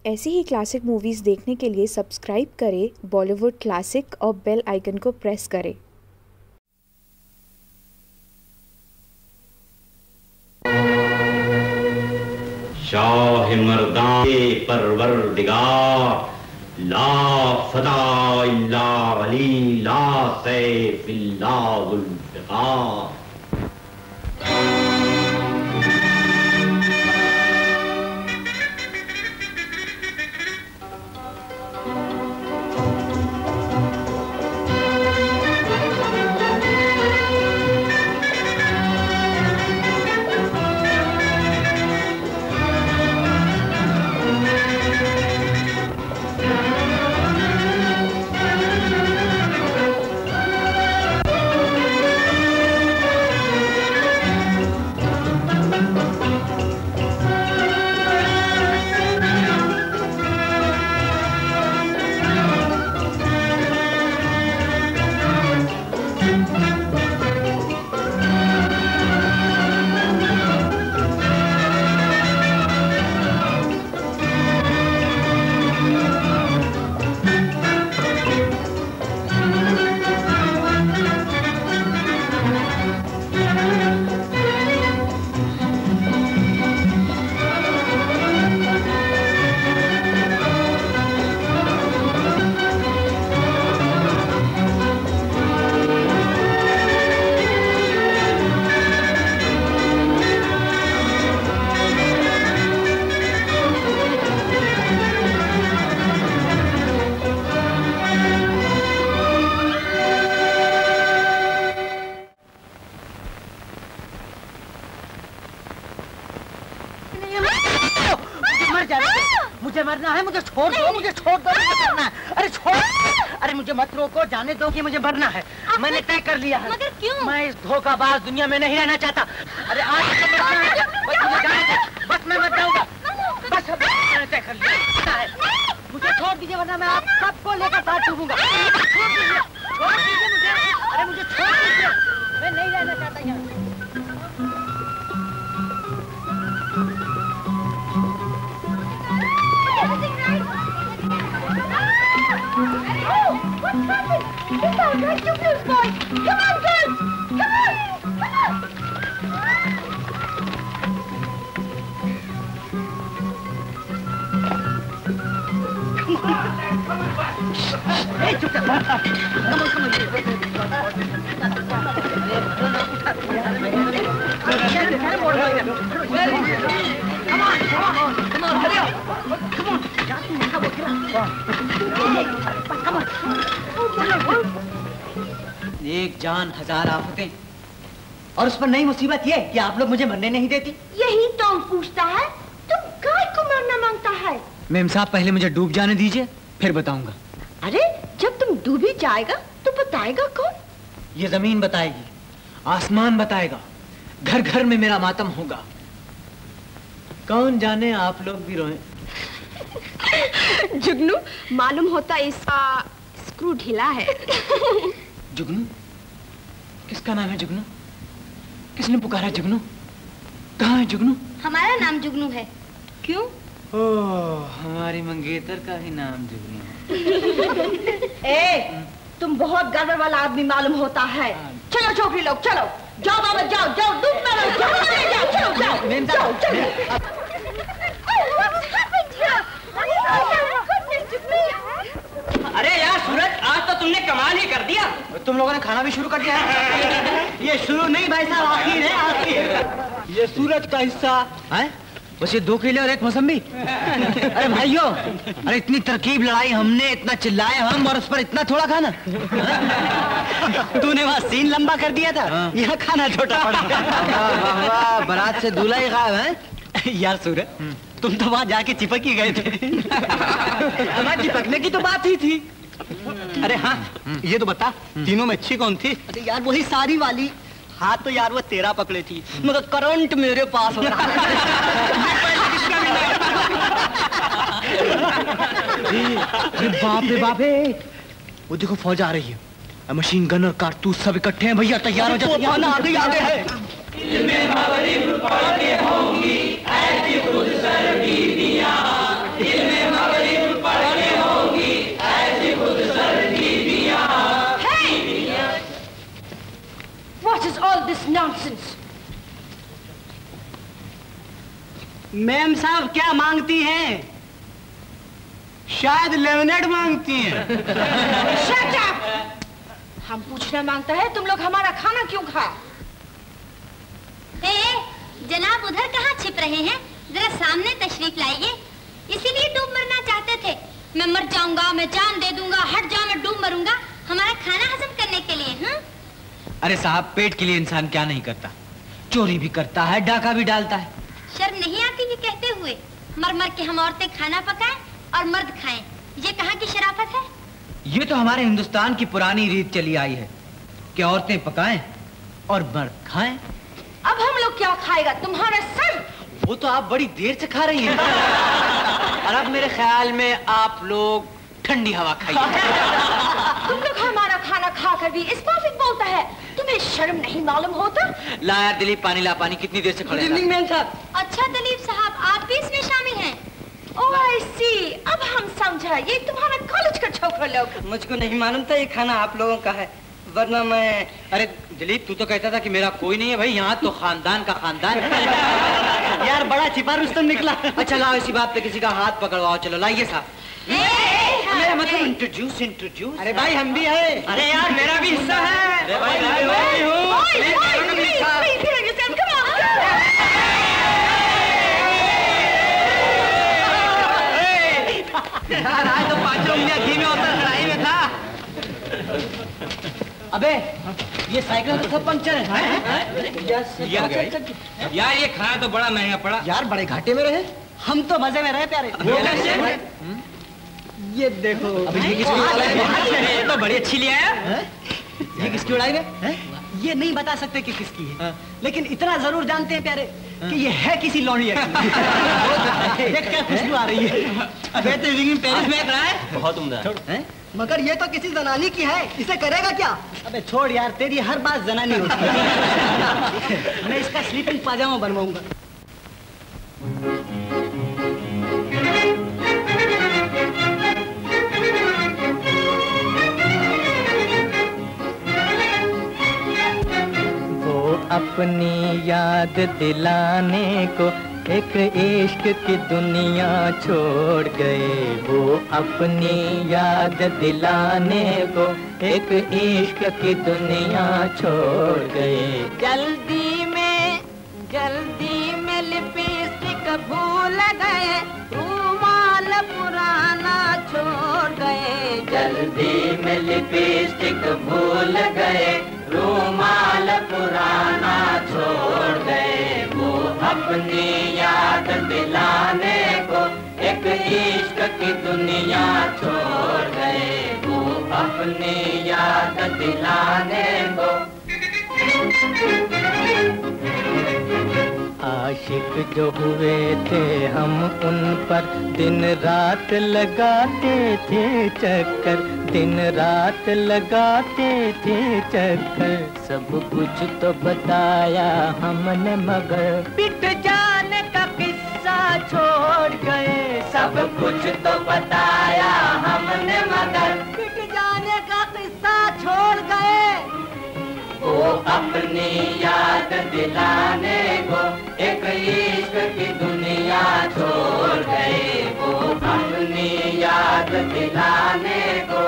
ऐसी ही classic movies देखने के लिए सब्सक्राइब करें बॉलीवुड क्लासिक और बेल आइकन को प्रेस करें। शाह मर्दाने परवरदिगार ला फदा इल्ला अली ला सैफ इल्ला जुल्फ़िकार। जाने दो कि मुझे मरना है। मैंने तय कर लिया है। मगर क्यों? मैं इस धोखाबाज दुनिया में नहीं रहना चाहता। अरे आज तो मरना है। बस मुझे जाने दो। बस मैं मर जाऊंगा। बस अब मैंने तय कर लिया है। मुझे छोड़ दीजिए वरना मैं आप सबको लेकर साथ डूबूंगा। छोड़ दीजिए मुझे। अरे मुझे छोड़ दीजिए। मैं नहीं रहना चाहता यहाँ। What's happened? It's our guy, Jugnu's boy! Come on, girls! Come on! Come on! Hey, Jugnu! Come on, come on! Come on, hurry up! Come on! Come on! एक जान हजार आफतें और उस पर नई मुसीबत ये कि आप लोग मुझे मरने नहीं देती। यही टॉम पूछता है, तुम काय को मरना मांगता है? मेम साहब पहले मुझे डूब जाने दीजिए फिर बताऊंगा। अरे जब तुम डूब ही जाएगा तो बताएगा कौन? ये जमीन बताएगी, आसमान बताएगा, घर घर में मेरा मातम होगा। कौन जाने आप लोग भी रोएं। जुगनू, मालूम होता इसका स्क्रू ढीला है। जुगनू? किसका नाम है जुगनू? किसने पुकारा जुगनू? कहाँ है जुगनू? हमारा नाम जुगनू है। क्यों? ओह, हमारी मंगेतर का ही नाम जुगनू है। ए, तुम बहुत गड़बड़ वाला आदमी मालूम होता है। चलो छोकरी लोग, चलो जाओ बाबा, जाओ जाओ, डूब मरो, जाओ चलो जाओ, चलो। अरे यार सूरज, आज तो तुमने कमाल ही कर दिया। तुम लोगों ने खाना भी शुरू कर दिया है। ये शुरू नहीं भाई साहब, आखिर है, आखिर। ये सूरज का हिस्सा है। बस ये 2 केले और 1 मौसम्बी। अरे भाइयों, अरे इतनी तरकीब लड़ाई हमने, इतना चिल्लाए हम और उस पर इतना थोड़ा खाना। तूने वहाँ सीन लंबा कर दिया था, यहाँ खाना छोटा पड़ा। वाह, बारात से दूल्हा ही गायब है। यार सूरज, तुम तो वहाँ जाके चिपक ही गए थे। हमारे चिपकने की तो बात ही थी। अरे हाँ, ये तो बता, तीनों में अच्छी कौन थी? अरे यार वही सारी वाली। हाथ तो यार वो तेरा पकड़े थी, मगर करंट मेरे पास हो रहा। बाप रे बाप रे, वो देखो फौज आ रही है। मशीन गन और कारतूस सब इकट्ठे हैं भैया, तैयार हो जाओ। आगे आगे है। होंगी ऐसी खुद सर्दी दिया, नॉनसेंस। मैम साहब क्या मांगती हैं? शायद लेमनेड मांगती हैं। Shut up! हम पूछना मांगता है तुम लोग हमारा खाना क्यों खा? जनाब उधर कहाँ छिप रहे हैं? जरा सामने तशरीफ लाइए। इसीलिए डूब मरना चाहते थे। मैं मर जाऊंगा, मैं जान दे दूंगा, हट जाओ मैं डूब मरूंगा, हमारा खाना हजम करने के लिए। अरे साहब, पेट के लिए इंसान क्या नहीं करता? चोरी भी करता है, डाका भी डालता है। शर्म नहीं आती ये कहते हुए? मर मर के हम औरतें खाना पकाएं और मर्द खाएं, ये कहाँ की शराफत है? ये तो हमारे हिंदुस्तान की पुरानी रीत चली आई है कि औरतें पकाएं और मर्द खाएं। अब हम लोग क्या खाएगा? तुम्हारा सर। वो तो आप बड़ी देर से खा रही हैं। और अब मेरे ख्याल में आप लोग ठंडी हवा खाइए। तुम लोग हमारा खाना खाकर भी इस माफिक बोलता है, तुम्हें शर्म नहीं मालूम होता? ला यार दिलीप, पानी ला पानी। कितनी देर से खड़े हैं? मैम साहब। अच्छा दिलीप साहब, आप भी इसमें शामिल हैं? ओह आई सी, अब हम समझा, ये तुम्हारा कॉलेज का छोकरा लोग। मुझको नहीं मालूम था ये खाना आप लोगों का है, वरना मैं। अरे दिलीप, तू तो कहता था कि मेरा कोई नहीं है। भाई यहाँ तो खानदान का खानदान। यार बड़ा छिपा रुस्तम निकला। अच्छा लाओ, इसी बात पे किसी का हाथ पकड़वाओ। चलो लाइए साहब। मेरा मतलब इंट्रोड्यूस। अरे भाई हम भी है। अरे यार मेरा भी हिस्सा है। अरे भाई यार आज तो पांचों उंगलियां घी में होता कढ़ाई में था। अबे ये साइकिल तो सब पंक्चर है। यार ये खाना तो बड़ा महंगा पड़ा। यार बड़े घाटे में रहे। हम तो मजे में रहे प्यारे। ये देखो। अबे ये किसकी उड़ाई है? ये तो बड़ी अच्छी लिया है। ये किसकी उड़ाई है? ये नहीं बता सकते कि किसकी है, लेकिन इतना जरूर जानते हैं प्यारे कि ये है किसी लौंडिया की। देख क्या खुशबू आ रही है। अबे तो रिंग पेरिस में करा है। बहुत उम्दा है। मगर ये तो किसी जनानी की है, इसे करेगा क्या? अबे छोड़ यार, तेरी हर बात जनानी होती है। मैं इसका स्लीपिंग पाजामा बनवाऊंगा। अपनी याद दिलाने को एक इश्क की दुनिया छोड़ गए। वो अपनी याद दिलाने को एक इश्क की दुनिया छोड़ गए। जल्दी में लिपस्टिक भूल गए, रुमाल पुराना छोड़ गए। जल्दी में लिपस्टिक भूल गए, रुमाल पुराना छोड़ गए। वो अपनी याद दिलाने को एक इश्क की दुनिया छोड़ गए। वो अपनी याद दिलाने को। आशिक जो हुए थे हम उन पर दिन रात लगाते थे चक्कर, दिन रात लगाते थे चक्कर। सब कुछ तो बताया हमने मगर पिट जाने का किस्सा छोड़ गए। सब कुछ तो बताया हमने मगर पिट जाने का किस्सा छोड़ गए। वो अपनी याद दिलाने को एक इश्क की दुनिया छोड़ गए। वो अपनी याद दिलाने को।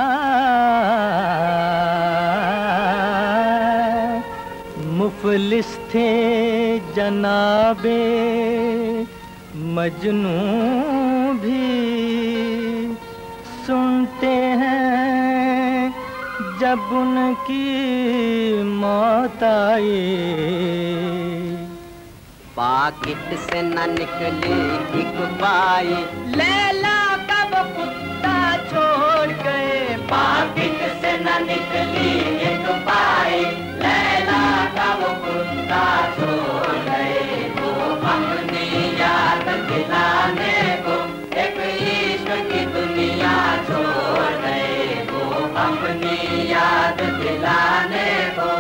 मुफलिस थे जनाबे मजनू भी, सुनते हैं जब उनकी मौत आई। पाकिट से न निकली एक पाई, लैला का वो कुत्ता छोड़ गए। पाकिट से न निकली एक पाई, लैला का वो कुत्ता छोड़ गए। वो अपनी याद दिलाने को एक इश्क की दुनिया छोड़ गए। वो अपनी याद दिलाने को।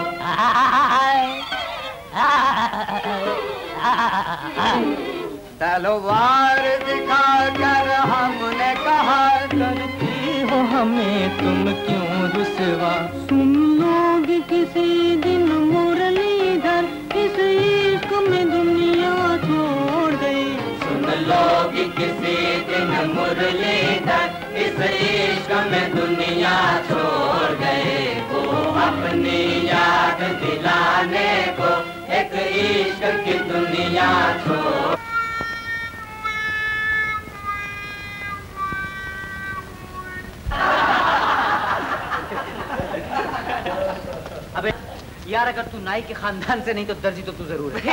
तलवार दिखाकर हमने कहा, करती हो हमें तुम क्यों रुसवा। सुन लोगे किसी दिन मुरलीधर किसी दिन मुरलीधर इस इश्क में दुनिया छोड़ गए, वो अपनी याद दिलाने को एक इश्क की दुनिया छोड़। अबे यार, अगर तू नाई के खानदान से नहीं तो दर्जी तो तू जरूर है।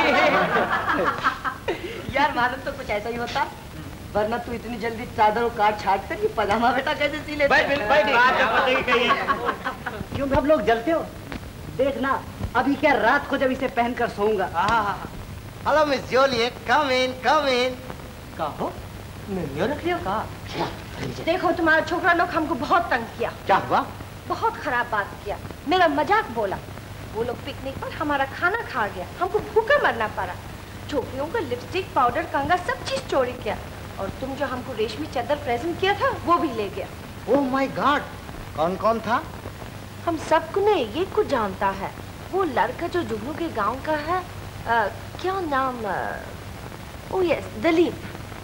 यार मालूम तो कुछ ऐसा ही होता, वरना तू इतनी जल्दी चादर और काट छाट कर ये पजामा बेटा कैसे सी लेता है? क्यों सब लोग जलते हो? देखना अभी क्या रात को जब इसे पहनकर सोऊंगा। Hello Miss Juliet, come in come in. कहो मेन्यू रख लियो का? देखो तुम्हारा छोकरा लोग हमको बहुत तंग किया। क्या हुआ? बहुत खराब बात किया, मेरा मजाक बोला। वो लोग पिकनिक पर हमारा खाना खा गया, हमको भूखा मरना पड़ा। छोकरियों का लिपस्टिक, पाउडर, कंघा सब चीज चोरी किया, और तुम जो हमको रेशमी चादर प्रेजेंट किया था वो भी ले गया। ओह माय गॉड, कौन कौन था? हम सबको ने ये कुछ जानता है, वो लड़का जो जुगनू के गांव का है, क्या नाम? Oh yes, Dilip.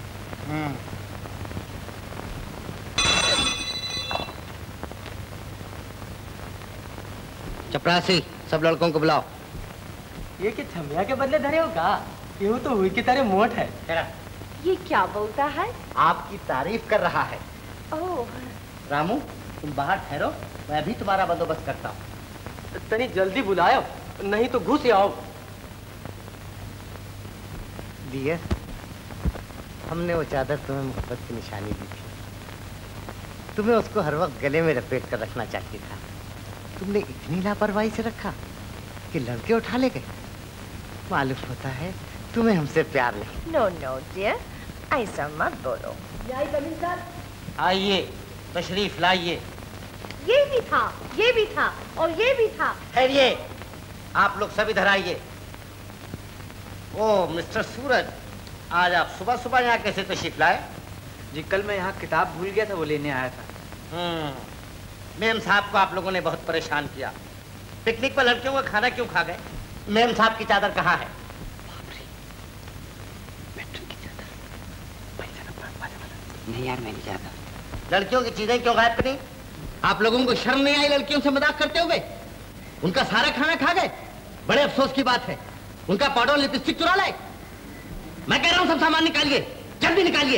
चपरासी, सब लड़कों को बुलाओ। ये कि छमिया के बदले धरे हो का? यूं तो हुई की तरह मोट है। ये क्या बोलता है? आपकी तारीफ कर रहा है। ओह रामू, तुम बाहर ठहरो, मैं अभी तुम्हारा बंदोबस्त करता हूँ। तनी जल्दी बुलायो, नहीं तो घुस आओ। डियर, हमने वो चादर तुम्हें मोहब्बत की निशानी दी थी। तुम्हें उसको हर वक्त गले में लपेट कर रखना चाहिए था। तुमने इतनी लापरवाही से रखा कि लड़के उठा ले गए। मालूम होता है तुम्हें हमसे प्यार नहीं। नो नो डियर, ऐसा मत बोलो। आइए, तशरीफ लाइए। ये भी था, ये भी था, और ये भी था। ठहरिए, आप लोग सब इधर आइए। ओ मिस्टर सूरज, आज आप सुबह सुबह यहाँ कैसे तशरीफ लाए? जी कल मैं यहाँ किताब भूल गया था, वो लेने आया था। मेम साहब को आप लोगों ने बहुत परेशान किया। पिकनिक पर लड़कियों का खाना क्यों खा गए? मेम साहब की चादर कहाँ है? नहीं यार, मैं नहीं चाहता। लड़कियों की चीजें क्यों गायब करी? आप लोगों को शर्म नहीं आई लड़कियों से मजाक करते हुए? उनका सारा खाना खा गए। बड़े अफसोस की बात है। उनका पाउडर लिपस्टिक चुरा लाए। मैं कह रहा हूं सब सामान निकालिए, जल्दी निकालिए।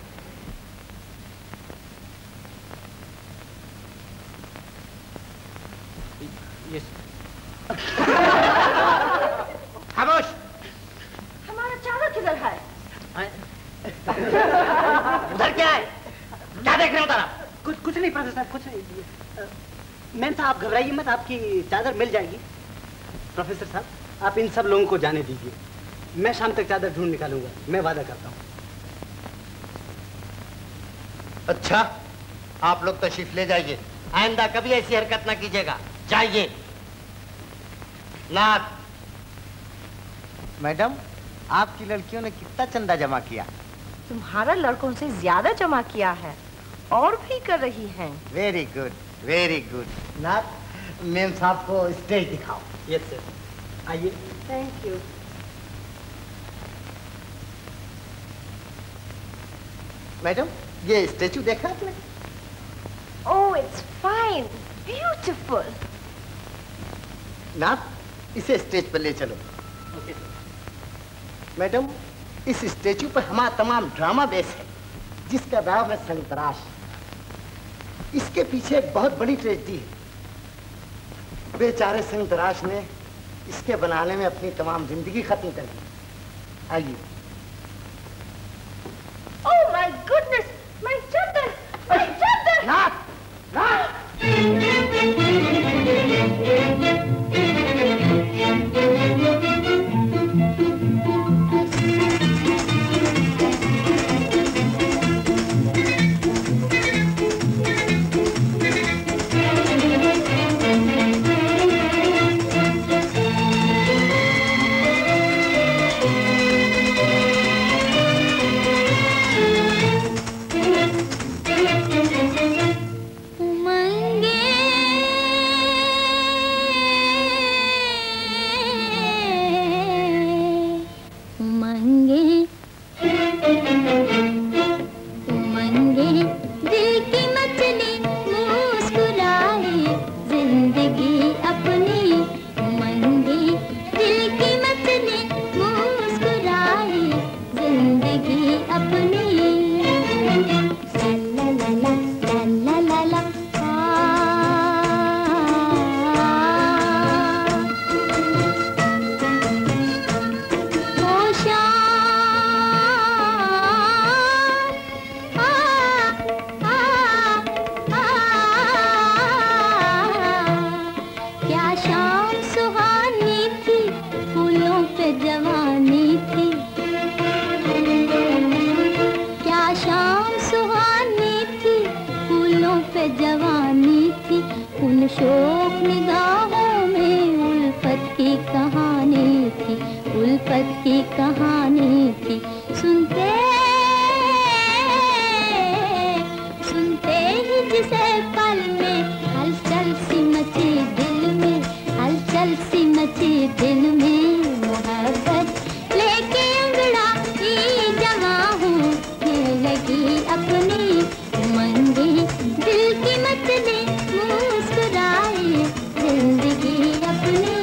खामोश। हमारा चादर किधर है? उधर क्या है? क्या देख रहे हो तारा? कुछ नहीं प्रोफेसर साहब, कुछ नहीं। मैम साहब आप घबराइए मत, आपकी चादर मिल जाएगी। प्रोफेसर साहब, आप इन सब लोगों को जाने दीजिए, मैं शाम तक चादर ढूंढ निकालूंगा, मैं वादा करता हूँ। अच्छा, आप लोग तशरीफ ले जाइए। आइंदा कभी ऐसी हरकत ना कीजिएगा। जाइए। नाथ। मैडम, आपकी लड़कियों ने कितना चंदा जमा किया? तुम्हारा लड़कों से ज्यादा जमा किया है, और भी कर रही हैं। Very good, very good. Nath, मेम साहब को स्टेज दिखाओ। यस सर, आइए। Thank you. मैडम, ये स्टेचू देखा आपने? Oh it's fine, beautiful. Nath, इसे स्टेज पर ले चलो। Okay sir. मैडम, इस स्टेचू पर हमारा तमाम ड्रामा बेस है, जिसका नाम है संतराश। इसके पीछे एक बहुत बड़ी ट्रेजेडी है। बेचारे संतराश ने इसके बनाने में अपनी तमाम जिंदगी खत्म कर दी। आइए। Oh my goodness, my chadar, my chadar. Nath, नाथ। जिंदगी अपनी ला ला ला ला ला ला शोक निगाहों में उल्फत की कहानी थी, उल्फत की कहानी थी। सुनते सुनते ही जिसे पल में हलचल सी मची दिल में, हलचल सी मची दिल में। मोहब्बत लेके अंगड़ाई जमा हूँ, ये लगी अपनी मंगी दिल की मतली मुस्कुराई जिंदगी अपनी।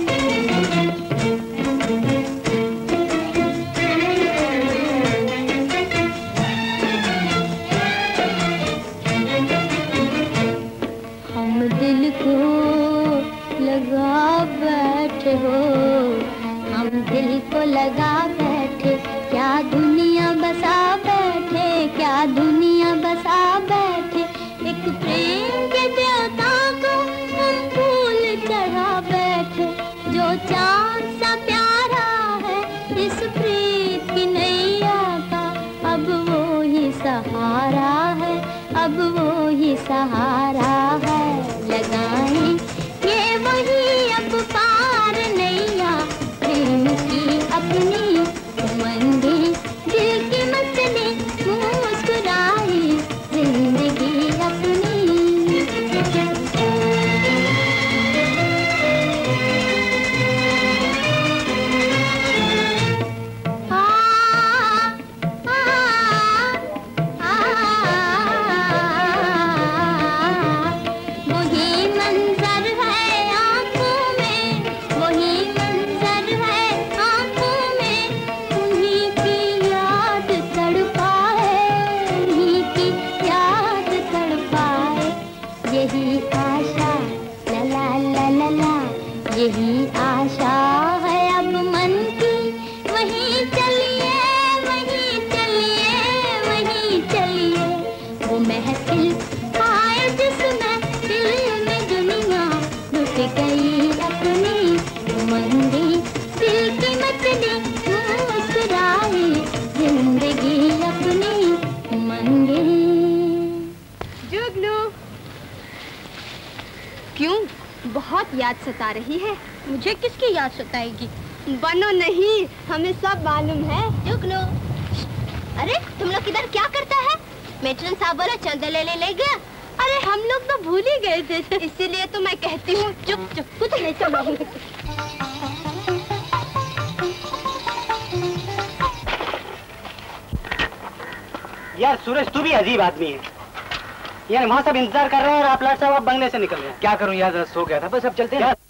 हम दिल को लगा बैठे हो, हम दिल को लगा बैठे, क्या दुनिया बसा बैठे, क्या दुनिया बसा बैठे। एक प्रेम के देवता को हम फूल चढ़ा बैठे, जो चांद सा प्यारा है इस प्रीत की नैया का, अब वो ही सहारा है, अब वो ही सहारा है। लगाएं ये वही अब पार नैया प्रेम की अपनी उमंगे दिल की मसले मुस्कुराई जिंदगी अपनी। वही मंजर है आंखों में, वही मंजर है आंखों में, उन्हीं की याद तड़पाए, उन्हीं की याद तड़पाए। यही आशा ला ला ला ला ला, यही आशा है अब मन की। वहीं चलिए, वहीं चलिए, वहीं चलिए, वो महफिल आए जिसमें दिल में दुनिया रुक गई अपनी उमंगी दिल की मतली मुस्कुराई जिंदगी अपनी उमंगी। जुगनू, क्यों बहुत याद सता रही है? मुझे किसकी याद सताएगी? बनो नहीं, हमें सब मालूम है। जुगनू, अरे तुम लोग इधर क्या करता है? मेट्रन साहब बोला चंदा ले गया। अरे हम लोग तो भूल ही गए थे, इसीलिए तो मैं कहती हूँ चुप चुप, कुछ नहीं चलो। यार सूरज, तू भी अजीब आदमी है। यार वहाँ सब इंतजार कर रहे हैं और आप लाट साहब बंगले से निकल रहे हैं। क्या करूं यार, सो गया था, बस अब चलते हैं।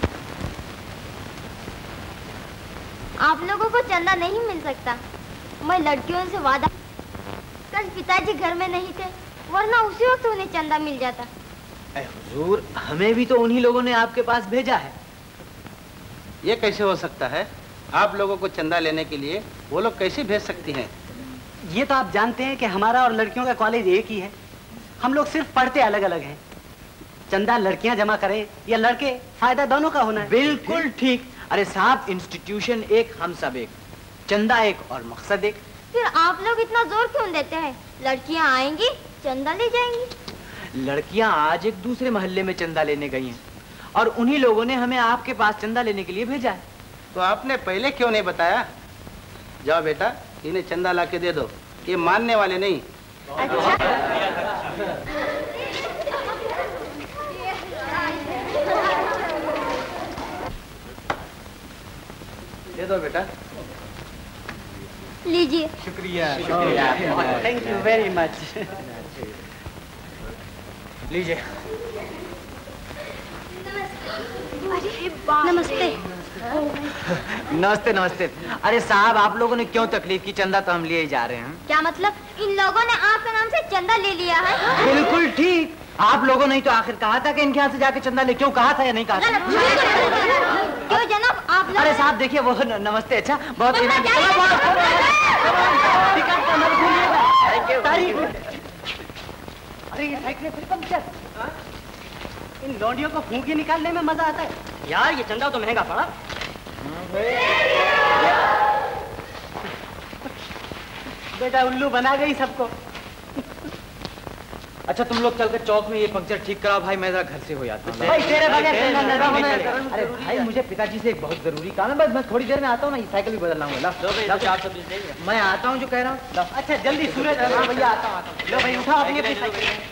आप लोगों को चंदा नहीं मिल सकता। मैं लड़कियों से वादा, कल पिताजी घर में नहीं थे, वरना उसी वक्त उन्हें चंदा मिल जाता। हुजूर, हमें भी तो उन्हीं लोगों ने आपके पास भेजा है। ये कैसे हो सकता है? आप लोगों को चंदा लेने के लिए वो लोग कैसे भेज सकती हैं? ये तो आप जानते हैं कि हमारा और लड़कियों का कॉलेज एक ही है। हम लोग सिर्फ पढ़ते अलग अलग हैं। चंदा लड़कियां जमा करें या लड़के, फायदा दोनों का होना है। बिल्कुल ठीक। अरे साहब, इंस्टीट्यूशन एक, हम सब एक, चंदा एक और मकसद एक। फिर आप लोग इतना जोर क्यों देते हैं? लड़कियां आएंगी, चंदा ले जाएंगी। लड़कियां आज एक दूसरे मोहल्ले में चंदा लेने गई हैं और उन्हीं लोगों ने हमें आपके पास चंदा लेने के लिए भेजा है। तो आपने पहले क्यों नहीं बताया? जाओ बेटा, इन्हें चंदा ला के दे दो, ये मानने वाले नहीं। अच्छा। दे दो बेटा। लीजिए। शुक्रिया। Thank you very much. लीजिए। नमस्ते। नमस्ते नमस्ते। अरे साहब, आप लोगों ने क्यों तकलीफ की? चंदा तो हम लिए ही जा रहे हैं। क्या मतलब? इन लोगों ने आपके नाम से चंदा ले लिया है? बिल्कुल ठीक। आप लोगों ने ही तो आखिर कहा था कि इनके यहाँ से जाके चंदा ले। क्यों कहा था या नहीं कहा था? क्यों जनाब, आप लोग... अरे साहब देखिए, वो नमस्ते। अच्छा, बहुत अरे ये साइकिल फिर पंक्चर। इन लौंडियों को फूंकी निकालने में मजा आता है। यार ये चंदा तो महंगा पड़ा। बेटा उल्लू बना गई सबको। अच्छा तुम लोग चलकर चौक में ये पंक्चर ठीक कराओ भाई, मैं जरा घर से हो जाता हूँ। भाई तेरे बगैर अरे भाई मुझे पिताजी से एक बहुत जरूरी काम है, बस मैं थोड़ी देर में आता हूँ ना, ये साइकिल भी बदल लाऊंगा। मैं आता हूँ जो कह रहा हूँ। अच्छा जल्दी सूरज। भैया आता हूँ। लो भाई उठाओ अपनी साइकिल।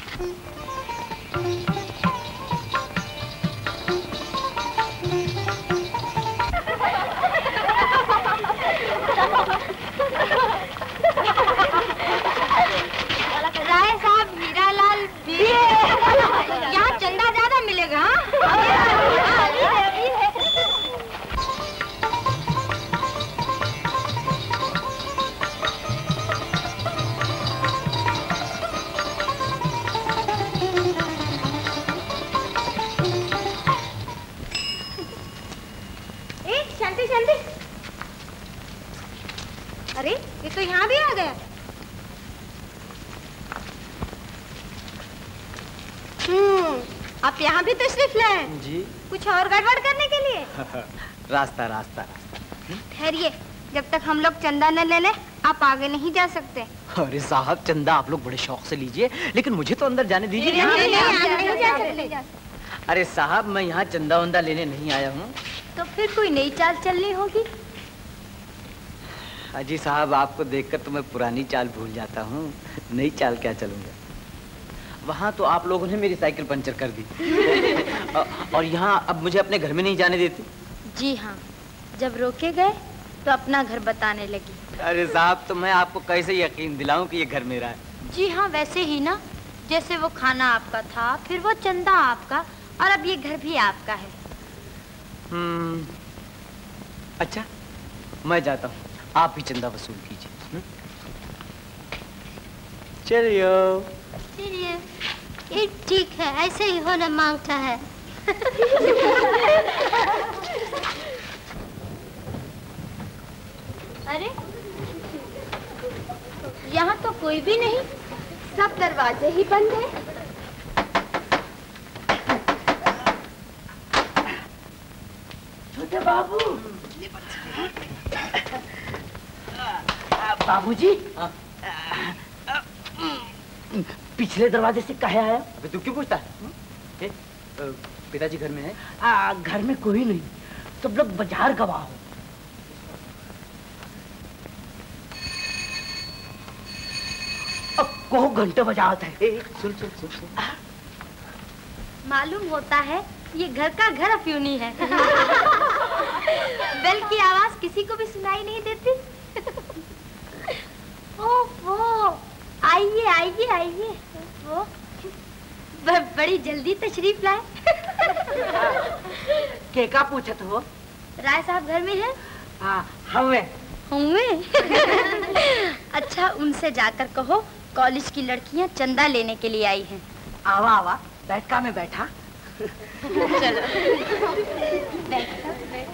राय साहब, हीरा लाल यहाँ चंदा ज्यादा मिलेगा। शांति शांति। अरे ये तो यहाँ भी आ गया। आप यहाँ भी तशरीफ लाए जी? कुछ और गड़बड़ करने के लिए? रास्ता रास्ता। ठहरिए, जब तक हम लोग चंदा न ले ले आप आगे नहीं जा सकते। अरे साहब, चंदा आप लोग बड़े शौक से लीजिए, लेकिन मुझे तो अंदर जाने दीजिए। नहीं जा सकते। अरे साहब, मैं यहाँ चंदा वंदा लेने नहीं आया हूँ। तो फिर कोई नई चाल चलनी होगी। अजी साहब, आपको देखकर तो मैं पुरानी चाल भूल जाता हूँ, नई चाल क्या चलूंगा। वहाँ तो आप लोगों ने मेरी साइकिल पंचर कर दी और यहाँ अब मुझे अपने घर में नहीं जाने देते। जी हाँ, जब रोके गए तो अपना घर बताने लगी। अरे साहब, तो मैं आपको कैसे यकीन दिलाऊं कि ये घर मेरा है? जी हाँ, वैसे ही ना, जैसे वो खाना आपका था, फिर वो चंदा आपका, और अब ये घर भी आपका है। अच्छा, मैं जाता हूँ, आप भी चंदा वसूल कीजिए। चलिए। चलिए, ये ठीक है, ऐसे ही होना मांगता है। अरे यहाँ तो कोई भी नहीं, सब दरवाजे ही बंद हैं। छोटे बाबू। बाबूजी, पिछले दरवाजे से कहे आया? अबे तू क्यों पूछता है? पिताजी घर में है? घर में कोई नहीं, सब लोग बाजार गवाह हो। अब को घंटे बजाता है। सुन सुन सुन सुन। मालूम होता है ये घर का घर अफ्यूनी है। बेल की आवाज किसी को भी सुनाई नहीं देती। ओह, आइए आइए आइए। वो बड़ी जल्दी तशरीफ लाए। केका पूछत हो? राय साहब घर में है? हमें अच्छा, उनसे जाकर कहो कॉलेज की लड़कियां चंदा लेने के लिए आई हैं। आवा आवा, बैठका में बैठा। चलो बैठा।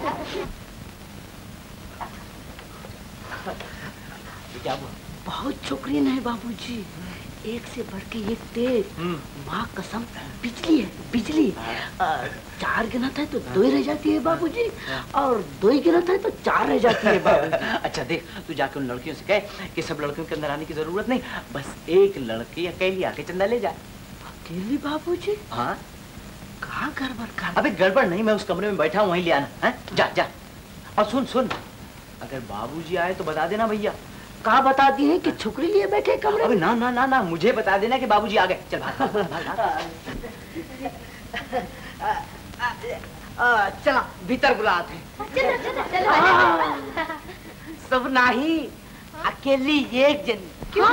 क्या हुआ? बहुत छोकरीन है बाबूजी, एक से बढ़ के एक तेज। माँ कसम, बिजली है बिजली। 4 गिनाता है तो 2 ही रह जाती है बाबूजी, और 2 ही गिनाता है तो 4 रह जाती है बाबूजी। अच्छा देख, तू जाके उन लड़कियों से कह कि सब लड़कियों के अंदर आने की जरूरत नहीं, बस एक लड़की अकेली आके चंदा ले जाए। अकेली बाबूजी? हाँ। कहाँ गड़बड़ कर? अबे गड़बड़ नहीं, मैं उस कमरे में बैठा हूँ, वहीं ले आना है। जा जा। और सुन सुन, अगर बाबूजी आए तो बता देना भैया। कहाँ बता दी है कि छुकरी लिए बैठे कमरे में? ना ना ना ना, मुझे बता देना कि बाबूजी आ गए। चल चला भीतर बुलाते। सब नहीं, अकेली एक जन। क्यों?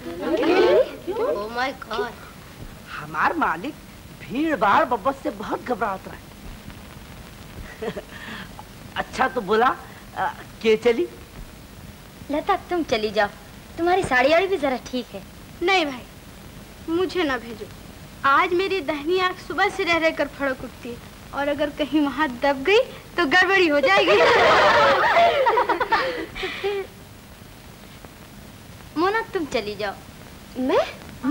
Oh my god. हमार मालिक भीड़ भाड़ बब्बत से बहुत घबराता है। अच्छा तो बोला के चली? लता तुम चली जाओ, तुम्हारी साड़ी वाड़ी भी जरा ठीक है। नहीं भाई, मुझे ना भेजो। आज मेरी दाहिनी आंख सुबह से रह रह कर फड़क उठती है, और अगर कहीं वहां दब गई तो गड़बड़ी हो जाएगी। मोना तुम चली जाओ। मैं?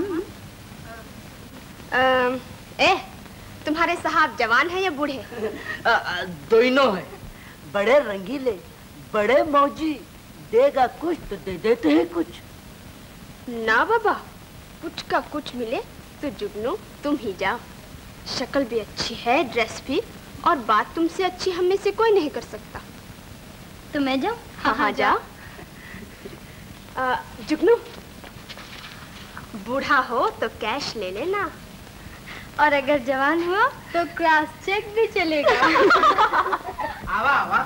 तुम्हारे साहब जवान है या बूढ़े? दोनों है, बड़े रंगीले, बड़े मौजी। देगा कुछ तो दे देते हैं कुछ। ना बाबा, कुछ का कुछ मिले तो जुगनू तुम ही जाओ। शक्ल भी अच्छी है, ड्रेस भी, और बात तुमसे अच्छी हम में से कोई नहीं कर सकता। तो मैं जाऊं? हाँ हाँ जाओ। जुगनू, बूढ़ा हो तो कैश ले लेना, और अगर जवान हुआ तो क्रॉस चेक भी चलेगा। आवा आवा।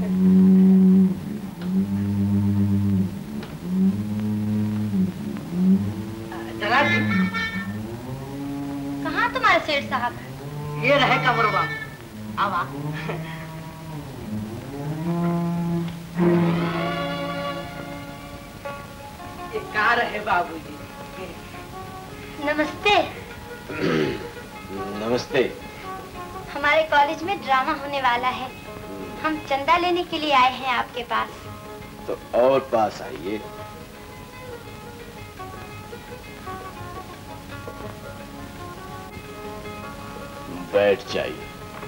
कहाँ तुम्हारे सेठ साहब? ये रहे कमरवा। आवा। ये कहाँ रहे बाबूजी? नमस्ते। नमस्ते। हमारे कॉलेज में ड्रामा होने वाला है, हम चंदा लेने के लिए आए हैं आपके पास। तो और पास आइए। बैठ जाइए।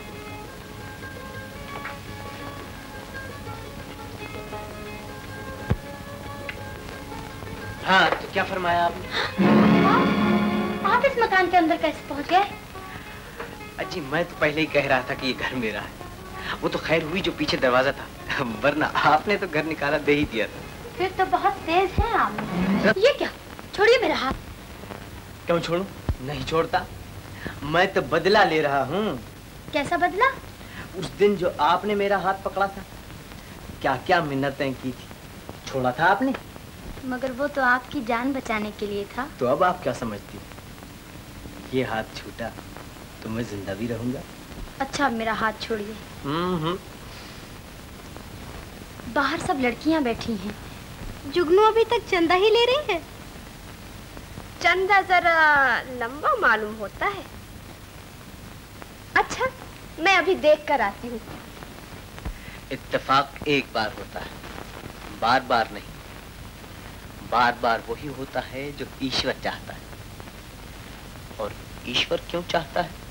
हाँ, तो क्या फरमाया आपने? आप इस मकान के अंदर कैसे पहुंच गए? अजी मैं तो पहले ही कह रहा था कि ये घर मेरा है। वो तो खैर हुई जो पीछे दरवाजा था, वरना आपने तो घर निकाला दे ही दिया था। फिर तो बहुत तेज हैं आप। ये क्या? छोड़िए मेरा हाथ। क्यों छोड़ूं? नहीं छोड़ता। मैं तो बदला ले रहा हूँ। कैसा बदला? उस दिन जो आपने मेरा हाथ पकड़ा था, क्या क्या मिन्नतें की थी, छोड़ा था आपने। मगर वो तो आपकी जान बचाने के लिए था। तो अब आप क्या समझती? ये हाथ छूटा तो मैं जिंदा भी रहूंगा। अच्छा, अब मेरा हाथ छोड़िए। बाहर सब लड़कियां बैठी हैं। जुगनू अभी तक चंदा ही ले रही है। चंदा जरा लंबा मालूम होता है। अच्छा, मैं अभी देख कर आती हूँ। इत्तेफाक एक बार होता है, बार बार नहीं। बार बार वही होता है जो ईश्वर चाहता है। और ईश्वर क्यों चाहता है,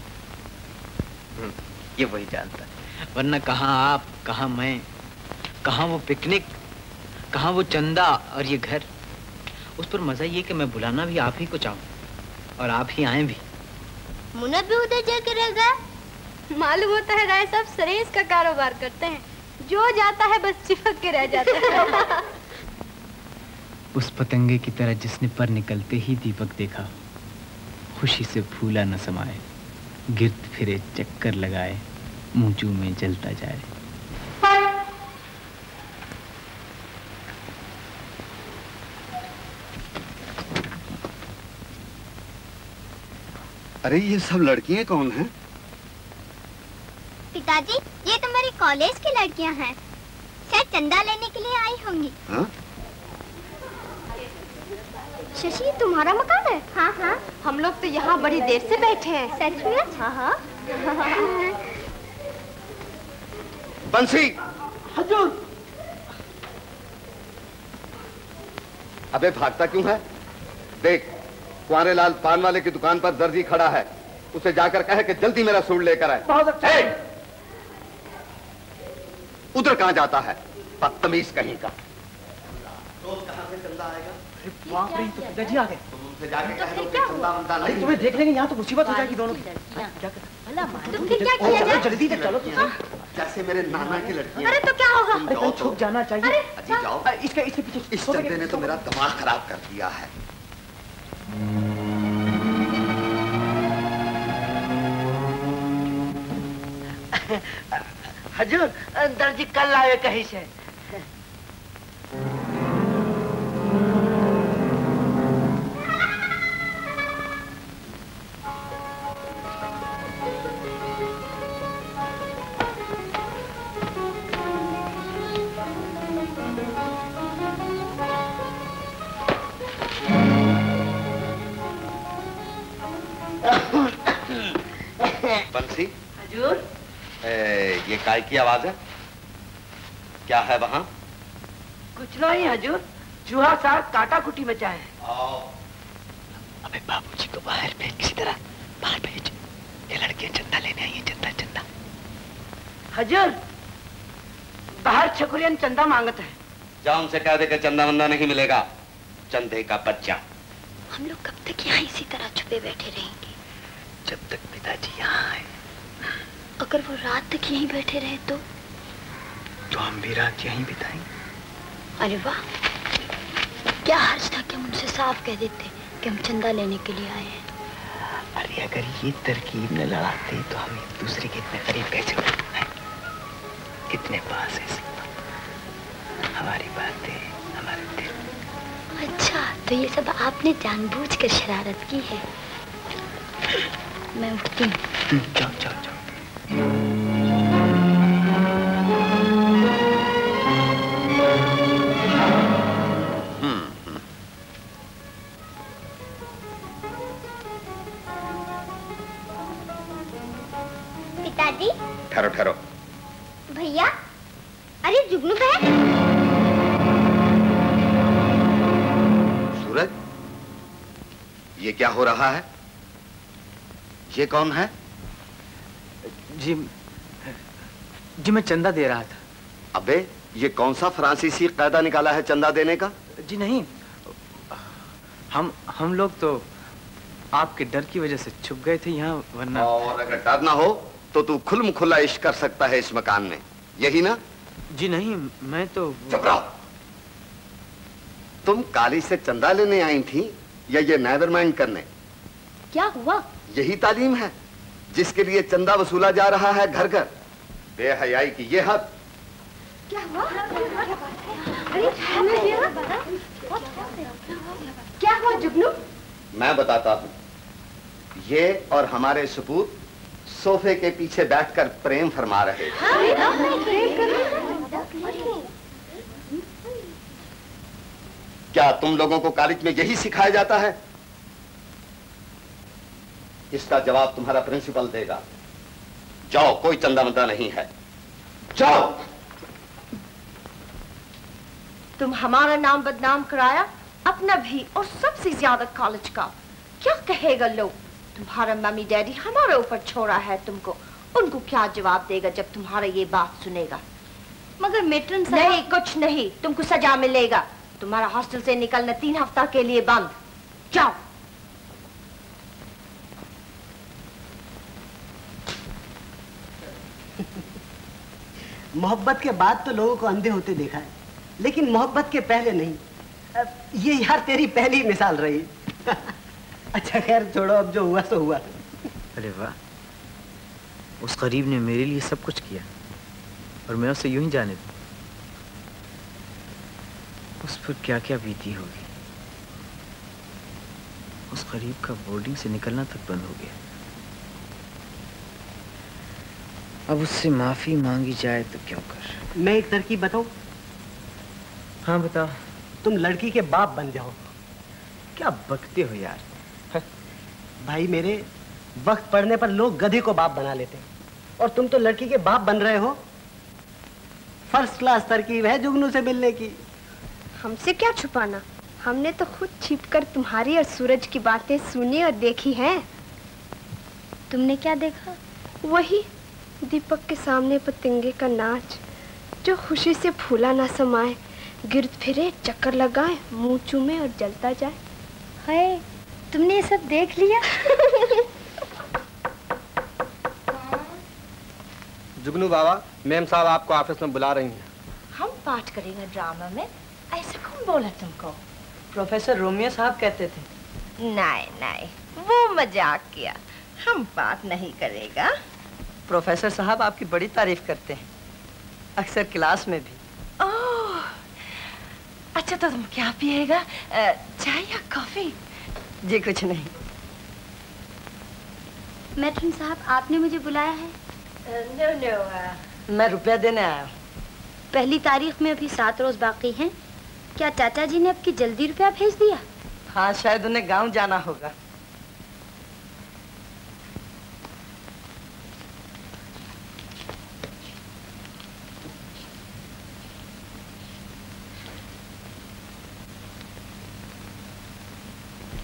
ये वही जानता है। वरना कहाँ आप, कहाँ मैं, कहाँ वो पिकनिक, कहाँ वो चंदा और ये घर। उस पर मजा ये कि मैं बुलाना भी आप ही को चाहूँ और आप ही आए भी। मुन्ना भी उधर जाकर रह गया। मालूम होता है राय साहब सरेस का कारोबार करते हैं, जो जाता है बस चिपक के रह जाता है। उस पतंगे की तरह जिसने पर निकलते ही दीपक देखा, खुशी से फूला न समाए, गिरत फिरे चक्कर लगाए, मुंह जू में जलता जाए। अरे ये सब लड़कियां कौन हैं? पिताजी, ये तो मेरी कॉलेज की लड़कियां हैं, शायद चंदा लेने के लिए आई होंगी। हाँ? शशि, तुम्हारा मकान है? हाँ हाँ। हम लोग तो यहाँ बड़ी देर से बैठे हैं। सच में? हाँ हाँ। बंसी! हजूर! अबे भागता क्यों है? देख, कुंवारे लाल पान वाले की दुकान पर दर्जी खड़ा है, उसे जाकर कहे कि जल्दी मेरा सूट लेकर आए। उधर कहाँ जाता है, बदतमीज कहीं का। रोज कहाँ से चंदा आएगा? बाप रे, तो पिताजी आ गए। तुमसे जाके कह दो कि चंदा वंदा नहीं। तुम्हें देख लेंगे यहाँ तो मुसीबत हो जाएगी दोनों की। क्या कर? तुम फिर क्या किया जाए? जल्दी से चलो तुम। जैसे मेरे नाना की लड़कियां। अरे तो क्या होगा? तुम जाओ छुप जाना चाहिए। अजी जाओ। इसके पीछे। इस चंदे ने तो मेरा दिमाग खराब कर दिया है। हजूर, दर्जी कल आए कहीं से। खामोशी। हजूर। ये काय की आवाज है? क्या है वहाँ? कुछ नहीं हजूर, चूहा साहब काटा कुटी मचा है। अबे बाबूजी को बाहर भेज, किसी तरह बाहर भेज। ये लड़कियां चंदा लेने आई है, चंदा चंदा। हजूर, बाहर छकुरियन चंदा मांगत है। जाओ उनसे कह दे कि चंदा वंदा नहीं मिलेगा, चंदे का बच्चा। हम लोग कब तक यहाँ इसी तरह छुपे बैठे रहेंगे? जब तक पिताजी यहाँ आए। अगर वो रात तक यहीं बैठे रहे तो हम भी रात यहीं बिताएंगे। अरे वाह, क्या हर्ज था कि हम उनसे साफ कह देते कि हम चंदा लेने के लिए आए हैं। अरे अगर ये तरकीब न लड़ाते तो हम एक दूसरे के इतने करीब कैसे हैं? इतने पास है सब, हमारी बातें, हमारे दिल। अच्छा, तो ये सब आपने जानबूझकर शरारत की है। मैं उठती हूँ। जाओ जाओ जाओ। पिताजी। ठहरो ठहरो। भैया, अरे जुगनू बहन। सूरज, ये क्या हो रहा है? ये कौन है? जी मैं चंदा दे रहा था। अबे ये कौन सा फ्रांसीसी कायदा निकाला है चंदा देने का? जी नहीं, हम लोग तो आपके डर की वजह से छुप गए थे यहाँ, वरना। और अगर डर ना हो तो तू खुल्म खुला इश्क कर सकता है इस मकान में, यही ना? जी नहीं, मैं तो। चुप रहो। तुम काली से चंदा लेने आई थी या ये नेवरमाइंड करने? क्या हुआ? यही तालीम है जिसके लिए चंदा वसूला जा रहा है घर घर। बेहयाई की ये हद। क्या हुआ? क्या हुआ जुगनू? मैं बताता हूँ। ये और हमारे सपूत सोफे के पीछे बैठकर प्रेम फरमा रहे थे। क्या तुम लोगों को कॉलेज में यही सिखाया जाता है? इसका जवाब तुम्हारा प्रिंसिपल देगा। जाओ, कोई चंदा मंदा नहीं है, जाओ। तुम हमारा नाम बदनाम कराया, अपना भी और सबसे ज्यादा कॉलेज का। क्या कहेगा लोग? तुम्हारा मम्मी डैडी हमारे ऊपर छोड़ा है तुमको। उनको क्या जवाब देगा जब तुम्हारा ये बात सुनेगा? मगर मेट्रन साहब। नहीं, कुछ नहीं, तुमको सजा मिलेगा। तुम्हारा हॉस्टल से निकलना 3 हफ्ता के लिए बंद। जाओ। मोहब्बत के बाद तो लोगों को अंधे होते देखा है, लेकिन मोहब्बत के पहले नहीं। ये यार तेरी पहली मिसाल रही। अच्छा खैर छोड़ो, अब जो हुआ सो हुआ। अरे वाह, उस गरीब ने मेरे लिए सब कुछ किया और मैं उसे यूं ही जाने दूं। उस पर क्या क्या बीती होगी। उस गरीब का बोर्डिंग से निकलना तक बंद हो गया। अब उससे माफी मांगी जाए तो क्यों कर। मैं एक तरकीब बताऊं? हाँ बताओ। तुम लड़की के बाप बन जाओ। क्या बकते हो यार। भाई मेरे, वक्त पड़ने पर लोग गधे को बाप बना लेते हैं और तुम तो लड़की के बाप बन रहे हो। फर्स्ट क्लास तरकीब है जुगनू से मिलने की। हमसे क्या छुपाना, हमने तो खुद छिपकर तुम्हारी और सूरज की बातें सुनी और देखी हैं। तुमने क्या देखा? वही दीपक के सामने पतंगे का नाच, जो खुशी से फूला ना समाए, गिरद फिरे, चक्कर लगाए, मुंह चूमे और जलता जाए। हाय, तुमने ये सब देख लिया? जुगनू बाबा, मैम साहब आपको ऑफिस में बुला रही हैं। हम पाठ करेंगे ड्रामा में, ऐसा कौन बोला तुमको? प्रोफेसर रोमियो साहब कहते थे। नहीं नहीं, वो मजाक किया, हम बात नहीं करेगा। प्रोफेसर साहब आपकी बड़ी तारीफ करते हैं, अक्सर क्लास में भी। ओह, अच्छा तो तुम क्या पिएगा, चाय या कॉफी? जी कुछ नहीं। मैट्रन साहब, आपने मुझे बुलाया है? नो, मैं रुपया देने आया हूँ। पहली तारीख में अभी 7 रोज बाकी हैं। क्या चाचा जी ने आपकी जल्दी रुपया भेज दिया? हाँ, शायद उन्हें गांव जाना होगा।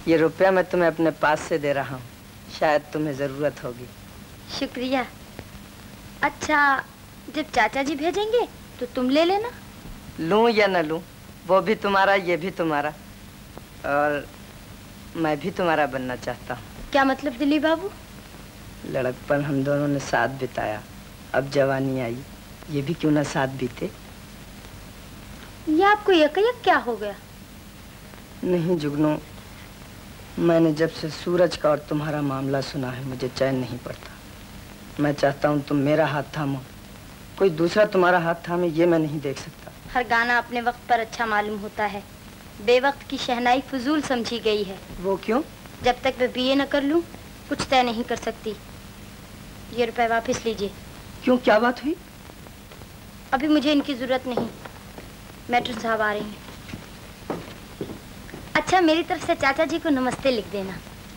ये रुपया मैं तुम्हें अपने पास से दे रहा हूँ, शायद तुम्हें जरूरत होगी। शुक्रिया। अच्छा, जब चाचा जी भेजेंगे तो तुम ले लेना। लूं या न लूं, वो भी तुम्हारा, ये भी तुम्हारा, और मैं भी तुम्हारा बनना चाहता हूँ। क्या मतलब दिलीप बाबू? लड़कपन हम दोनों ने साथ बिताया, अब जवानी आई, ये भी क्यों ना साथ बीते। ये आपको यकयक क्या हो गया? नहीं जुगनू, मैंने जब से सूरज का और तुम्हारा मामला सुना है मुझे चैन नहीं पड़ता। मैं चाहता हूँ तुम मेरा हाथ थामो, कोई दूसरा तुम्हारा हाथ थामे ये मैं नहीं देख सकता। हर गाना अपने वक्त पर अच्छा मालूम होता है, बेवक्त की शहनाई फजूल समझी गई है। वो क्यों? जब तक मैं बीए न कर लूं कुछ तय नहीं कर सकती। ये रुपए वापस लीजिए। क्यों, क्या बात हुई? अभी मुझे इनकी जरूरत नहीं, मैट्रन साहब आ रही हैं। अच्छा, मेरी तरफ से चाचा जी को नमस्ते लिख देना।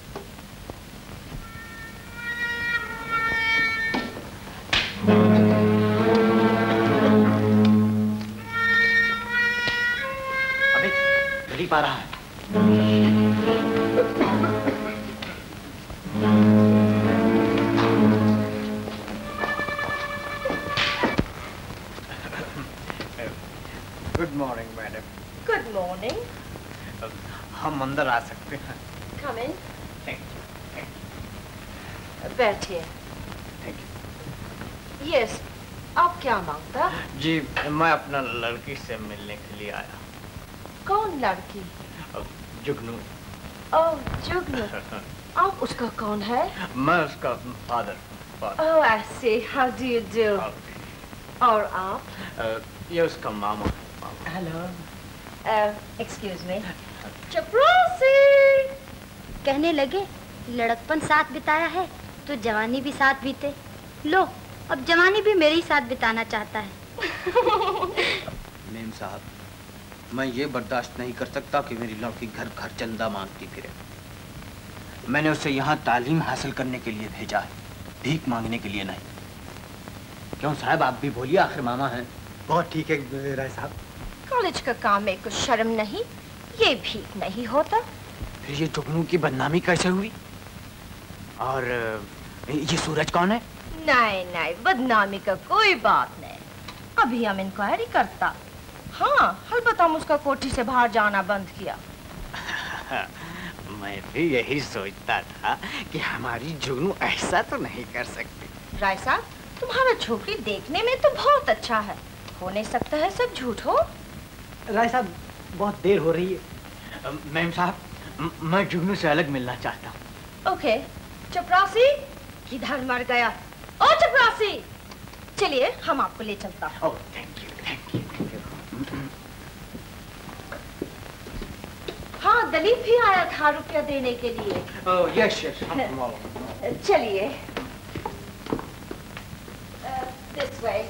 अबे दिलीप आ रहा है। Good morning madam. Good morning. हम अंदर आ सकते हैं? Come in. Thank you. बैठिए। Thank you. यस, आप क्या मांगता? जी, मैं अपना लड़की से मिलने के लिए आया। कौन लड़की? जुगनू। ओह, जुगनू। आप उसका कौन है? मैं उसका father. Oh, I see, how do you do? और आप? ये उसका मामा। हेलो। Excuse me. चपरासी। कहने लगे लड़कपन साथ बिताया है तो जवानी भी साथ बीते। लो, अब जवानी भी मेरे ही साथ बिताना चाहता है। मेम साहब, मैं ये बर्दाश्त नहीं कर सकता कि मेरी लड़की घर घर चंदा मांगती फिरे। मैंने उसे यहाँ तालीम हासिल करने के लिए भेजा है, भीख मांगने के लिए नहीं। क्यों साहब, आप भी बोलिए, आखिर मामा हैं। बहुत ठीक है राय साहब। कॉलेज का काम में कुछ शर्म नहीं, ये भीख नहीं होता। फिर ये जुगनू की बदनामी कैसे हुई? और ये सूरज कौन है? नहीं नहीं, बदनामी का कोई बात नहीं। अभी हम इंक्वायरी करता। हाँ, अलबत्ता हम उसका कोठी से बाहर जाना बंद किया। मैं भी यही सोचता था कि हमारी जुगनू ऐसा तो नहीं कर सकती। राय साहब, तुम्हारा छोकरी देखने में तो बहुत अच्छा है, हो नहीं सकता है सब झूठ हो। राय साहब, बहुत देर हो रही है। मैम साहब, मैं जुगनू से अलग मिलना चाहता हूँ। ओके। चपरासी किधर मर गया? ओ चपरासी, चलिए हम आपको ले चलता। Oh, thank you, thank you. हाँ, दलीप भी आया था रुपया देने के लिए। Oh, yes yes. चलिए। This way.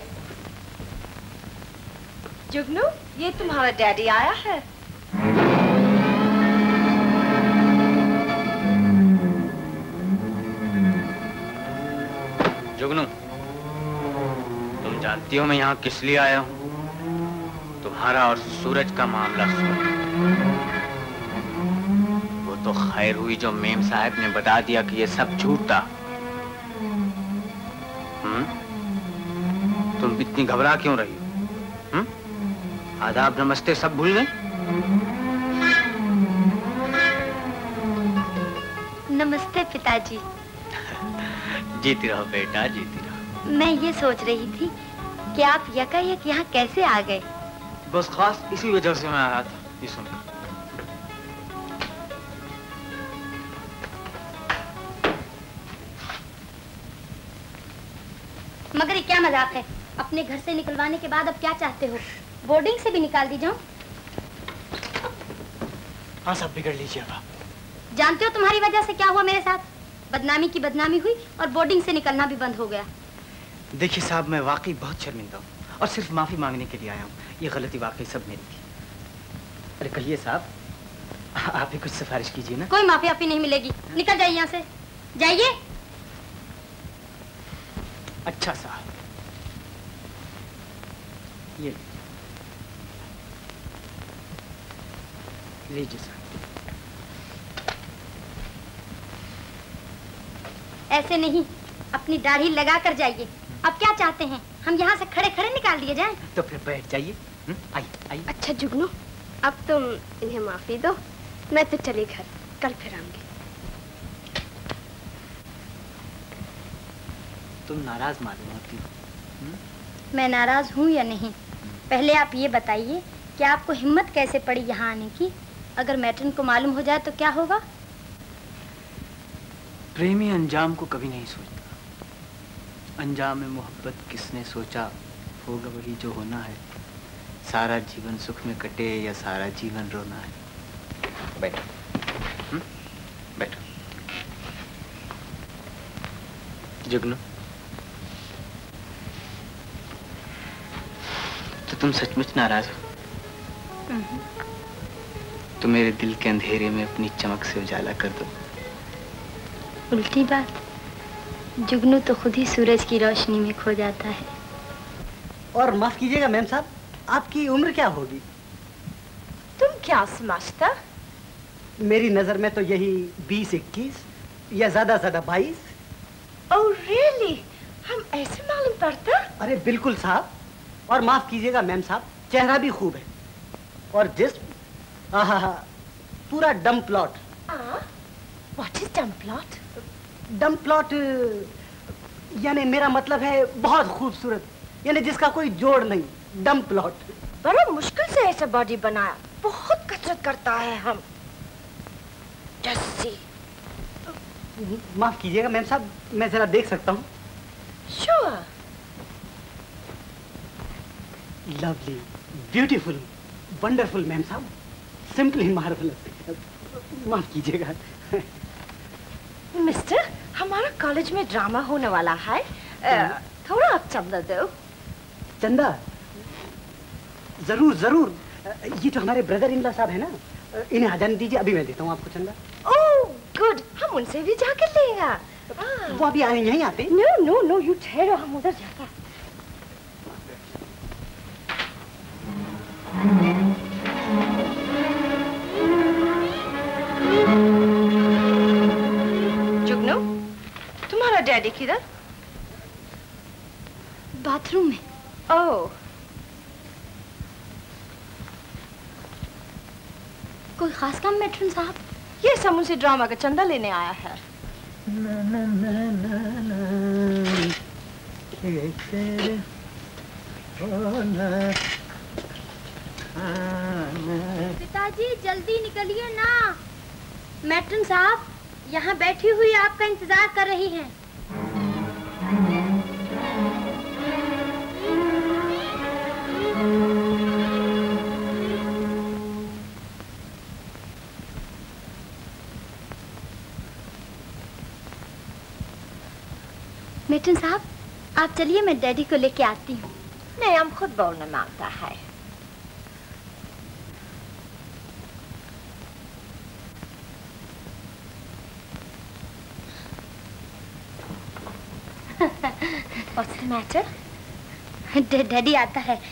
जुगनू, ये तुम्हारा डैडी आया है। जुगनू, तुम जानती हो मैं यहाँ किस लिए आया हूँ? तुम्हारा और सूरज का मामला सुन। वो तो खैर हुई जो मेम साहब ने बता दिया कि ये सब झूठ था। तुम इतनी घबरा क्यों रही हो? आदाब नमस्ते सब भूल गए? नमस्ते पिताजी। जीती रहो बेटा, जीती रहो। मैं ये सोच रही थी कि आप यकायक यहाँ कैसे आ गए। बस खास इसी वजह से मैं आया था, ये सुनकर। मगर ये क्या मजाक है? अपने घर से निकलवाने के बाद अब क्या चाहते हो? बोर्डिंग से भी निकाल दी जाऊं? हाँ, सब बिगड़ लीजिएगा। जानते हो तुम्हारी वजह से क्या हुआ मेरे साथ? बदनामी की बदनामी हुई और बोर्डिंग से निकलना भी बंद हो गया। देखिए साहब, मैं वाकई बहुत शर्मिंदा हूँ और सिर्फ माफी मांगने के लिए आया हूँ। ये गलती वाकई सब मेरी थी। अरे कहिए साहब, आप ही कुछ सिफारिश कीजिए ना। कोई माफी आपी नहीं मिलेगी, निकल जाइए यहाँ से, जाइए। अच्छा साहब, ये लीजिए साहब। ऐसे नहीं, अपनी दाढ़ी लगा कर जाइए। अब क्या चाहते हैं, हम यहाँ से खड़े खड़े निकाल दिए जाएं? तो फिर बैठ जाइए। आइए आइए। अच्छा जुगनू, अब तुम इन्हें माफी दो, मैं तो चली घर, कल फिर आऊंगी। तुम नाराज मालूम होती हो। मैं नाराज हूँ या नहीं, पहले आप ये बताइए कि आपको हिम्मत कैसे पड़ी यहाँ आने की? अगर मैट्रन को मालूम हो जाए तो क्या होगा? प्रेमी अंजाम को कभी नहीं सोचता। अंजाम में मोहब्बत किसने सोचा, होगा वही जो होना है। सारा जीवन सुख में कटे या सारा जीवन रोना है। बैठो, बैठो। जुगनू, तो तुम सचमुच नाराज हो? तो मेरे दिल के अंधेरे में अपनी चमक से उजाला कर दो। उल्टी बात, जुगनू तो खुद ही सूरज की रोशनी में खो जाता है। और माफ कीजिएगा मैम साहब, आपकी उम्र क्या होगी? तुम क्या समझता? मेरी नजर में तो यही 20-21 या ज्यादा 22। Oh really? हम ऐसे मालूम पड़ता? अरे बिल्कुल साहब। और माफ कीजिएगा मैम साहब, चेहरा भी खूब है और जिस्म पूरा dumb plot. What is dumb plot? Dumb plot यानी मेरा मतलब है बहुत खूबसूरत, यानी जिसका कोई जोड़ नहीं। डम प्लॉट। बड़ा मुश्किल से ऐसा बॉडी बनाया, बहुत कसरत करता है हम। जस्सी। माफ कीजिएगा मैम साहब, मैं जरा देख सकता हूँ? Sure. Lovely, beautiful, wonderful ma'am साहब, सिंपली मार्वलस। माफ कीजिएगा। मिस्टर, हमारा कॉलेज में ड्रामा होने वाला है, थोड़ा आप चंदा दो। चंदा? जरूर जरूर। ये जो हमारे ब्रदर इन लॉ साहब है ना, इन्हें आ जाने दीजिए, अभी मैं देता हूँ आपको चंदा। ओह गुड, हम उनसे भी जाके लेगा। वो अभी आए, यहीं आते? नो नो नो, यू ठहरो, हम उधर जाते हैं। जुगनू, तुम्हारा डैडी किधर? बाथरूम में। ओह, कोई खास काम मैट्रन साहब? ये सब मुझसे ड्रामा का चंदा लेने आया है। पिताजी जल्दी निकलिए ना, मैट्रन साहब यहाँ बैठी हुई आपका इंतजार कर रही हैं। मैट्रन साहब आप चलिए, मैं डैडी को लेके आती हूँ। नहीं, हम खुद बोलना मांगता है। What's the matter? डैडी आता है।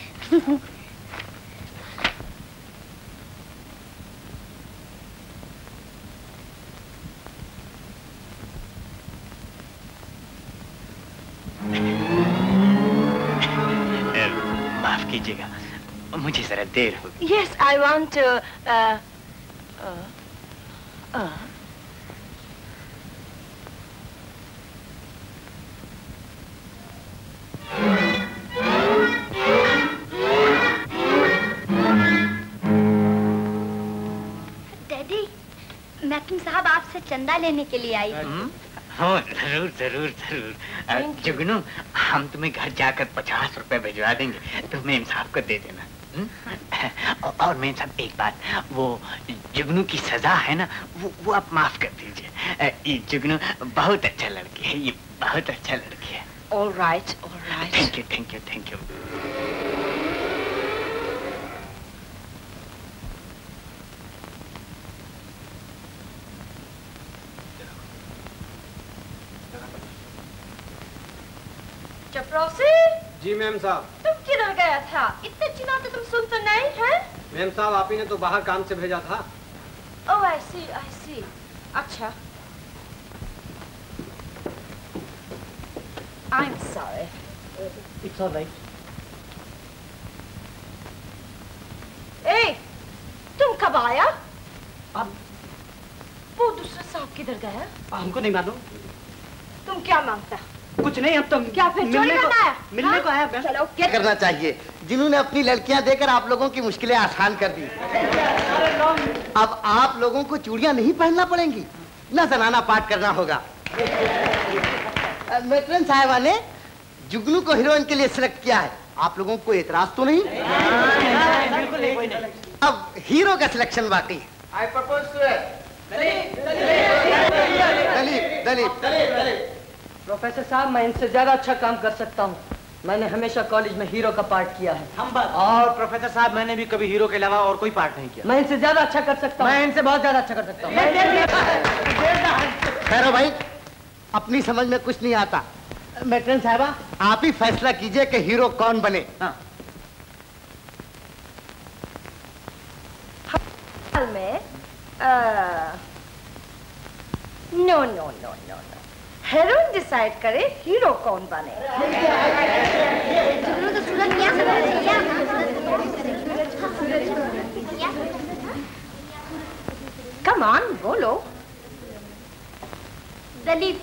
माफ कीजिएगा, मुझे जरा देर हो गई। Yes, I want to. Daddy, matron साहब आपसे चंदा लेने के लिए आई। हाँ जरूर जरूर जरूर। जुगनू, हम तुम्हें घर जाकर 50 रुपए भिजवा देंगे, तो मेम साहब को दे देना। और मेम साहब एक बात, वो जुगनू की सजा है ना, वो आप माफ कर दीजिए। ये जुगनू बहुत अच्छा लड़की है, ये बहुत अच्छा लड़की है। All right, all right. Thank you thank you thank you. चपरासी? जी मैम साहब। तुम किधर गया था? इतने चिल्लाते तुम सुन तो नहीं है? मैम साहब आप ही ने तो बाहर काम से भेजा था। ओह I see, I see. अच्छा। I'm sorry. It's all right. ए, तुम कब आया? अब वो दूसरा साहब किधर गया? हमको नहीं मालूम। तुम क्या मांगता? कुछ नहीं, हम तो क्या फिर चोरी करना है? मिलने को आया। चलो क्या करना चाहिए? जिन्होंने अपनी लड़कियां देकर आप लोगों की मुश्किलें आसान कर दी। अब आप लोगों को चूड़ियां नहीं पहनना पड़ेंगी, ना जनाना पाठ करना होगा। मैट्रन साहिबा ने जुगनू को हीरोइन के लिए सिलेक्ट किया है। आप लोगों को एतराज तो नहीं? बिल्कुल नहीं। अब हीरो का सिलेक्शन बाकी है। I propose to it. Dalip. Professor साहब, मैं इनसे ज्यादा अच्छा काम कर सकता हूँ। मैंने हमेशा कॉलेज में हीरो का पार्ट किया है। और प्रोफेसर साहब, मैंने भी कभी हीरो के अलावा और कोई पार्ट नहीं किया। मैं इनसे ज्यादा अच्छा कर सकता हूँ। मैं इनसे बहुत ज्यादा अच्छा कर सकता हूँ। खैर भाई, अपनी समझ में कुछ नहीं आता। मैट्रन साहिबा, आप ही फैसला कीजिए कि हीरो कौन बने। हाँ। में नो हीरोइन डिसाइड करे हीरो कौन बने। जुगनू तो सूरज क्या कम ऑन बोलो। दलीप।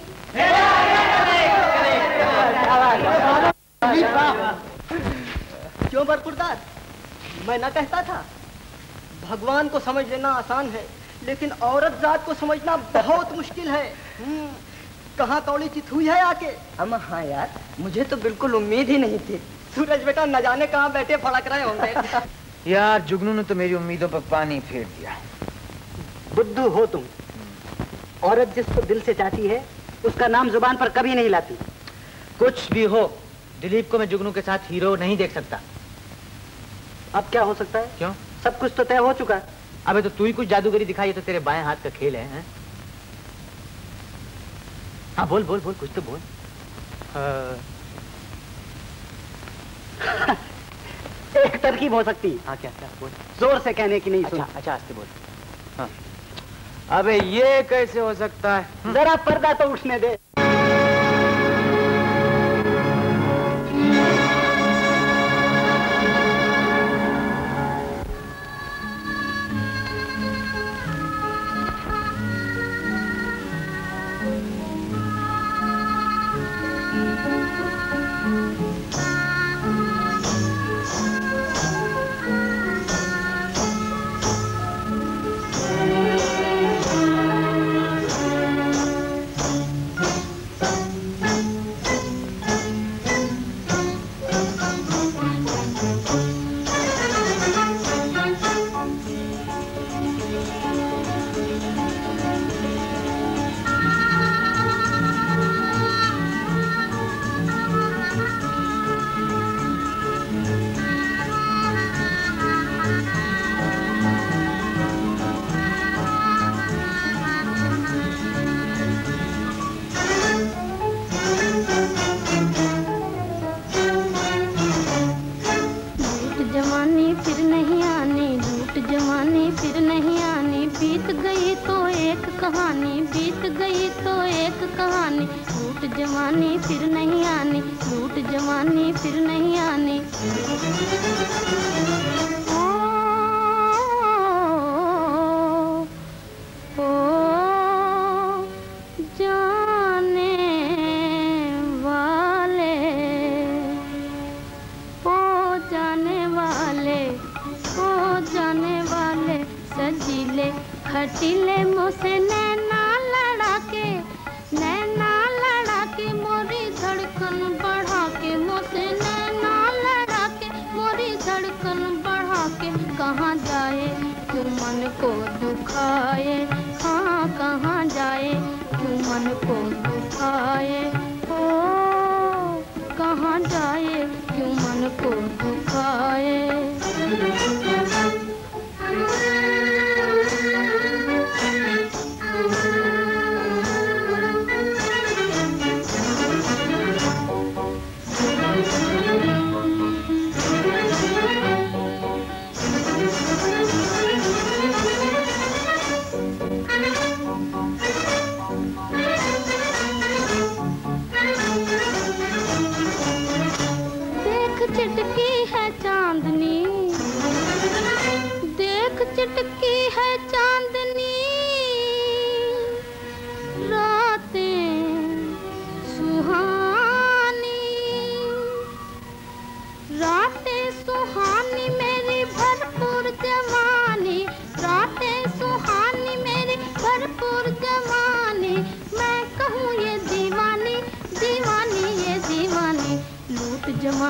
क्यों बरपुरदार? मैं ना कहता था भगवान को समझ लेना आसान है, लेकिन औरत जात को समझना बहुत मुश्किल है। कहाँ कौड़ी चित हुई है आके। अम्मा हाँ यार, मुझे तो बिल्कुल उम्मीद ही नहीं थी। सूरज बेटा न जाने कहाँ बैठे फड़क रहे होंगे। यार जुगनू ने तो मेरी उम्मीदों पर पानी फेर दिया। बुद्धू हो तुम। औरत जिसको दिल से चाहती है उसका नाम जुबान पर कभी नहीं लाती। कुछ भी हो, दिलीप को मैं जुगनू के साथ हीरो नहीं देख सकता। अब क्या हो सकता है? क्यों? सब कुछ तो तय हो चुका है। अबे तो तू ही कुछ जादूगरी दिखाई, तो तेरे बाएं हाथ का खेल है। हाँ बोल बोल बोल, कुछ तो बोल। एक तरकीब हो सकती है। हाँ क्या क्या बोल। जोर से कहने की नहीं। अच्छा आस्ते बोल। हाँ। अबे ये कैसे हो सकता है? जरा पर्दा तो उठने दे।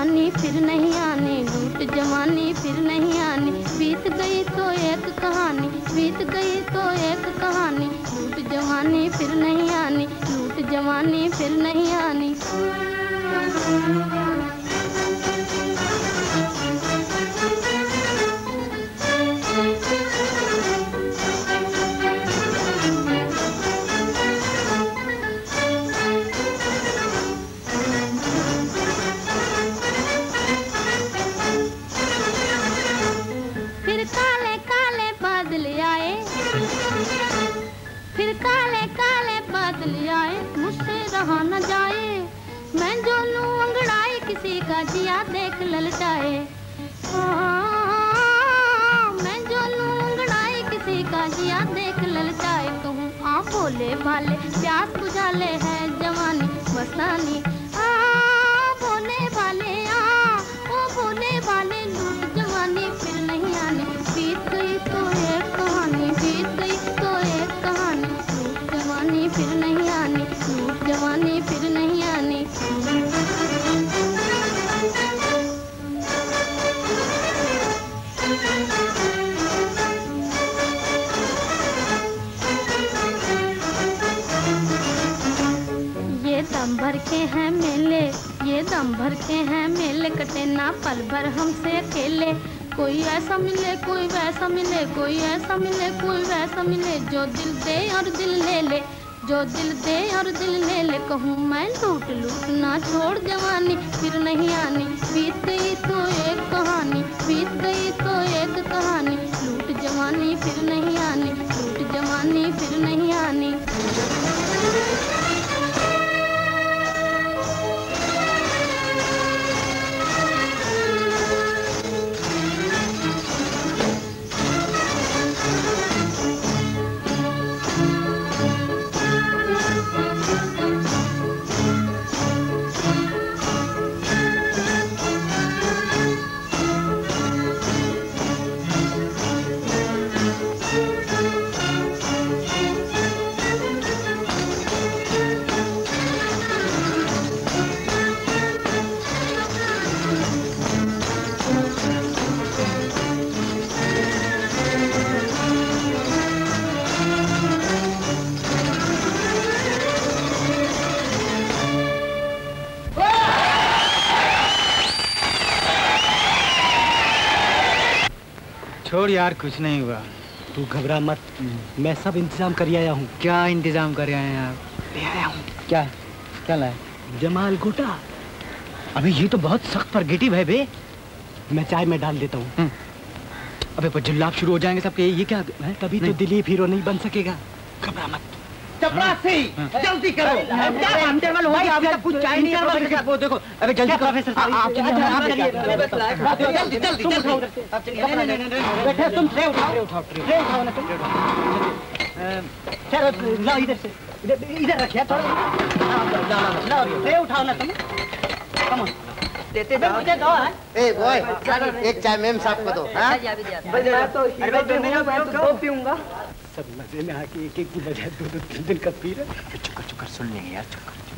जवानी फिर नहीं आनी, लूट जवानी फिर नहीं आनी। बीत गई तो एक कहानी, बीत गई तो एक कहानी। लूट जवानी फिर नहीं आनी, लूट जवानी फिर नहीं आनी। फिर काले काले बादल आए, फिर काले काले बादल आए, मुझसे रहा न जाए। मैं जो लूं अंगड़ाई किसी का जिया देख ललचाए। मैं जो लूं अंगड़ाई किसी का जिया देख ललचाए। कहूँ आ भोले भाले प्यास बुझा ले है जवानी मस्तानी। भोले भाले ओ भोले भाले लूट जवानी फिर नहीं आनी। बीत गई तो एक कहानी, बीत गई तो एक कहानी। लूट जवानी फिर नहीं आनी, लूट जवानी फिर नहीं आनी। ये दम भर के हैं मेले, ये दम भर के हैं मेले, कटे ना पल भर हमसे अकेले। कोई ऐसा मिले कोई वैसा मिले, कोई ऐसा मिले कोई वैसा मिले, जो दिल दे और दिल ले ले, जो दिल दे और दिल ले ले। कहूँ मैं लूट लूट ना छोड़ जवानी फिर नहीं आनी। बीत गई तो एक कहानी, बीत गई तो एक कहानी। लूट जवानी फिर नहीं आनी, लूट जवानी फिर नहीं आनी। छोड़ यार, कुछ नहीं हुआ, तू घबरा मत, मैं सब इंतजाम कर आया हूँ। क्या इंतजाम कर आए हैं आप? ले आया हूँ। क्या क्या लाए? जमाल गोटा। अबे ये तो बहुत सख्त परगेटिव है बे, मैं चाय में डाल देता हूँ। अबे पर जुल्लाब शुरू हो जाएंगे सबके, ये क्या है? तभी तो दिलीप हीरो नहीं बन सकेगा, घबरा मत। चपरासी जल्दी करो, क्या इंटरवल हो गया अभी तक कुछ चाय नहीं है। वो देखो, अबे जल्दी प्रोफेसर साहब, आप चलिए, जल्दी जल्दी जल्दी आप चलिए। बैठे तुम, ट्रे उठाओ, ट्रे उठाओ ना तुम। चलो लाओ इधर से, इधर रखिए थोड़ा, लाओ ट्रे उठाओ ना तुम। कम ऑन, देते मुझे दो। ए बॉय, एक चाय मेम साहब को दो। मैं तो पीऊंगा। सब मजे में आके एक एक की बजाय दो दो तीन दिन का पी रहे। चुप कर सुन लेंगे यार, चुप कर।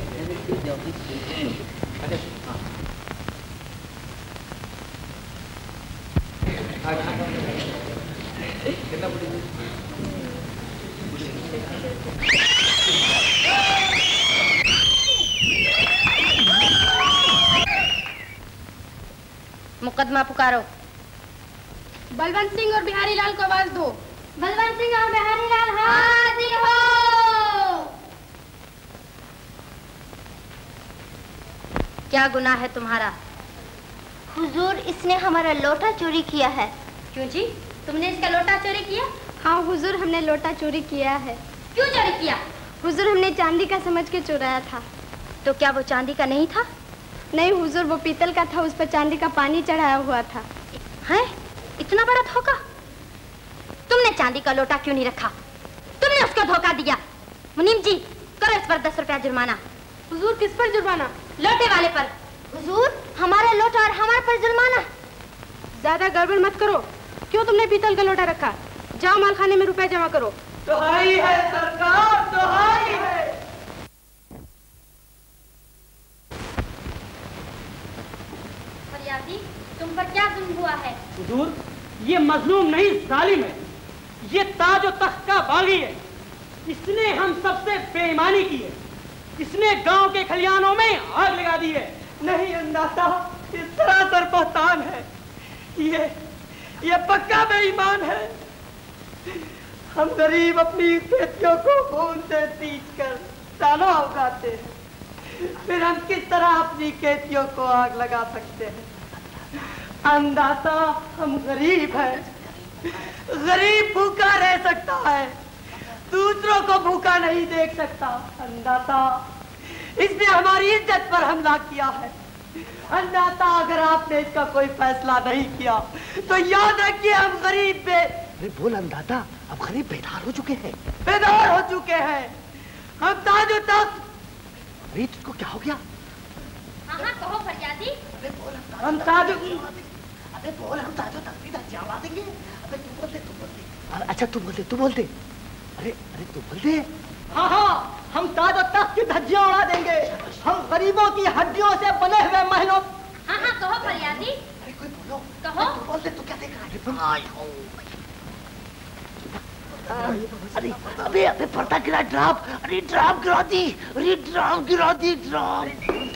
मुकदमा पुकारो। बलवंत सिंह और बिहारी लाल को आवाज दो। बलवंत सिंह और बिहारी लाल हाजिर हो। क्या गुनाह है तुम्हारा? हुजूर, इसने हमारा लोटा चोरी किया है। क्यों जी, तुमने इसका लोटा चोरी किया? हाँ हुजूर, हमने लोटा चोरी किया है। क्यों चोरी किया? हुजूर, हमने चांदी का समझ के चुराया था। तो क्या वो चांदी का नहीं था? नहीं हुजूर, वो पीतल का था, उस पर चांदी का पानी चढ़ाया हुआ था। है? इतना बड़ा धोखा? तुमने चांदी का लोटा क्यों नहीं रखा? तुमने उसको धोखा दिया। मुनीम जी, करो इस पर 10 रुपया जुर्माना। हुजूर, किस पर जुर्माना? लोटे वाले पर। हुजूर, हमारा लोटा और हमारे पर जुर्माना। ज्यादा गड़बड़ मत करो। क्यों तुमने पीतल का लोटा रखा? जाओ मालखाने में रुपए जमा करो। दुहाई है सरकार, दुहाई है। हुजूर, ये मजलूम नहीं जालिम है, ये ताज और तख्त का बागी है। इसने हम सबसे बेईमानी की है, इसने गांव के खलियानों में आग लगा दी है। नहीं अंदाजा, ये सरासर बहतान है, ये पक्का बेईमान है। हम गरीब अपनी खेतियों को खून से सींच कर दाना उगाते हैं, फिर हम किस तरह अपनी खेतियों को आग लगा सकते हैं? अंदाजा, हम गरीब हैं, गरीब भूखा रह सकता है, दूसरों को भूखा नहीं देख सकता। अंदाजा, इसने हमारी इज्जत पर हमला किया है। अंदाजा, अगर आपने इसका कोई फैसला नहीं किया तो याद रखिए हम गरीब पे। अरे बोल अंदाजा, अब गरीब बेदार हो चुके हैं। बेदार हो चुके हैं, हम ताजो तक। अरे तुझको क्या हो गया? हाँ हाँ कहो फरियादी। हम ताजो, अबे बोल, हम ताजो तक भी जमा देंगे। अबे तू बोल दे, तू बोल दे। अच्छा तू बोल दे, तू बोल दे। अरे अरे तू बोल दे। हाँ हाँ, हम ताजो तक की धज्जियां उड़ा देंगे, हम गरीबों की हड्डियों से बने हुए महलों। हाँ हाँ कहो फरियादी। अरे कोई बोलो, कहो। तू बोल दे, तू क्या देख रहा है? अरे अबे अबे पर्दा गिरा, ड्राम, अरे ड्राम गिरा दी, अरे ड्राम गिरा दी, ड्राम।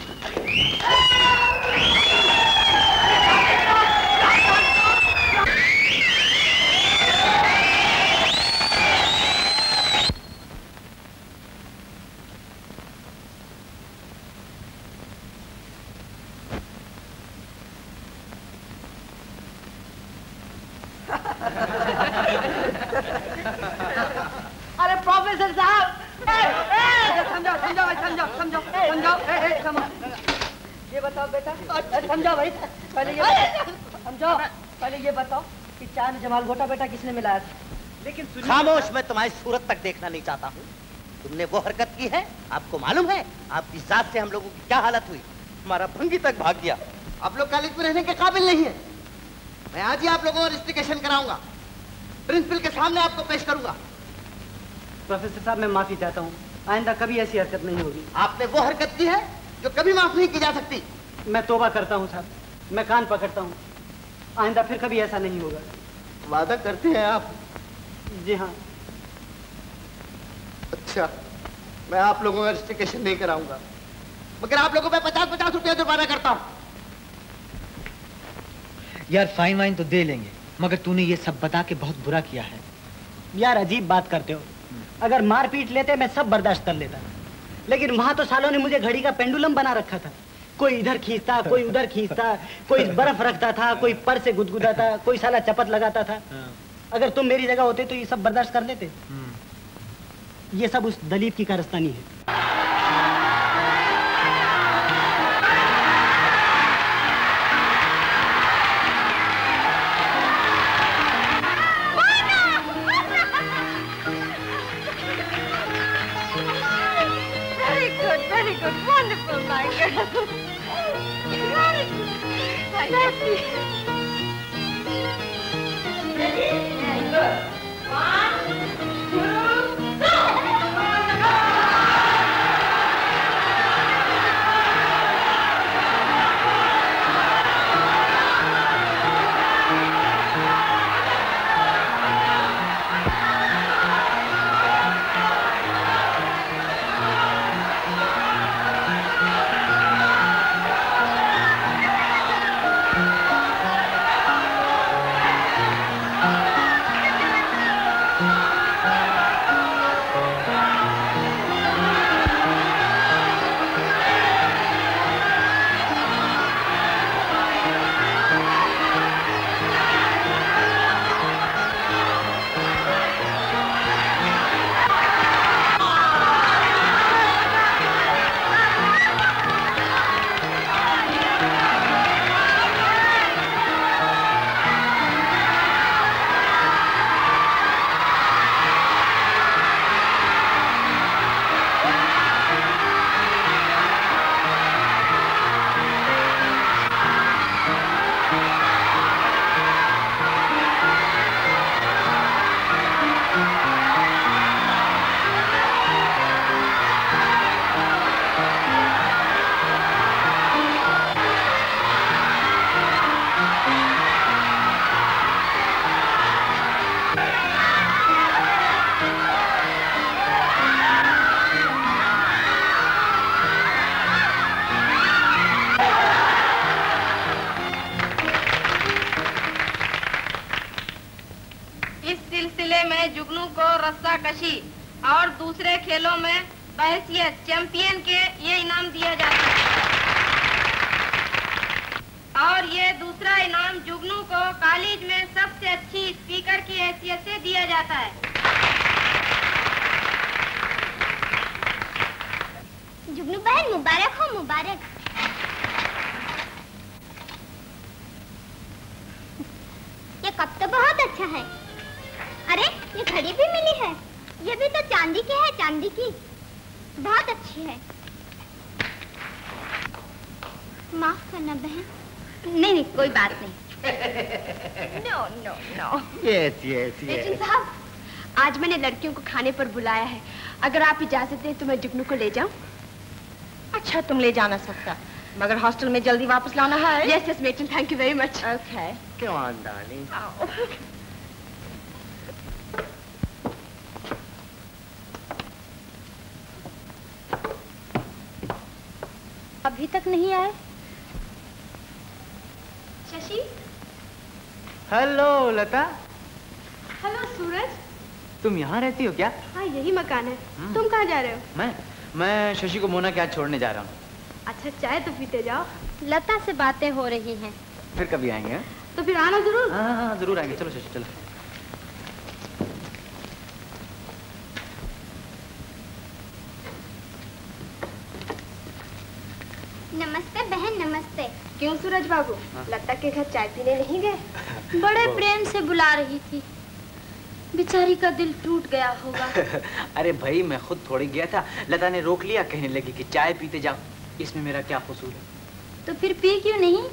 अरे प्रोफेसर साहब, समझाओ समझाओ भाई, समझाओ समझाओ समझाओ। ये बताओ बेटा, समझाओ भाई, पहले ये समझाओ, पहले ये बताओ कि चाय में जमाल घोटा बेटा किसने मिलाया था? लेकिन खामोश, मैं तुम्हारी सूरत तक देखना नहीं चाहता हूँ। तुमने वो हरकत की है, आपको मालूम है आपकी जात से हम लोगों की क्या हालत हुई? हमारा भंगी तक भाग गया। आप लोग कॉलेज में रहने के काबिल नहीं है। मैं आज ही आप लोगों को रजिस्ट्रेशन कराऊंगा, प्रिंसिपल के सामने आपको पेश करूंगा। प्रोफेसर साहब, मैं माफी चाहता हूँ, आइंदा कभी ऐसी हरकत नहीं होगी। आपने वो हरकत की है जो कभी माफ नहीं की जा सकती। मैं तौबा करता हूँ साहब, मैं कान पकड़ता हूँ, आइंदा फिर कभी ऐसा नहीं होगा। वादा करते हैं आप? जी हाँ। अच्छा, मैं आप लोगों का रजिस्ट्रेशन नहीं कराऊंगा, मगर आप लोगों पे 50-50 रुपया जुर्माना करता हूँ। यार फाइन वाइन तो दे लेंगे, मगर तूने ये सब बता के बहुत बुरा किया है। यार अजीब बात करते हो, अगर मार पीट लेते मैं सब बर्दाश्त कर लेता, लेकिन वहां तो सालों ने मुझे घड़ी का पेंडुलम बना रखा था। कोई इधर खींचता, कोई उधर खींचता, कोई बर्फ रखता था, कोई पर से गुदगुदाता, कोई साला चपत लगाता था। अगर तुम मेरी जगह होते तो ये सब बर्दाश्त कर लेते? ये सब उस दलीप की कारस्तानी है। Very good, wonderful, my girl. Very good. Ready? Very good. 1, 2, go! रस्साकशी और दूसरे खेलों में बहैसियत चैंपियन के ये इनाम दिया जाता है। और ये दूसरा इनाम जुगनू को कॉलेज में सबसे अच्छी स्पीकर की हैसियत से दिया जाता है। जुगनू बहन मुबारक हो, मुबारक। ये कप तो बहुत अच्छा है। अरे ये घड़ी भी मिली है, ये भी तो चांदी की है, चांदी की, बहुत अच्छी है। माफ करना बहन। नहीं नहीं कोई बात नहीं। No no no. Yes yes लेकिन साहब, आज मैंने लड़कियों को खाने पर बुलाया है, अगर आप इजाजत दें तो मैं जुगनू को ले जाऊं? अच्छा तुम ले जाना सकता, मगर हॉस्टल में जल्दी वापस लाना है। Yes yes matron, thank you very much. Okay come on darling. अभी तक नहीं आए। शशि। हेलो लता। हेलो सूरज। तुम यहाँ रहती हो क्या? हाँ यही मकान है। तुम कहाँ जा रहे हो? मैं शशि को मोना के आज छोड़ने जा रहा हूँ। अच्छा चाय तो पीते जाओ। लता से बातें हो रही हैं। फिर कभी आएंगे? तो फिर आना जरूर। हाँ जरूर आएंगे। चलो शशि चलो। नमस्ते बहन, नमस्ते। क्यों सूरज बाबू, लता के घर चाय पीने नहीं गए? बड़े प्रेम से बुला रही थी, बेचारी का दिल टूट गया होगा। अरे भाई मैं खुद थोड़ी गया था, लता ने रोक लिया, कहने लगी कि चाय पीते जाओ। इसमें मेरा क्या कसूर है? तो फिर पी क्यों नहीं?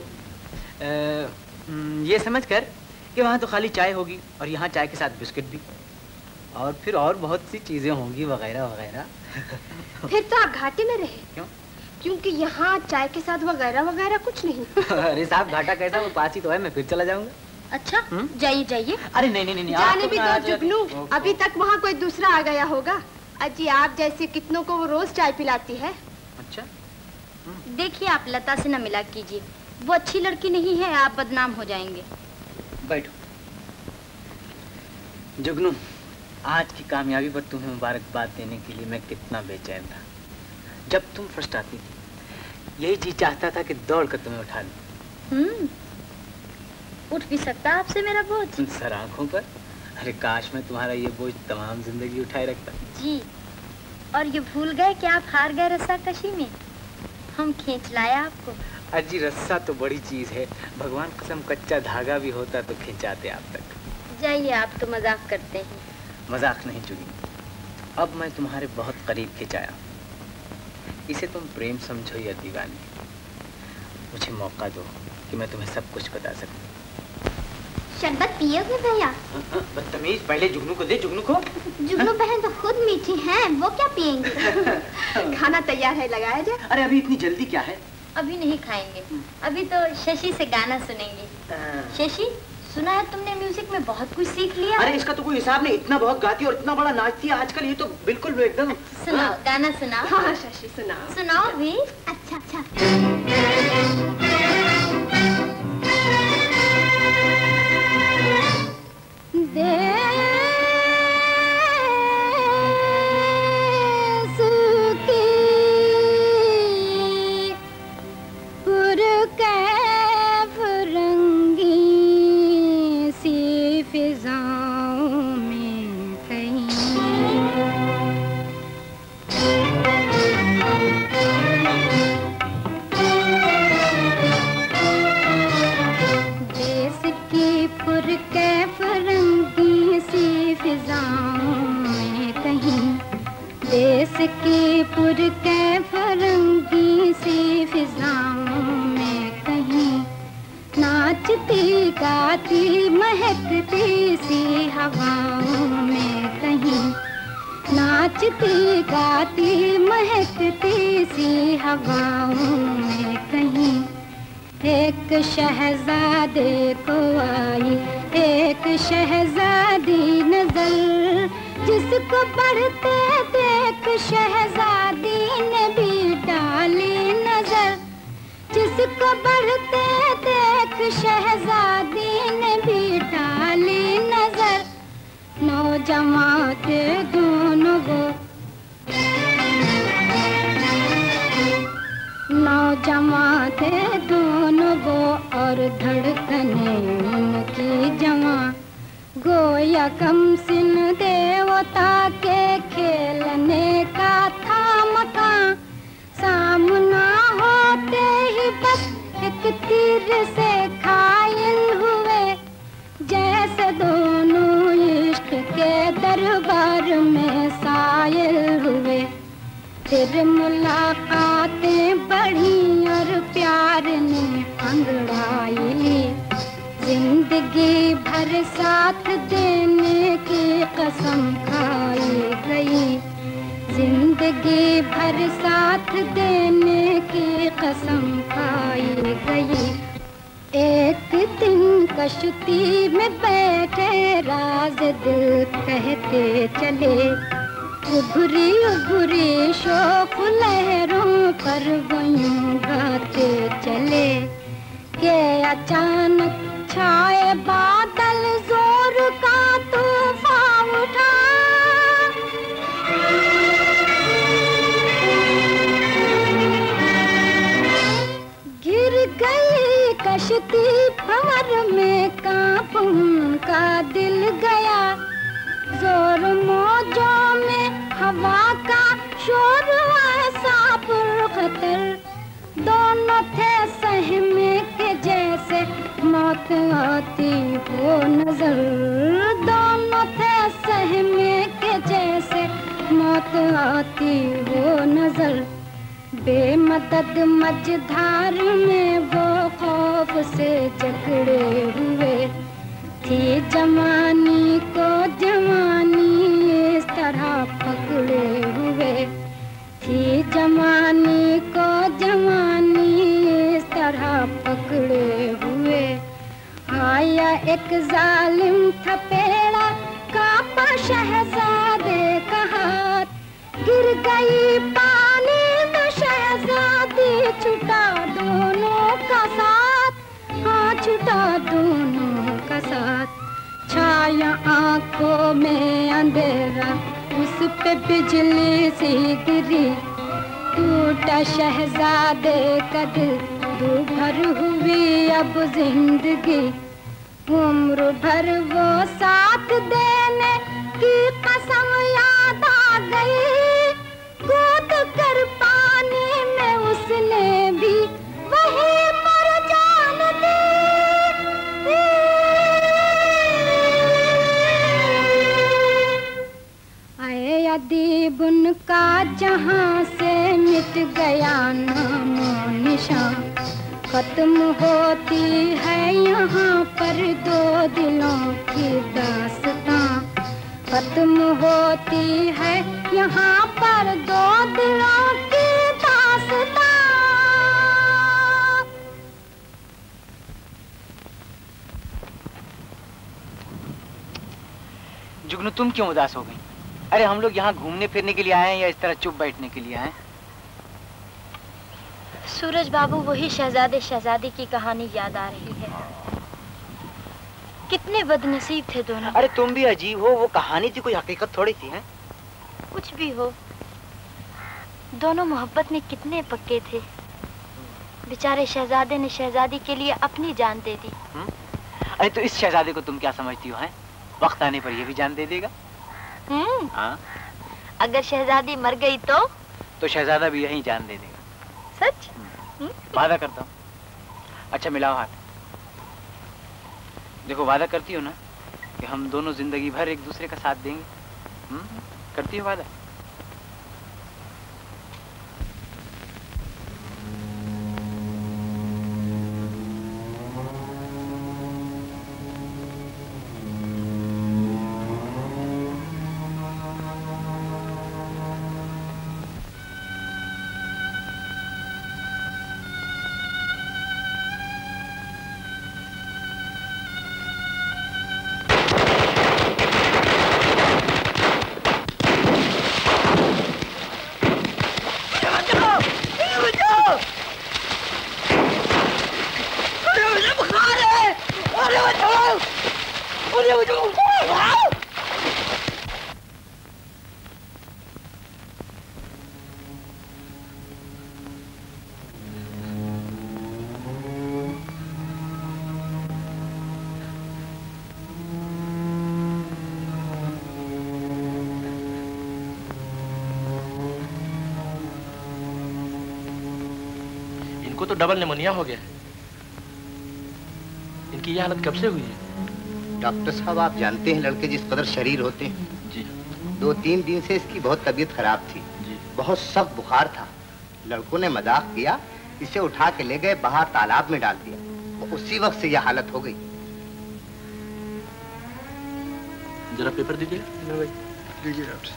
ये समझ कर कि वहाँ तो खाली चाय होगी और यहाँ चाय के साथ बिस्किट भी, और फिर और बहुत सी चीजें होंगी वगैरह वगैरह। फिर तो आप घाटे में रहे। क्यों? क्योंकि यहाँ चाय के साथ वगैरह वगैरह कुछ नहीं। अरे साहब घाटा कैसा, वो पास ही तो है, मैं फिर चला जाऊंगा। अच्छा जाइए जाइए। अरे नहीं जाने भी दो जुगनू, अभी तक वहाँ कोई दूसरा आ गया होगा। अजी आप जैसे कितनों को वो रोज चाय पिलाती है। अच्छा देखिए आप लता से न मिला कीजिए, वो अच्छी लड़की नहीं है, आप बदनाम हो जाएंगे। बैठो। जुगनू, आज की कामयाबी पर तुम्हें मुबारकबाद देने के लिए मैं कितना बेचैन था। जब तुम फर्स्ट आती थी, यही जी चाहता था कि दौड़ कर तुम्हें उठा लूं। उठ भी सकता आपसे मेरा बोझ? सर आंखों पर। अरे काश मैं तुम्हारा ये बोझ तमाम जिंदगी उठाए रखता। जी, और ये भूल गए कि आप हार गए रस्साकशी में, हम खींच लाए आपको। अजी रस्सा तो बड़ी चीज है, भगवान कसम कच्चा धागा भी होता तो खिंचाते आप तक। जाइए, आप तो मजाक करते हैं। मजाक नहीं जुगी, अब मैं तुम्हारे बहुत करीब खिंचाया। इसे तुम प्रेम समझो या दीवानी, मुझे मौका दो कि मैं तुम्हें सब कुछ बता सकूं। शरबत पियोगे भैया? बदतमीज, पहले जुगनू को दे। जुगनू को? जुगनू बहन तो खुद मीठी हैं, वो क्या पियेंगे? खाना तैयार है, लगाया जाए? अरे अभी इतनी जल्दी क्या है? अभी नहीं खाएंगे, अभी तो शशि से गाना सुनेंगे। शशि, सुना है तुमने म्यूजिक में बहुत कुछ सीख लिया? अरे इसका तो कोई हिसाब नहीं, इतना बहुत गाती है और इतना बड़ा नाचती है आजकल, ये तो बिल्कुल एकदम। सुनाओ, गाना सुनाओ। हाँ शशि सुनाओ। सुनाओ भी। अच्छा अच्छा। की पुरकैफ रंगी सी फिजाओं में कहीं नाचती गाती महकती सी हवाओं में कहीं नाचती गाती महकती सी हवाओं में कहीं एक शहजादे को आई एक शहजादी नजर जिसको पढ़ते देख शहजादी ने भी डाली नजर जिसको पढ़ते देख शहजादी ने भी डाली नजर नौजवान थे दोनों वो, नौजवान थे दोनों वो और धड़कने उनकी जवां। गोया कम सिन देवता के खेलने का था मकान। सामना होते ही बस एक तीर से घायल हुए, जैसे दोनों इश्क के दरबार में सायल हुए। फिर मुलाकातें बढ़ी और प्यार ने अंगड़ाई ली। जिंदगी भर साथ देने की कसम खाई गई, जिंदगी भर साथ देने की कसम खाई गई। एक दिन कश्ती में बैठे राज दिल कहते चले, उभरी उभरी शोक लहरों पर यूं गाते चले के अचानक छाए बादल जोर का तूफान उठा। गिर गई कश्ती भंवर में, कांप उनका दिल गया। जोर मौजों में हवा का शोर ऐसा पुरखतर, दोनों थे सहमे के जैसे मौत आती हो नजर। दोनों थे सहमे के जैसे मौत आती हो नजर। बेमदद मझधार में वो खौफ से जकड़े हुए। थी जवानी को जवानी इस तरह पकड़े हुए, थी जवानी को जवानी इस तरह पकड़े हुए। आया एक जालिम थपेड़ा, कांपा शहजादे का हाथ। गिर गई पानी में शहजादी, छुटा दोनों का साथ, हाँ छुटा दोनों का साथ। छाया आंखों में अंधेरा, उस पे बिजली सी गिरी। टूटा शहजादे का दिल, दूभर हुई अब जिंदगी। उम्र भर वो साथ देने की कसम याद आ गई। कूद कर पानी में उसने भी वही मर जान दी। आए अदीब उनका जहां से मिट गया नामो निशान। खत्म होती है यहाँ पर दो दिलों की दास्तां। खत्म होती है यहाँ पर दो दिलों की दास्तां। जुगनू, तुम क्यों उदास हो गई? अरे हम लोग यहाँ घूमने फिरने के लिए आए हैं या इस तरह चुप बैठने के लिए आए हैं? सूरज बाबू, वही शहजादे शहजादी की कहानी याद आ रही है। कितने बदनसीब थे दोनों। अरे तुम भी अजीब हो, वो कहानी थी, कोई हकीकत थोड़ी थी। है कुछ भी हो, दोनों मोहब्बत में कितने पक्के थे। बेचारे शहजादे ने शहजादी के लिए अपनी जान दे दी। अरे तो इस शहजादे को तुम क्या समझती हो? हैं वक्त आने पर ये भी जान दे देगा। हाँ? अगर शहजादी मर गई तो शहजादा भी यही जान दे देगा। सच? वादा करता हूँ। अच्छा मिलाओ हाथ। देखो, वादा करती हो ना कि हम दोनों जिंदगी भर एक दूसरे का साथ देंगे? करती हो वादा? इनको तो डबल निमोनिया हो गया है। इनकी ये हालत कब से हुई है? डॉक्टर साहब, आप जानते हैं लड़के जिस कदर शरीर होते हैं। जी। 2-3 दिन से इसकी बहुत तबीयत खराब थी। जी। बहुत सख्त बुखार था। लड़कों ने मजाक किया, इसे उठा के ले गए, बाहर तालाब में डाल दिया। तो उसी वक्त से यह हालत हो गई। जरा पेपर दीजिए। दीजिए डॉक्टर।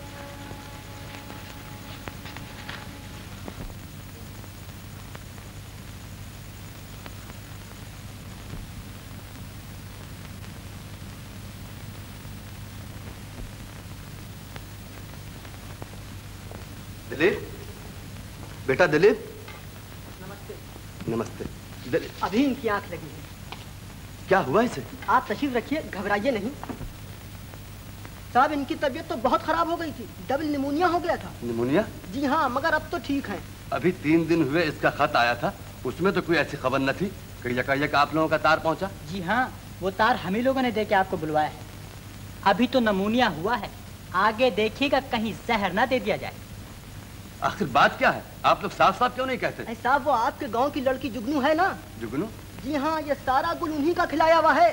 दिलीप, बेटा दिलीप। नमस्ते। नमस्ते। दिलीप, अभी इनकी आंख लगी है। क्या हुआ इसे? आप तशरीफ रखिए, घबराइए नहीं। साहब, इनकी तबीयत तो बहुत खराब हो गई थी, डबल निमोनिया हो गया था। निमोनिया? जी हाँ, मगर अब तो ठीक है। अभी 3 दिन हुए इसका खत आया था, उसमें तो कोई ऐसी खबर न थी कि यकायक आप लोगों का तार पहुंचा। जी हाँ, वो तार हम ही लोगों ने दे के आपको बुलवाया है। अभी तो नमूनिया हुआ है, आगे देखिएगा कहीं जहर ना दे दिया जाए। आखिर बात क्या है? आप लोग साफ साफ क्यों नहीं कहते? साहब, वो आपके गांव की लड़की जुगनू है ना? जुगनू? जी हाँ, ये सारा गुल उन्हीं का खिलाया हुआ है।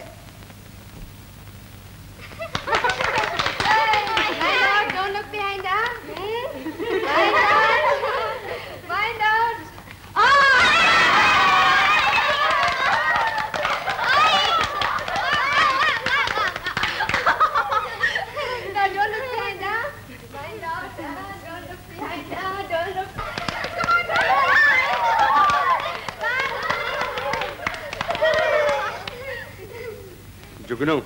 Don't look behind her. Find out. Find out. No, don't look behind her. Find out. Don't look behind her. Don't look. Come on. जुगनू।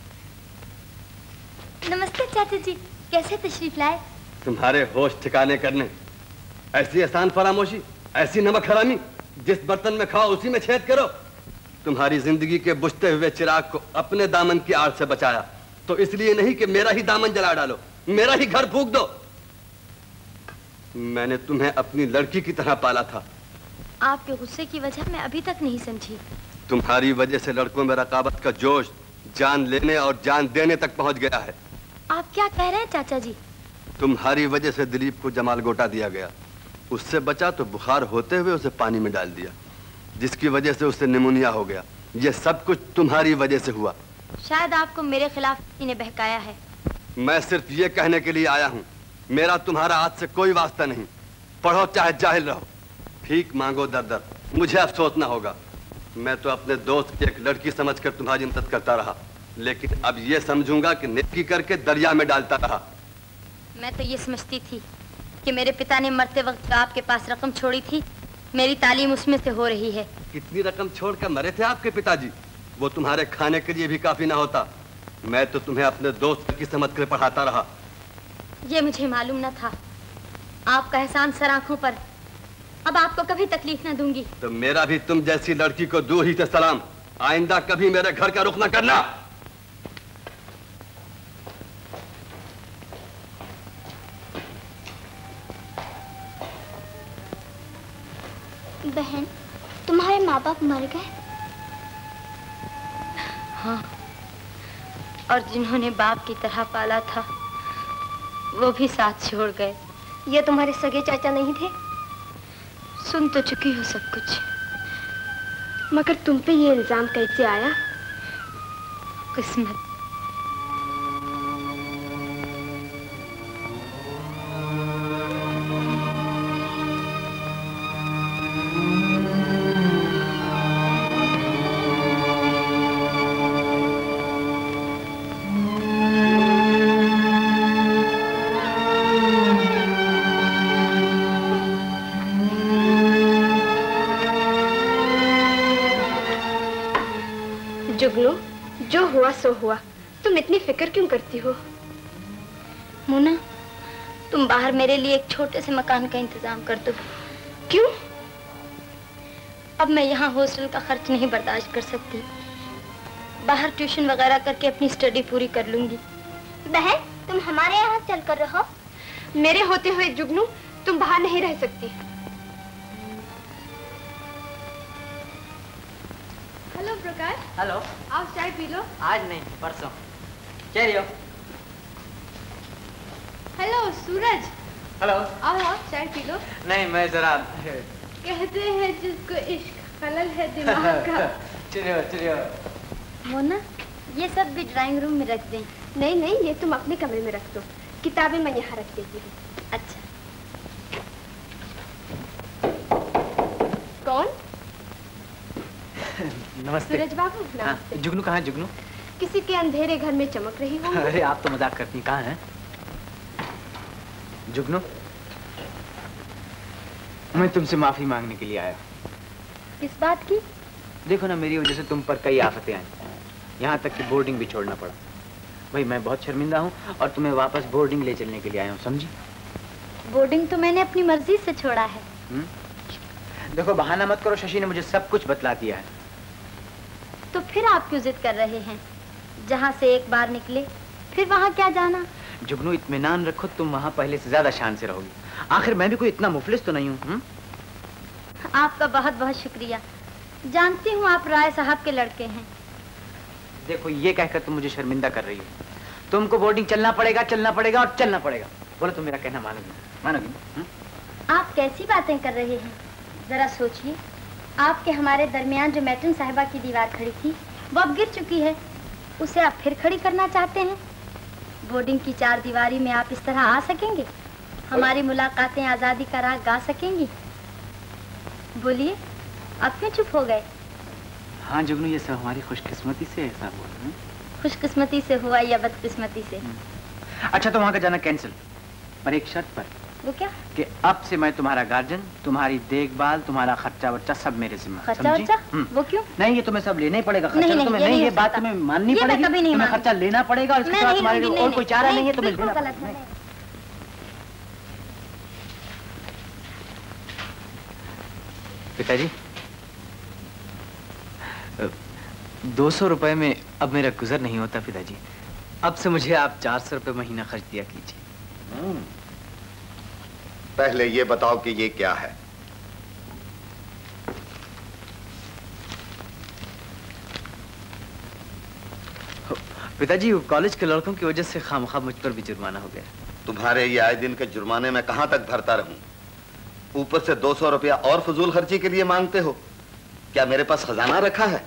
नमस्ते चाचा जी, कैसे तशरीफ लाए? तुम्हारे होश ठिकाने करने, ऐसी आसान फरामोशी, ऐसी नमक हरामी, जिस बर्तन में खाओ उसी में छेद करो। तुम्हारी जिंदगी के बुझते हुए चिराग को अपने दामन की आड़ से बचाया तो इसलिए नहीं कि मेरा ही दामन जला डालो, मेरा ही घर फूंक दो। मैंने तुम्हें अपनी लड़की की तरह पाला था। आपके गुस्से की वजह मैं अभी तक नहीं समझी। तुम्हारी वजह से लड़कों में रकाबत का जोश जान लेने और जान देने तक पहुंच गया है। आप क्या कह रहे हैं चाचा जी? तुम्हारी वजह से दिलीप को जमाल गोटा दिया गया, उससे बचा तो बुखार होते हुए उसे पानी में डाल दिया, जिसकी वजह से उसे निमोनिया हो गया। ये सब कुछ तुम्हारी वजह से हुआ। शायद आपको मेरे खिलाफ किसी ने बहकाया है। मैं सिर्फ ये कहने के लिए आया हूँ, मेरा तुम्हारा आज से कोई वास्ता नहीं। पढ़ो चाहे जाहिल रहो, भीख मांगो दर दर, मुझे अफसोस ना होगा। मैं तो अपने दोस्त की एक लड़की समझकर तुम्हारी मदद करता रहा, लेकिन अब ये समझूंगा कि नेकी करके दरिया में डालता रहा। मैं तो ये समझती थी कि मेरे पिता ने मरते वक्त आपके पास रकम छोड़ी थी, मेरी तालीम उसमें से हो रही है। कितनी रकम छोड़कर मरे थे आपके पिताजी? वो तुम्हारे खाने के लिए भी काफी ना होता। मैं तो तुम्हें अपने दोस्त की समझ कर पढ़ाता रहा। ये मुझे मालूम न था। आपका एहसान सर आंखों पर, अब आपको कभी तकलीफ न दूंगी। तो मेरा भी तुम जैसी लड़की को दूर ही से सलाम। आइंदा कभी मेरे घर का रुख न करना। बहन, तुम्हारे माँ बाप मर गए? हाँ, और जिन्होंने बाप की तरह पाला था वो भी साथ छोड़ गए। ये तुम्हारे सगे चाचा नहीं थे? सुन तो चुकी हो सब कुछ। मगर तुम पे ये इल्जाम कैसे आया? किस्मत। जुगनू, जो हुआ सो हुआ, तुम इतनी फिक्र क्यों करती हो? मुन्ना, तुम बाहर मेरे लिए एक छोटे से मकान का इंतजाम कर दो। क्यों? अब मैं यहाँ हॉस्टल का खर्च नहीं बर्दाश्त कर सकती। बाहर ट्यूशन वगैरह करके अपनी स्टडी पूरी कर लूंगी। बहन, तुम हमारे यहाँ चल कर रहो। मेरे होते हुए जुगनू, तुम बाहर नहीं रह सकती। हेलो प्रकाश। हेलो। आओ चाय पी लो। आज नहीं, परसों। चलिए। हेलो सूरज। हेलो। आओ चाय पी लो। नहीं, मैं जरा कहते हैं जिसको इश्क खलल है दिमाग का। चलिए। मोना, ये सब भी ड्राइंग रूम में रख दें। नहीं नहीं, ये तुम अपने कमरे में रख दो, किताबें मैं यहाँ रख देती हूँ। अच्छा। कौन? नमस्ते। सूरज बाबू नमस्ते। जुगनू कहाँ है? जुगनू किसी के अंधेरे घर में चमक रही हूँ। अरे आप तो मजाक करती, कहाँ हैं? जुगनू, मैं तुमसे माफी मांगने के लिए आया। किस बात की? देखो ना, मेरी वजह से तुम पर कई आफतें आई, यहाँ तक कि बोर्डिंग भी छोड़ना पड़ा। भाई मैं बहुत शर्मिंदा हूँ और तुम्हें वापस बोर्डिंग ले चलने के लिए आया हूँ, समझी? बोर्डिंग तो मैंने अपनी मर्जी से छोड़ा है। देखो बहाना मत करो, शशि ने मुझे सब कुछ बतला दिया है। तो फिर आप क्यों जिद कर रहे हैं? जहाँ से एक बार निकले फिर वहाँ क्या जाना? जुगनू इत्मीनान रखो, तुम वहाँ पहले से ज्यादा शान से रहोगी। आखिर मैं भी कोई इतना मुफलिस तो नहीं हूँ। आपका बहुत बहुत शुक्रिया। जानती हूँ आप राय साहब के लड़के हैं। देखो ये कहकर तुम मुझे शर्मिंदा कर रही हो। तुमको बोर्डिंग चलना पड़ेगा, चलना पड़ेगा और चलना पड़ेगा। बोलो तुम मेरा कहना मानोगी? आप कैसी बातें कर रहे हैं? जरा सोचिए, आपके हमारे दरमियान जो मैट्रिन साहिबा की दीवार खड़ी थी वो अब गिर चुकी है, उसे आप फिर खड़ी करना चाहते हैं? बोर्डिंग की चार दीवारी में आप इस तरह आ सकेंगे? हमारी मुलाकातें आज़ादी का राग गा सकेंगी? बोलिए, आप क्यों चुप हो गए? हाँ जुगनू, ये सब हमारी खुशकिस्मती से ऐसा हुआ। खुशकिस्मती से हुआ या बदकिस्मती से? अच्छा तो वहाँ का जाना कैंसिल, पर एक शर्त पर। वो क्या? कि अब से मैं तुम्हारा गार्जियन, तुम्हारी देखभाल, तुम्हारा खर्चा वर्चा सब मेरे जिम्मे। खर्चा वर्चा? वो क्यों? नहीं, ये तुम्हें सब लेना ही पड़ेगा। खर्चा नहीं, तुम्हें नहीं, ये बात तुम्हें माननी पड़ेगी। तुम्हें खर्चा लेना पड़ेगा और इसके बाद तुम्हारे लिए और कोई चारा नहीं है, तुम्हें लेना पड़ेगा। पिताजी, 200 रुपए में अब मेरा गुजर नहीं होता पिताजी। अब से मुझे आप 400 रुपए महीना खर्च दिया कीजिए। पहले ये बताओ कि ये क्या है? पिताजी, कॉलेज के लड़कों की वजह से खामखा मुझ पर भी जुर्माना हो गया। तुम्हारे ये आए दिन के जुर्माने में कहां तक भरता रहूं? ऊपर से 200 रुपया और फजूल खर्ची के लिए मांगते हो। क्या मेरे पास खजाना रखा है?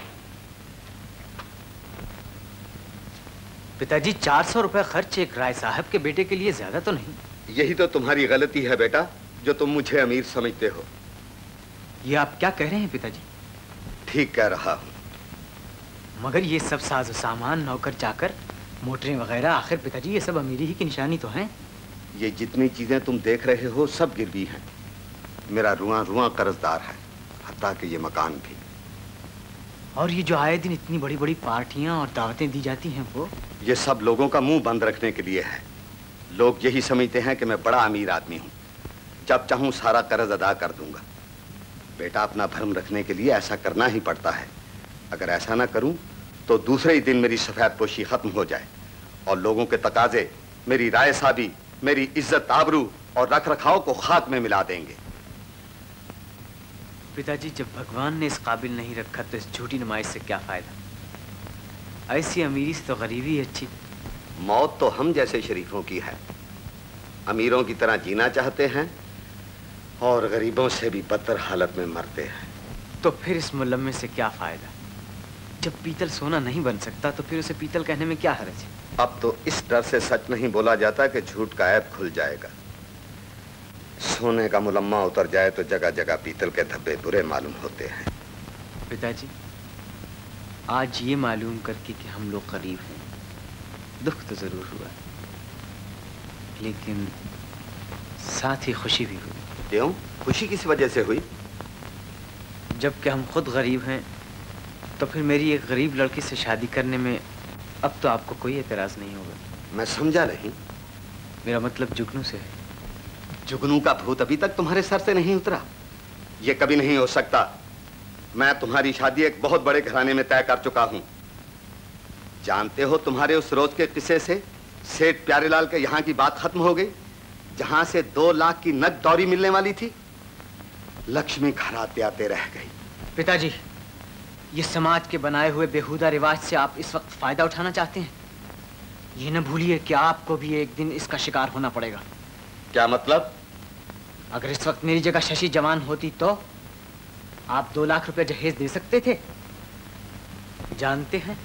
पिताजी, 400 रुपए खर्च एक राय साहब के बेटे के लिए ज्यादा तो नहीं? यही तो तुम्हारी गलती है बेटा, जो तुम मुझे अमीर समझते हो। ये आप क्या कह रहे हैं पिताजी? ठीक कह रहा हूं। मगर ये सब साजो सामान, नौकर चाकर, मोटरें वगैरह, आखिर पिताजी ये सब अमीरी ही की निशानी तो हैं। ये जितनी चीजें तुम देख रहे हो सब गिरवी हैं। मेरा रुआ रुआ कर्जदार है, हत्ता कि ये मकान भी। और ये जो आए दिन इतनी बड़ी बड़ी पार्टियां और दावतें दी जाती हैं, वो ये सब लोगों का मुंह बंद रखने के लिए है। लोग यही समझते हैं कि मैं बड़ा अमीर आदमी हूं, जब चाहूं सारा कर्ज अदा कर दूंगा। बेटा, अपना भरम रखने के लिए ऐसा करना ही पड़ता है। अगर ऐसा ना करूं तो दूसरे ही दिन मेरी सफेद पोशी खत्म हो जाए और लोगों के तकाजे मेरी राय साबी, मेरी इज्जत आबरू और रख रखाव को खाक में मिला देंगे। पिताजी, जब भगवान ने इस काबिल नहीं रखा तो इस झूठी नुमाइश से क्या फायदा? ऐसी अमीरी से तो गरीबी अच्छी। मौत तो हम जैसे शरीफों की है। अमीरों की तरह जीना चाहते हैं और गरीबों से भी बदतर हालत में मरते हैं। तो फिर इस मुलम्मे से क्या फायदा? जब पीतल सोना नहीं बन सकता तो फिर उसे पीतल कहने में क्या हर्ज है? अब तो इस डर से सच नहीं बोला जाता कि झूठ का ऐब खुल जाएगा। सोने का मुलम्मा उतर जाए तो जगह जगह पीतल के धब्बे बुरे मालूम होते हैं। पिताजी, आज ये मालूम करके कि हम लोग गरीब हैं, दुख तो जरूर हुआ, लेकिन साथ ही खुशी भी हुई। क्यों? खुशी किस वजह से हुई? जबकि हम खुद गरीब हैं तो फिर मेरी एक गरीब लड़की से शादी करने में अब तो आपको कोई एतराज नहीं होगा। मैं समझा नहीं। मेरा मतलब जुगनू से है। जुगनू का भूत अभी तक तुम्हारे सर से नहीं उतरा? ये कभी नहीं हो सकता। मैं तुम्हारी शादी एक बहुत बड़े घराने में तय कर चुका हूं। जानते हो, तुम्हारे उस रोज के किस्से से सेठ प्यारेलाल के यहाँ की बात खत्म हो गई, जहां से 2 लाख की नकद दौरी मिलने वाली थी। लक्ष्मी घर आते आते रह गई। पिताजी, ये समाज के बनाए हुए बेहुदा रिवाज से आप इस वक्त फायदा उठाना चाहते हैं। ये न भूलिए कि आपको भी एक दिन इसका शिकार होना पड़ेगा। क्या मतलब? अगर इस वक्त मेरी जगह शशि जवान होती तो आप 2 लाख रुपए जहेज दे सकते थे। जानते हैं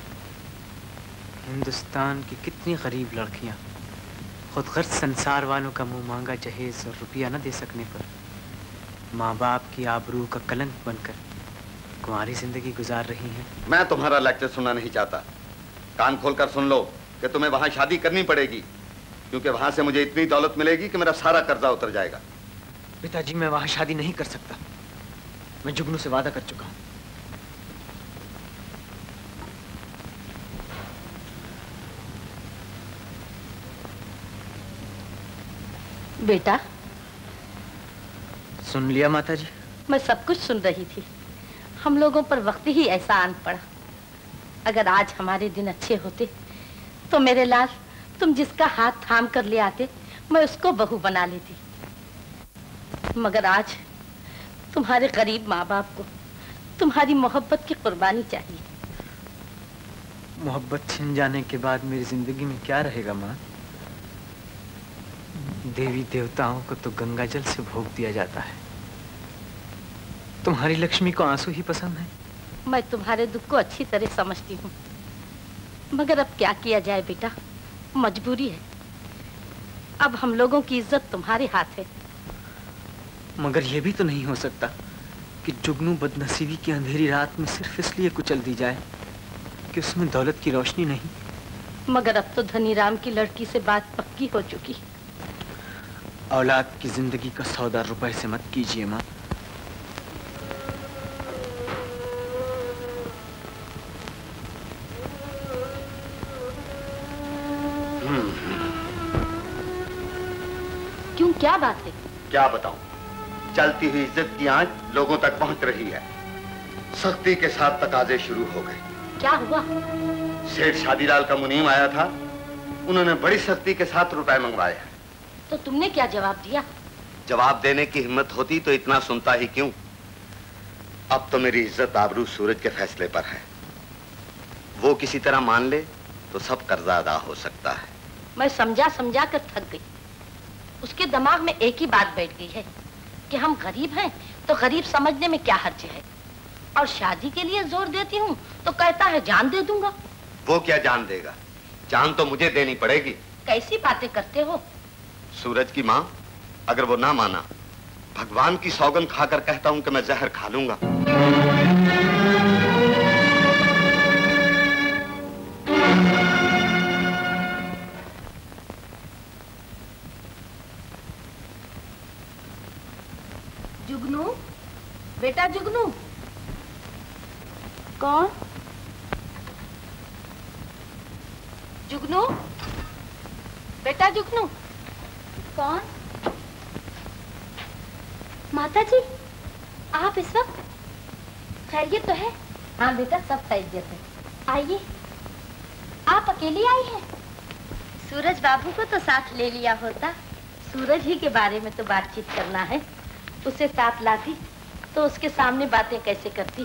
हिंदुस्तान की कितनी गरीब लड़कियां खुद गर्ज संसार वालों का मुंह मांगा जहेज और रुपया न दे सकने पर माँ बाप की आबरू का कलंक बनकर कुंवारी जिंदगी गुजार रही हैं। मैं तुम्हारा लेक्चर सुनना नहीं चाहता। कान खोलकर सुन लो कि तुम्हें वहां शादी करनी पड़ेगी, क्योंकि वहां से मुझे इतनी दौलत मिलेगी कि मेरा सारा कर्जा उतर जाएगा। पिताजी, मैं वहां शादी नहीं कर सकता। मैं जुगनू से वादा कर चुका हूं। बेटा, सुन लिया माताजी? मैं सब कुछ सुन रही थी। हम लोगों पर वक्त ही ऐसा आन पड़ा। अगर आज हमारे दिन अच्छे होते तो मेरे लाल, तुम जिसका हाथ थाम कर ले आते मैं उसको बहू बना लेती। मगर आज तुम्हारे गरीब माँ बाप को तुम्हारी मोहब्बत की कुर्बानी चाहिए। मोहब्बत छिन जाने के बाद मेरी जिंदगी में क्या रहेगा माँ? देवी देवताओं को तो गंगा जल से भोग दिया जाता है। तुम्हारी लक्ष्मी को आंसू ही पसंद है। मैं तुम्हारे दुख को अच्छी तरह समझती हूँ, मगर अब क्या किया जाए बेटा, मजबूरी है। अब हम लोगों की इज्जत तुम्हारे हाथ है। मगर यह भी तो नहीं हो सकता कि जुगनू बदनसीबी की अंधेरी रात में सिर्फ इसलिए कुचल दी जाए कि उसमें दौलत की रोशनी नहीं। मगर अब तो धनी राम की लड़की से बात पक्की हो चुकी। औलाद की जिंदगी का सौदा रुपए से मत कीजिए माँ। क्यों, क्या बात है? क्या बताऊं, चलती हुई इज्जत की आंच लोगों तक पहुंच रही है। सख्ती के साथ तकाजे शुरू हो गए। क्या हुआ? सेठ शादीलाल का मुनीम आया था, उन्होंने बड़ी सख्ती के साथ रुपए मंगवाए। तो तुमने क्या जवाब दिया? जवाब देने की हिम्मत होती तो इतना सुनता ही क्यों। अब तो मेरी इज्जत आबरू सूरज के फैसले पर है। वो किसी तरह मान ले तो सब कर्जा अदा हो सकता है। मैं समझा समझा कर थक गई। उसके दिमाग में एक ही बात बैठ गई है कि हम गरीब हैं तो गरीब समझने में क्या हर्ज है, और शादी के लिए जोर देती हूँ तो कहता है जान दे दूंगा। वो क्या जान देगा, जान तो मुझे देनी पड़ेगी। कैसी बातें करते हो? सूरज की माँ, अगर वो ना माना, भगवान की सौगंध खाकर कहता हूं कि मैं जहर खा लूंगा। जुगनू, बेटा जुगनू। कौन? जुगनू, बेटा जुगनू। कौन? माताजी, आप इस वक्त? खैरियत तो है? हाँ बेटा, सब खैरियत है। आइए। आप अकेली आई हैं? सूरज बाबू को तो साथ ले लिया होता। सूरज ही के बारे में तो बातचीत करना है। उसे साथ लाती तो उसके सामने बातें कैसे करती।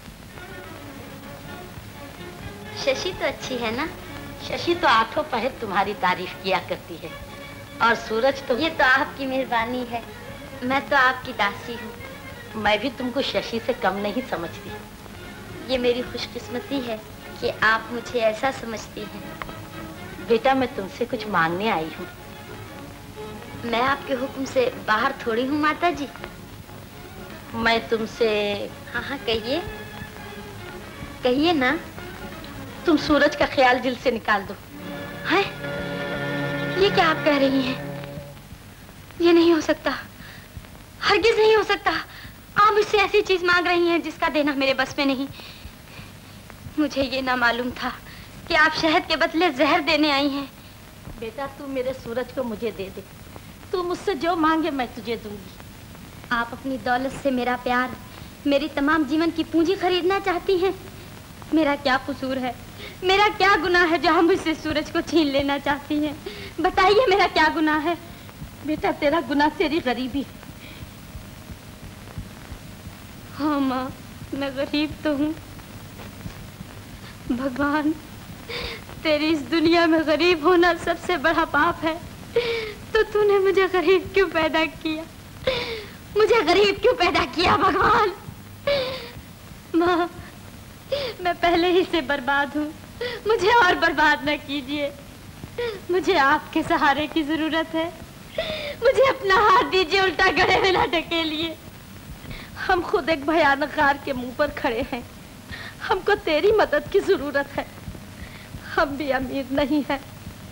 शशि तो अच्छी है ना? शशि तो आठों पहर तुम्हारी तारीफ किया करती है, और सूरज तो... ये तो आपकी मेहरबानी है, मैं तो आपकी दासी हूँ। मैं भी तुमको शशि से कम नहीं समझती। ये मेरी खुशकिस्मती है कि आप मुझे ऐसा समझती हैं। बेटा, मैं तुमसे कुछ मांगने आई हूँ। मैं आपके हुक्म से बाहर थोड़ी हूँ माताजी। मैं तुमसे... हाँ हाँ, कहिए कहिए ना। तुम सूरज का ख्याल दिल से निकाल दो। है? ये क्या आप कह रही हैं? ये नहीं हो सकता, हरगिज नहीं हो सकता। आप मुझसे ऐसी चीज मांग रही हैं जिसका देना मेरे बस में नहीं। मुझे ये ना मालूम था कि आप शहद के बदले जहर देने आई हैं। बेटा, तू मेरे सूरज को मुझे दे दे। तू मुझसे जो मांगे मैं तुझे दूंगी। आप अपनी दौलत से मेरा प्यार, मेरी तमाम जीवन की पूंजी खरीदना चाहती हैं। मेरा क्या कसूर है, मेरा क्या गुनाह है जो हम मुझसे सूरज को छीन लेना चाहती हैं? बताइए, मेरा क्या गुनाह है? बेटा, तेरा गुनाह तेरी गरीबी। हाँ माँ, मैं गरीब तो हूँ। भगवान, तेरी इस दुनिया में गरीब होना सबसे बड़ा पाप है, तो तूने मुझे गरीब क्यों पैदा किया? मुझे गरीब क्यों पैदा किया भगवान? माँ, मैं पहले ही से बर्बाद हूँ, मुझे और बर्बाद न कीजिए। मुझे आपके सहारे की जरूरत है। मुझे अपना हाथ दीजिए, उल्टा गड़े में न ढकेलिए। हम खुद एक भयानक गार के मुंह पर खड़े हैं। हमको तेरी मदद की जरूरत है। हम भी अमीर नहीं हैं।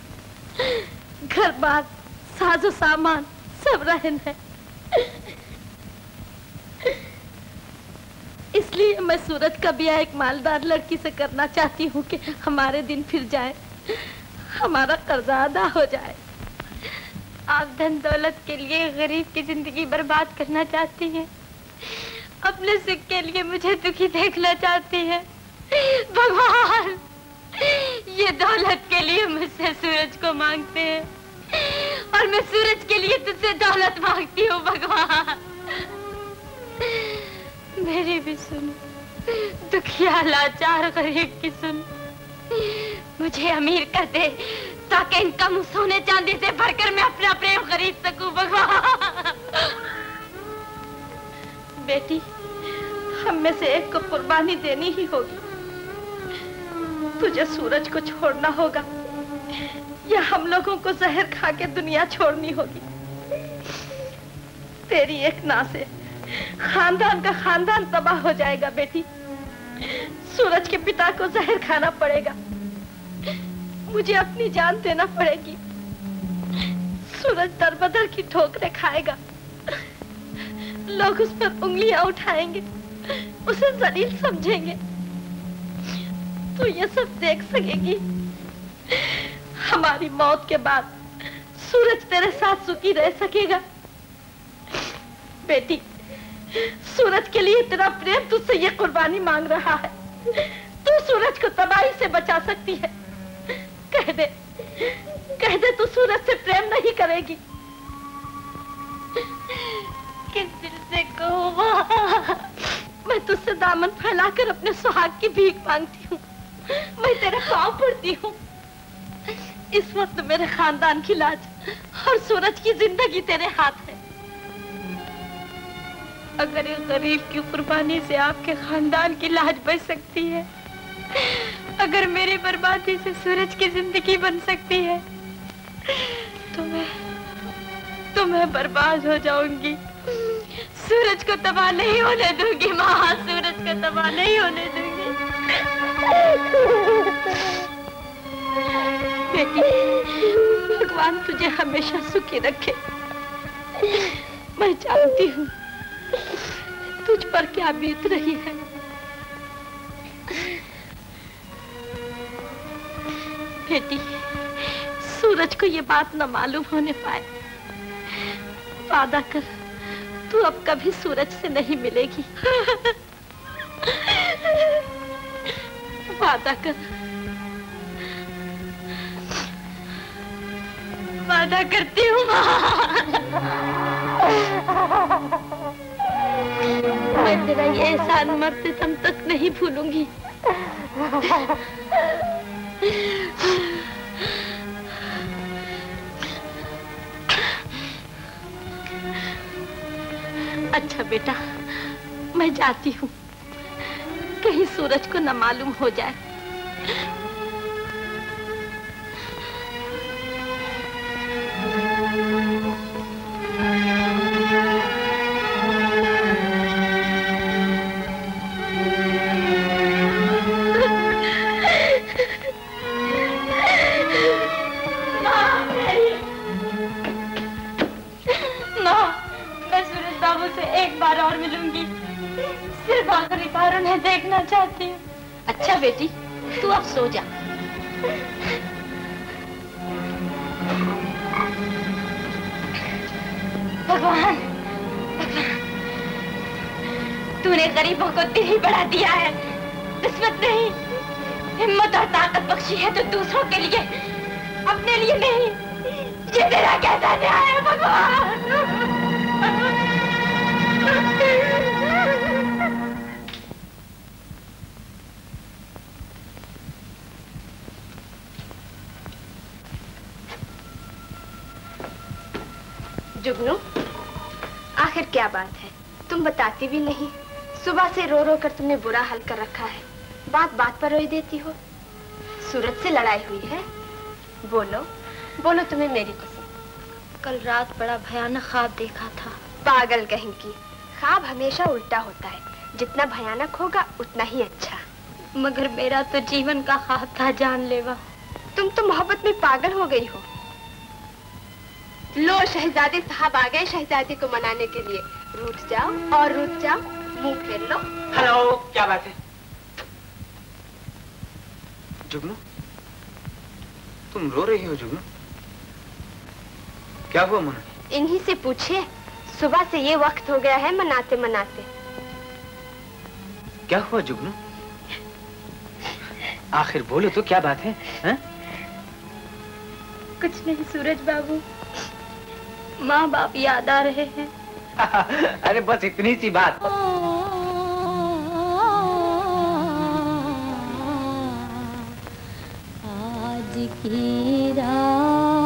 घर बार, साजो सामान सब रहन है। इसलिए मैं सूरज का ब्याह एक मालदार लड़की से करना चाहती हूँ कि हमारे दिन फिर जाए, हमारा कर्जा अदा हो जाए। आप धन दौलत के लिए गरीब की जिंदगी बर्बाद करना चाहती हैं। अपने सुख के लिए मुझे दुखी देखना चाहती हैं। भगवान, ये दौलत के लिए मुझसे सूरज को मांगते हैं और मैं सूरज के लिए तुझसे दौलत मांगती हूँ। भगवान, मेरी भी सुन, दुखिया लाचार गरीब की सुन। मुझे अमीर कर दे ताकि इनका मुंह सोने चांदी से भरकर मैं अपना प्रेम खरीद सकूं। भगवान, बेटी, हम में से एक को कुर्बानी देनी ही होगी। तुझे सूरज को छोड़ना होगा या हम लोगों को जहर खा के दुनिया छोड़नी होगी। तेरी एक ना से खानदान का खानदान तबाह हो जाएगा। बेटी, सूरज के पिता को जहर खाना पड़ेगा, मुझे अपनी जान देना पड़ेगी। सूरज दर बदर की ठोकरें खाएगा, लोग उस पर उंगलियां उठाएंगे, उसे जलील समझेंगे। तू ये सब देख सकेगी। हमारी मौत के बाद सूरज तेरे साथ सुखी रह सकेगा। बेटी, सूरज के लिए तेरा प्रेम तुझसे ये कुर्बानी मांग रहा है। तू सूरज को तबाही से बचा सकती है। कह दे तू सूरज से प्रेम नहीं करेगी। किस दिल से कहूँ? मैं तुझसे दामन फैलाकर अपने सुहाग की भीख मांगती हूँ। मैं तेरे पाँव पड़ती हूँ। इस वक्त मेरे खानदान की लाज और सूरज की जिंदगी तेरे हाथ है। अगर इस गरीब की कुर्बानी से आपके खानदान की लाज बच सकती है, अगर मेरी बर्बादी से सूरज की जिंदगी बन सकती है, तो मैं बर्बाद हो जाऊंगी। सूरज को तबाह नहीं होने दूंगी माँ, सूरज को तबाह नहीं होने दूंगी। बेटी, भगवान तुझे हमेशा सुखी रखे। मैं जानती हूँ तुझ पर क्या बीत रही है। बेटी, सूरज को ये बात न मालूम होने पाए। वादा कर, तू अब कभी सूरज से नहीं मिलेगी। वादा कर। वादा करती हूँ मैं तेरा ये एहसान मरते दम तक नहीं भूलूंगी। अच्छा बेटा, मैं जाती हूँ, कहीं सूरज को न मालूम हो जाए। और मिलूंगी, सिर्फ आखिरी बार उन्हें देखना चाहती हूँ। अच्छा बेटी, तू अब सो जा। भगवान, तूने गरीबों को दिल ही बढ़ा दिया है, किस्मत नहीं। हिम्मत और ताकत बख्शी है तो दूसरों के लिए, अपने लिए नहीं। ये तेरा कैसा न्याय है भगवान? जुगनू, आज आखिर क्या बात है, तुम बताती भी नहीं। सुबह से रो रो कर तुमने बुरा हाल कर रखा है, बात बात पर रोई देती हो। सूरज से लड़ाई हुई है? बोलो बोलो, तुम्हें मेरी कसम। कल रात बड़ा भयानक ख्वाब देखा था। पागल कहीं की, ख्वाब हमेशा उल्टा होता है, जितना भयानक होगा उतना ही अच्छा। मगर मेरा तो जीवन का ख्वाब था जानलेवा। तुम तो मोहब्बत में पागल हो गई हो। लो, शहजादे साहब आ गए शहजादी को मनाने के लिए। रूठ जाओ और रूठ जाओ, मुंह फेर लो। हेलो, क्या बात है? जुगनू, तुम रो रही हो जुगनू? क्या हुआ मना? इन्हीं से पूछिए, सुबह से ये वक्त हो गया है मनाते मनाते। क्या हुआ जुगनू? आखिर बोलो तो, क्या बात है? हा? कुछ नहीं सूरज बाबू, माँ बाप याद आ रहे हैं। अरे बस इतनी सी बात। आज की रात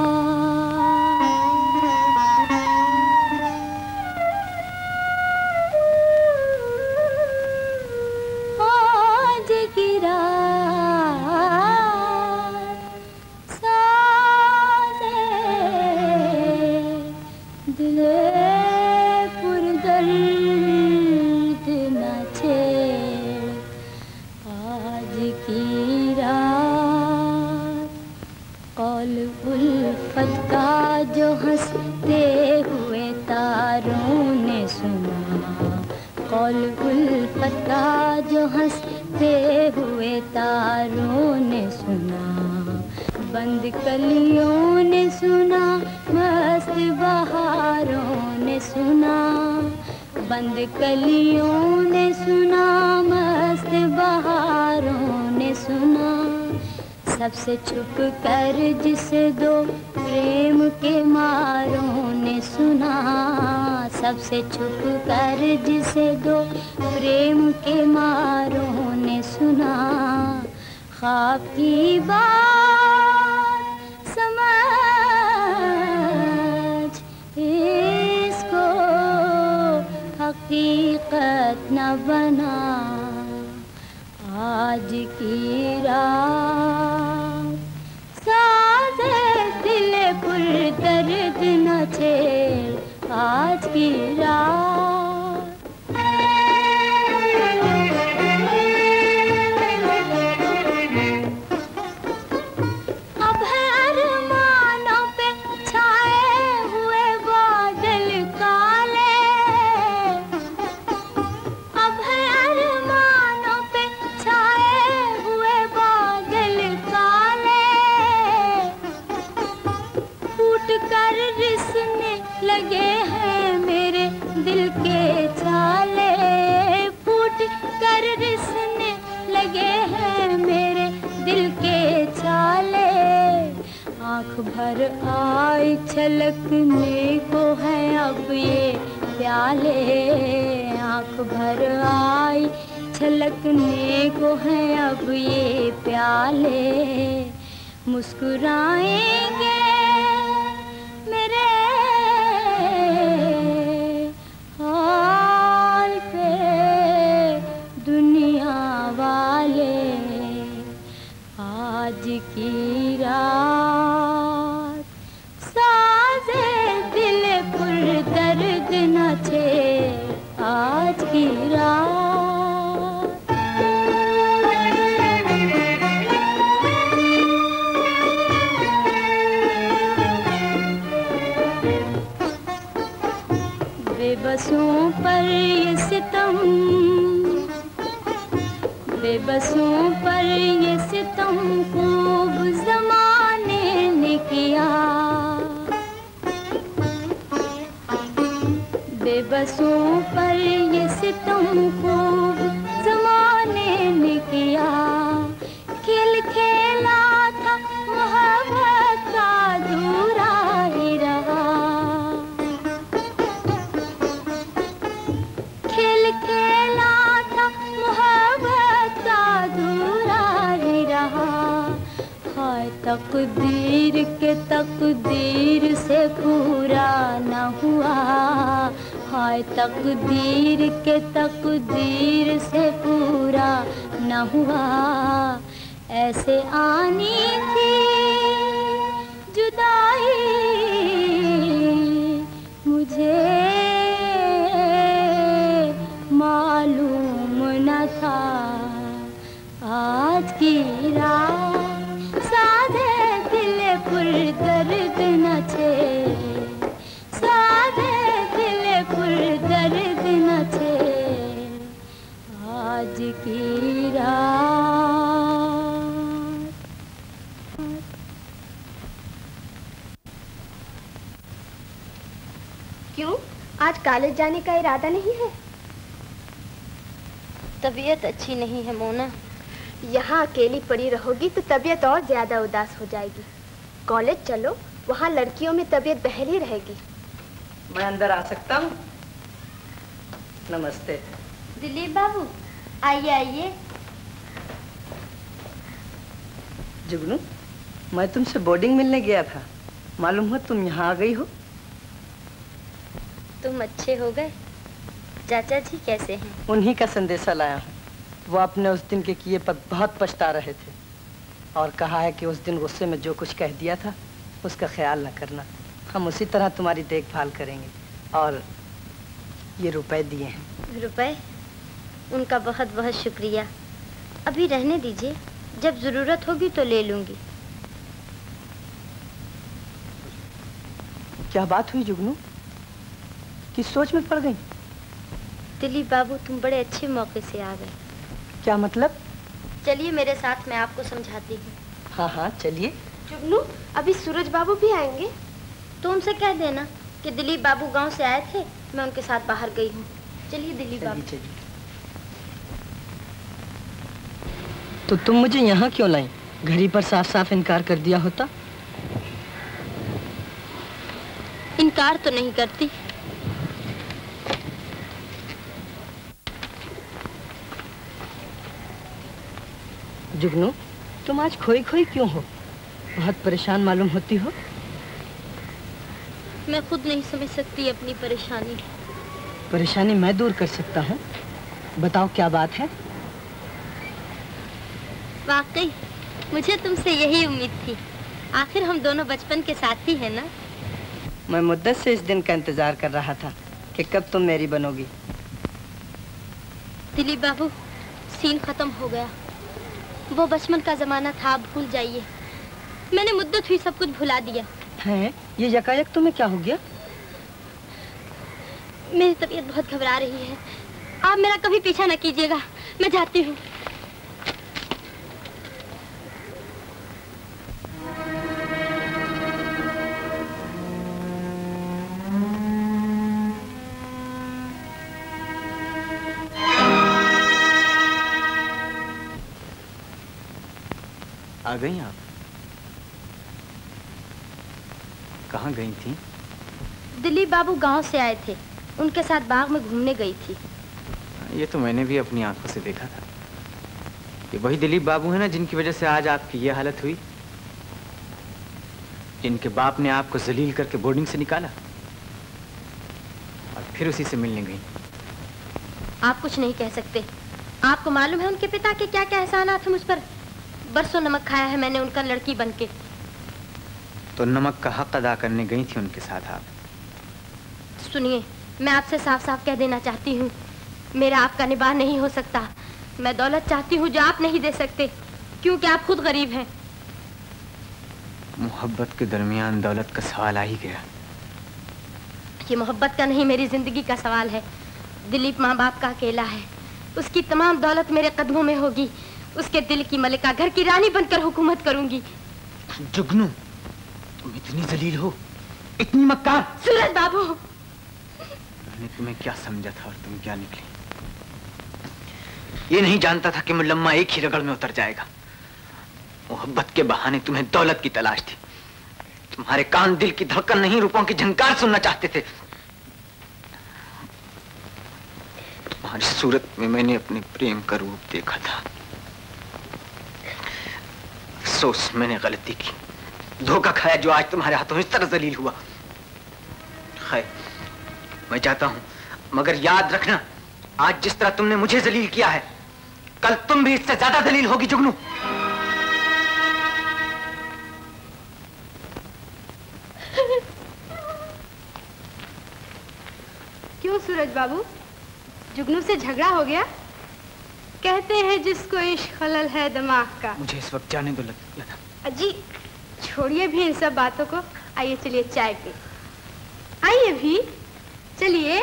जो हंसते हुए तारों ने सुना, कौल उल्फत का जो हंसते हुए तारों ने सुना, बंद कलियों ने सुना, मस्त बहारों ने सुना, बंद कलियों ने सुना, मस्त बहारों ने सुना, सबसे छुप कर जिसे दो प्रेम के मारों ने सुना, सबसे छुप कर जिसे दो प्रेम के मारों ने सुना, ख्वाब की बात समझ इसको हकीकत न बना, आज की रात साज़े दिल पुर दर्द न छेड़, आज की रात। अब है अरमानों पे छाए हुए बादल काले, अब है अरमानों पे छाए हुए बादल काले, फूट कर रिसने लगे हैं मेरे दिल के छाले, फूट कर रिसने लगे हैं मेरे दिल के छाले, आँख भर आई छलकने को है अब ये प्याले, आँख भर आई छलकने को है अब ये प्याले, मुस्कुराएंगे मेरे हाल पे दुनिया वाले, आज की रात साज़े दिल पुर दर्द न छेड़, आज की रात। बेबसों पर ये सितम, बेबसों पर ये सितम खूब ज़माने ने किया, बेबसों पर ये सितम खूब ज़माने ने किया, खेल खेला था मोहब्बत का अधूरा ही रहा, खेल खेला था मोहब्बत का अधूरा ही रहा, हाय तकदीर के तकदीर से पूरा न हुआ, हाय हाय तकदीर के तकदीर से पूरा न हुआ, ऐसे आनी थी जुदाई मुझे मालूम न था। आज की रात सादे दिल पुर दर्द न छे, सादे दिल पुर दर्द न छे। आज की रात। क्यों, आज कॉलेज जाने का इरादा नहीं है? तबीयत अच्छी नहीं है मोना। यहाँ अकेली पड़ी रहोगी तो तबीयत और ज्यादा उदास हो जाएगी। कॉलेज चलो, वहाँ लड़कियों में तबीयत बहली रहेगी। मैं अंदर आ सकता हूँ? नमस्ते। दिलीप बाबू, आइए आइए। जुगनू, मैं तुमसे बोर्डिंग मिलने गया था, मालूम हो तुम यहाँ आ गई हो। तुम अच्छे हो गए। चाचा जी कैसे हैं? उन्हीं का संदेशा लाया हूँ। वो अपने उस दिन के किए पर बहुत पछता रहे थे और कहा है कि उस दिन गुस्से में जो कुछ कह दिया था उसका ख्याल न करना, हम उसी तरह तुम्हारी देखभाल करेंगे। और ये रुपए दिए हैं। रुपए? उनका बहुत बहुत शुक्रिया। अभी रहने दीजिए, जब जरूरत होगी तो ले लूंगी। क्या बात हुई जुगनू, किस सोच में पड़ गई? दिलीप बाबू, तुम बड़े अच्छे मौके से आ गए। क्या मतलब? चलिए मेरे साथ, मैं आपको समझाती हूँ। हाँ हाँ चलिए। जुगनू, अभी सूरज बाबू भी आएंगे। तो उनसे कह देना कि दिलीप बाबू गांव से आए थे, मैं उनके साथ बाहर गई हूँ। चलिए दिलीप बाबू। चलिए। तो तुम मुझे यहाँ क्यों लाई? घड़ी पर साफ साफ इनकार कर दिया होता। इनकार तो नहीं करती। जुगनू, तुम आज खोई खोई क्यों हो? बहुत परेशान मालूम होती हो। मैं खुद नहीं समझ सकती अपनी परेशानी। परेशानी मैं दूर कर सकता हूँ। बताओ क्या बात है? वाकई मुझे तुमसे यही उम्मीद थी। आखिर हम दोनों बचपन के साथी हैं ना। मैं मुद्दत से इस दिन का इंतजार कर रहा था कि कब तुम मेरी बनोगी। दिलीप बाबू, सीन खत्म हो गया। वो बचपन का जमाना था, आप भूल जाइए। मैंने मुद्दत हुई सब कुछ भुला दिया है। ये यकायक तुम्हें क्या हो गया? मेरी तबीयत बहुत घबरा रही है। आप मेरा कभी पीछा न कीजिएगा, मैं जाती हूँ। आ गई आप? कहाँ गई थी? दिलीप बाबू गांव से आए थे, उनके साथ बाग में घूमने गई थी। ये तो मैंने भी अपनी आंखों से देखा था। ये वही दिलीप बाबू है ना जिनकी वजह से आज आपकी ये हालत हुई, जिनके बाप ने आपको जलील करके बोर्डिंग से निकाला और फिर उसी से मिलने गई। आप कुछ नहीं कह सकते। आपको मालूम है उनके पिता के क्या क्या एहसानात थे मुझ पर। बरसों नमक खाया है मैंने उनका लड़की बनके। तो नमक का हक अदा करने गई थी उनके साथ आप? सुनिए, मैं आपसे साफ साफ कह देना चाहती हूँ, मेरा आपका निबाह नहीं हो सकता। मैं दौलत चाहती हूँ जो आप नहीं दे सकते, क्योंकि आप खुद गरीब हैं। मोहब्बत के दरमियान दौलत का सवाल आ ही गया। ये मोहब्बत का नहीं, मेरी जिंदगी का सवाल है। दिलीप माँ बाप का अकेला है, उसकी तमाम दौलत मेरे कदमों में होगी। उसके दिल की मलिका, घर की रानी बनकर हुकूमत करूंगी। जुगनू, तुम इतनी जलील हो, इतनी मक्कार। सूरज बाबू, मैंने तुम्हें क्या समझा था और तुम क्या निकली। ये नहीं जानता था कि मुलम्मा एक ही रगड़ में उतर जाएगा। मोहब्बत के बहाने तुम्हें दौलत की तलाश थी। तुम्हारे कान दिल की धड़कन नहीं, रुपयों की झंकार सुनना चाहते थे। तुम्हारी सूरत में मैंने अपने प्रेम का रूप देखा था। अफसोस, मैंने गलती की, धोखा खाया जो आज तुम्हारे हाथों इस तरह जलील हुआ। खैर, मैं चाहता हूं मगर याद रखना, आज जिस तरह तुमने मुझे जलील किया है, कल तुम भी इससे ज्यादा जलील होगी जुगनू। क्यों सूरज बाबू, जुगनू से झगड़ा हो गया? कहते हैं जिसको इश्क खलल है दिमाग का। मुझे इस वक्त जाने दो लता। अजी छोड़िए भी इन सब बातों को, आइए चलिए चाय पे। आइए भी, चलिए।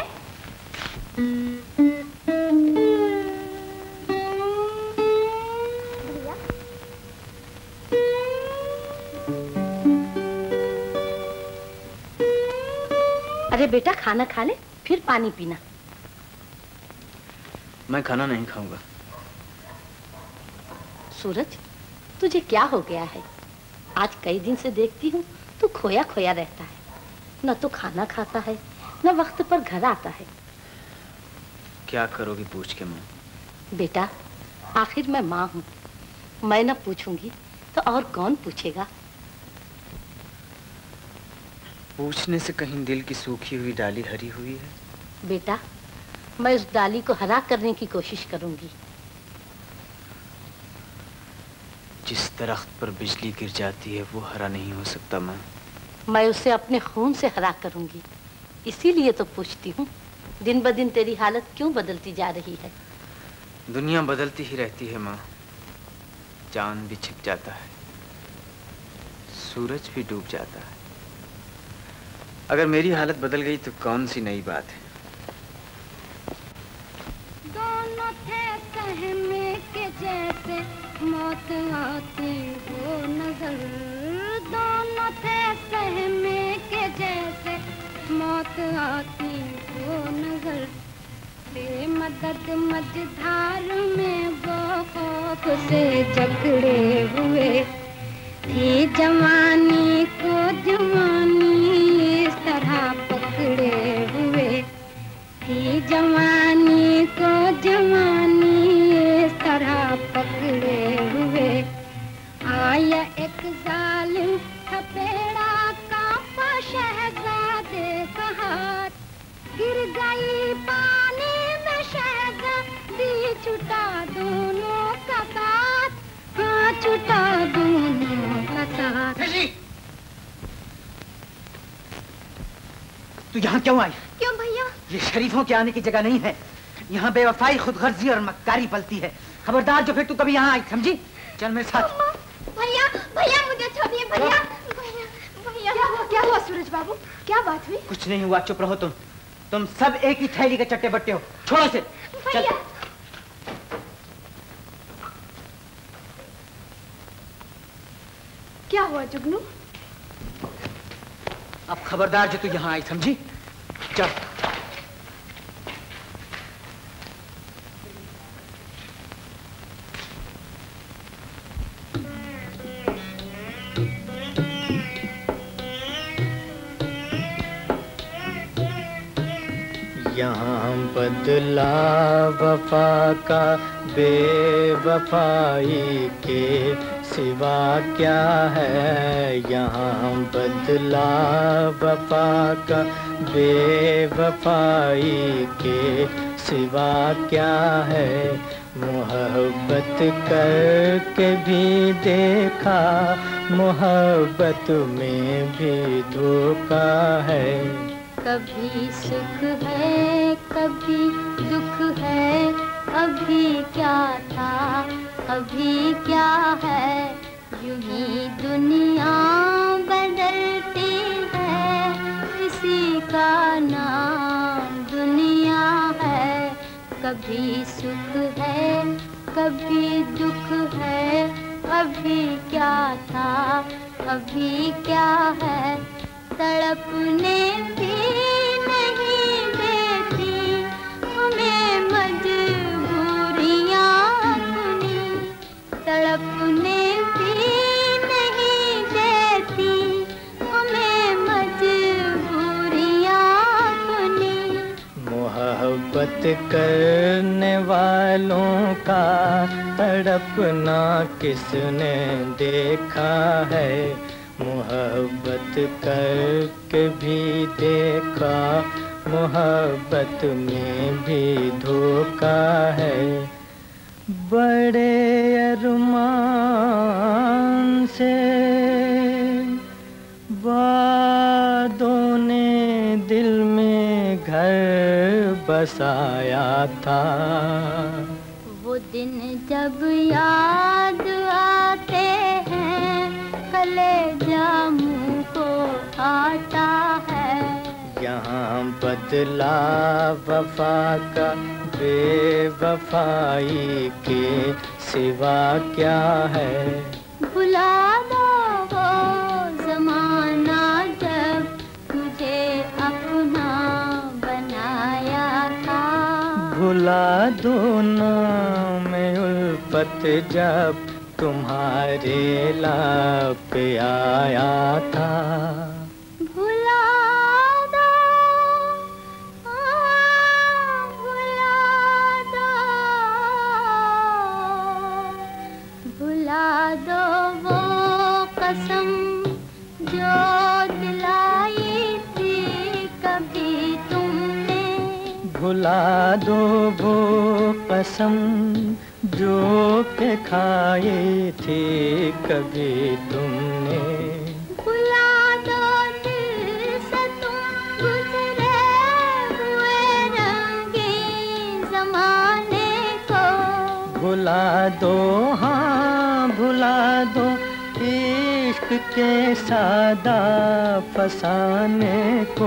अरे बेटा, खाना खा ले, फिर पानी पीना। मैं खाना नहीं खाऊंगा। सूरज, तुझे क्या हो गया है? आज कई दिन से देखती हूँ तू खोया खोया रहता है, न तो खाना खाता है न वक्त पर घर आता है। क्या करोगी पूछ के माँ? बेटा, आखिर मैं माँ हूँ, मैं न पूछूंगी तो और कौन पूछेगा? पूछने से कहीं दिल की सूखी हुई डाली हरी हुई है? बेटा, मैं उस डाली को हरा करने की कोशिश करूंगी। जिस दरख्त पर बिजली गिर जाती है वो हरा नहीं हो सकता माँ। मैं उसे अपने खून से हरा करूंगी, इसीलिए तो पूछती हूँ, दिन ब दिन तेरी हालत क्यों बदलती जा रही है? दुनिया बदलती ही रहती है माँ। चांद भी छिप जाता है, सूरज भी डूब जाता है। अगर मेरी हालत बदल गई तो कौन सी नई बात है? दोनों थे सहमे के जैसे मौत आती हो नजर, दोनों थे सहमे के जैसे मौत आती हो नजर। बेमदद मझधार में वो खौफ से जकड़े हुए, थी जवानी को जवानी इस तरह पकड़े हुए, थी जवानी को जवानी इस तरह पकड़े हुए। आया एक जालिम थपेड़ा कांपा शहजादे का हाथ, गिर गई पानी में शहजादी, छुटा दोनों का साथ, हाँ छुटा दोनों का साथ। तू यहाँ क्यों आई? क्यों भैया? ये शरीफों के आने की जगह नहीं है। यहाँ बेवफाई, खुदगर्जी और मक्कारी पलती है। खबरदार जो फिर तू कभी यहाँ आई, समझी? चल मेरे साथ। भैया, भैया मुझे छोड़िए भैया। भैया क्या हुआ सूरज बाबू, क्या बात हुई? कुछ नहीं हुआ, चुप रहो तुम सब एक ही थैली के चट्टे बट्टे हो। छोड़ो इसे। चल। क्या हुआ जुगनू? अब खबरदार जो तू यहाँ आई, समझी? चल। यहाँ बदला वफा का बेवफाई के सिवा क्या है, यहाँ बदला वफा का बेवफाई के सिवा क्या है। मोहब्बत करके भी देखा, मोहब्बत में भी धोखा है। कभी सुख है कभी दुख है, अभी क्या था अभी क्या है। यूं ही दुनिया बदलती है, इसी का नाम दुनिया है। कभी सुख है कभी दुख है, अभी क्या था अभी क्या है। तड़पने भी नहीं देती हमें मजबूरियाँ अपनी, तड़पने भी नहीं देती हमें मजबूरियाँ अपनी। मोहब्बत करने वालों का तड़पना किसने देखा है। मोहब्बत करके भी देखा, मोहब्बत में भी धोखा है। बड़े अरमान से वादों ने दिल में घर बसाया था। वो दिन जब याद आते हैं कलेजा मुँह को आता है। यहाँ बदला वफा का बेवफाई के सिवा क्या है। भुला दो वो ज़माना जब तुझे अपना बनाया था। भुला दो ना मैं उल्फत जब तुम्हारे लाप पे आया था। भुला दो, भुला दो, भुला दो वो कसम जो दिलाई थी कभी तुमने। भुला दो वो कसम जो के खाई थी कभी तुमने। भुला दो दिल से तुम गुजरे हुए रंगीन ज़माने को। भुला दो हाँ भुला दो इश्क के सादा फसाने को।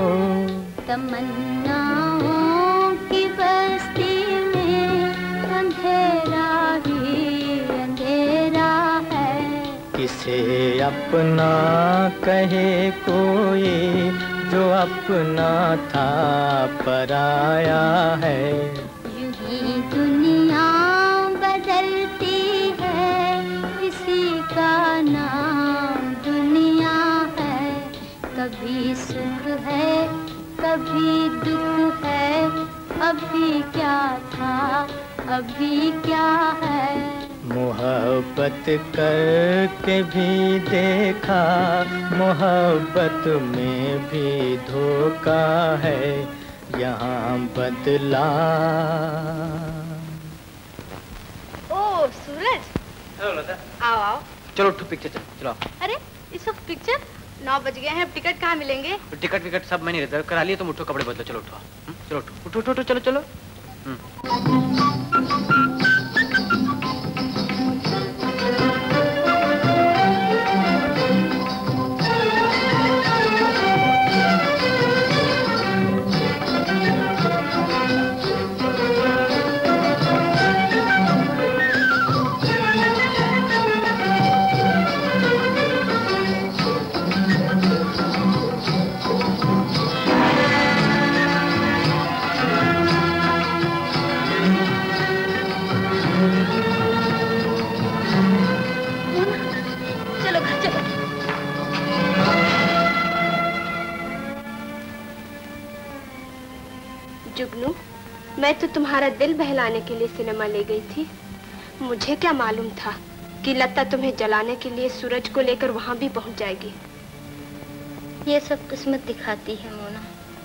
तमन्नाओं की बस्ती में अंधेरा ही अंधेरा है। किसे अपना कहे कोई जो अपना था पराया है। यूं ही दुनिया बदलती है इसी का नाम दुनिया है। कभी सुख है कभी दुख है। अभी क्या था अभी क्या है। मोहब्बत करके भी देखा मोहब्बत में भी धोखा है। यहाँ बदला। ओ सूरज, हेलो लता। आओ आओ। चलो उठो पिक्चर चलो। अरे इस वक्त पिक्चर 9 बज गए हैं, टिकट कहाँ मिलेंगे? टिकट विकट सब मैंने रिजर्व करा लिए। तुम उठो कपड़े बदलो। चलो उठो। चलो उठो उठो उठो चलो चलो। जुगनू, मैं तो तुम्हारा दिल बहलाने के लिए सिनेमा ले गई थी। मुझे क्या मालूम था कि लता तुम्हें जलाने के लिए सूरज को लेकर वहां भी पहुंच जाएगी। ये सब किस्मत दिखाती है मोना।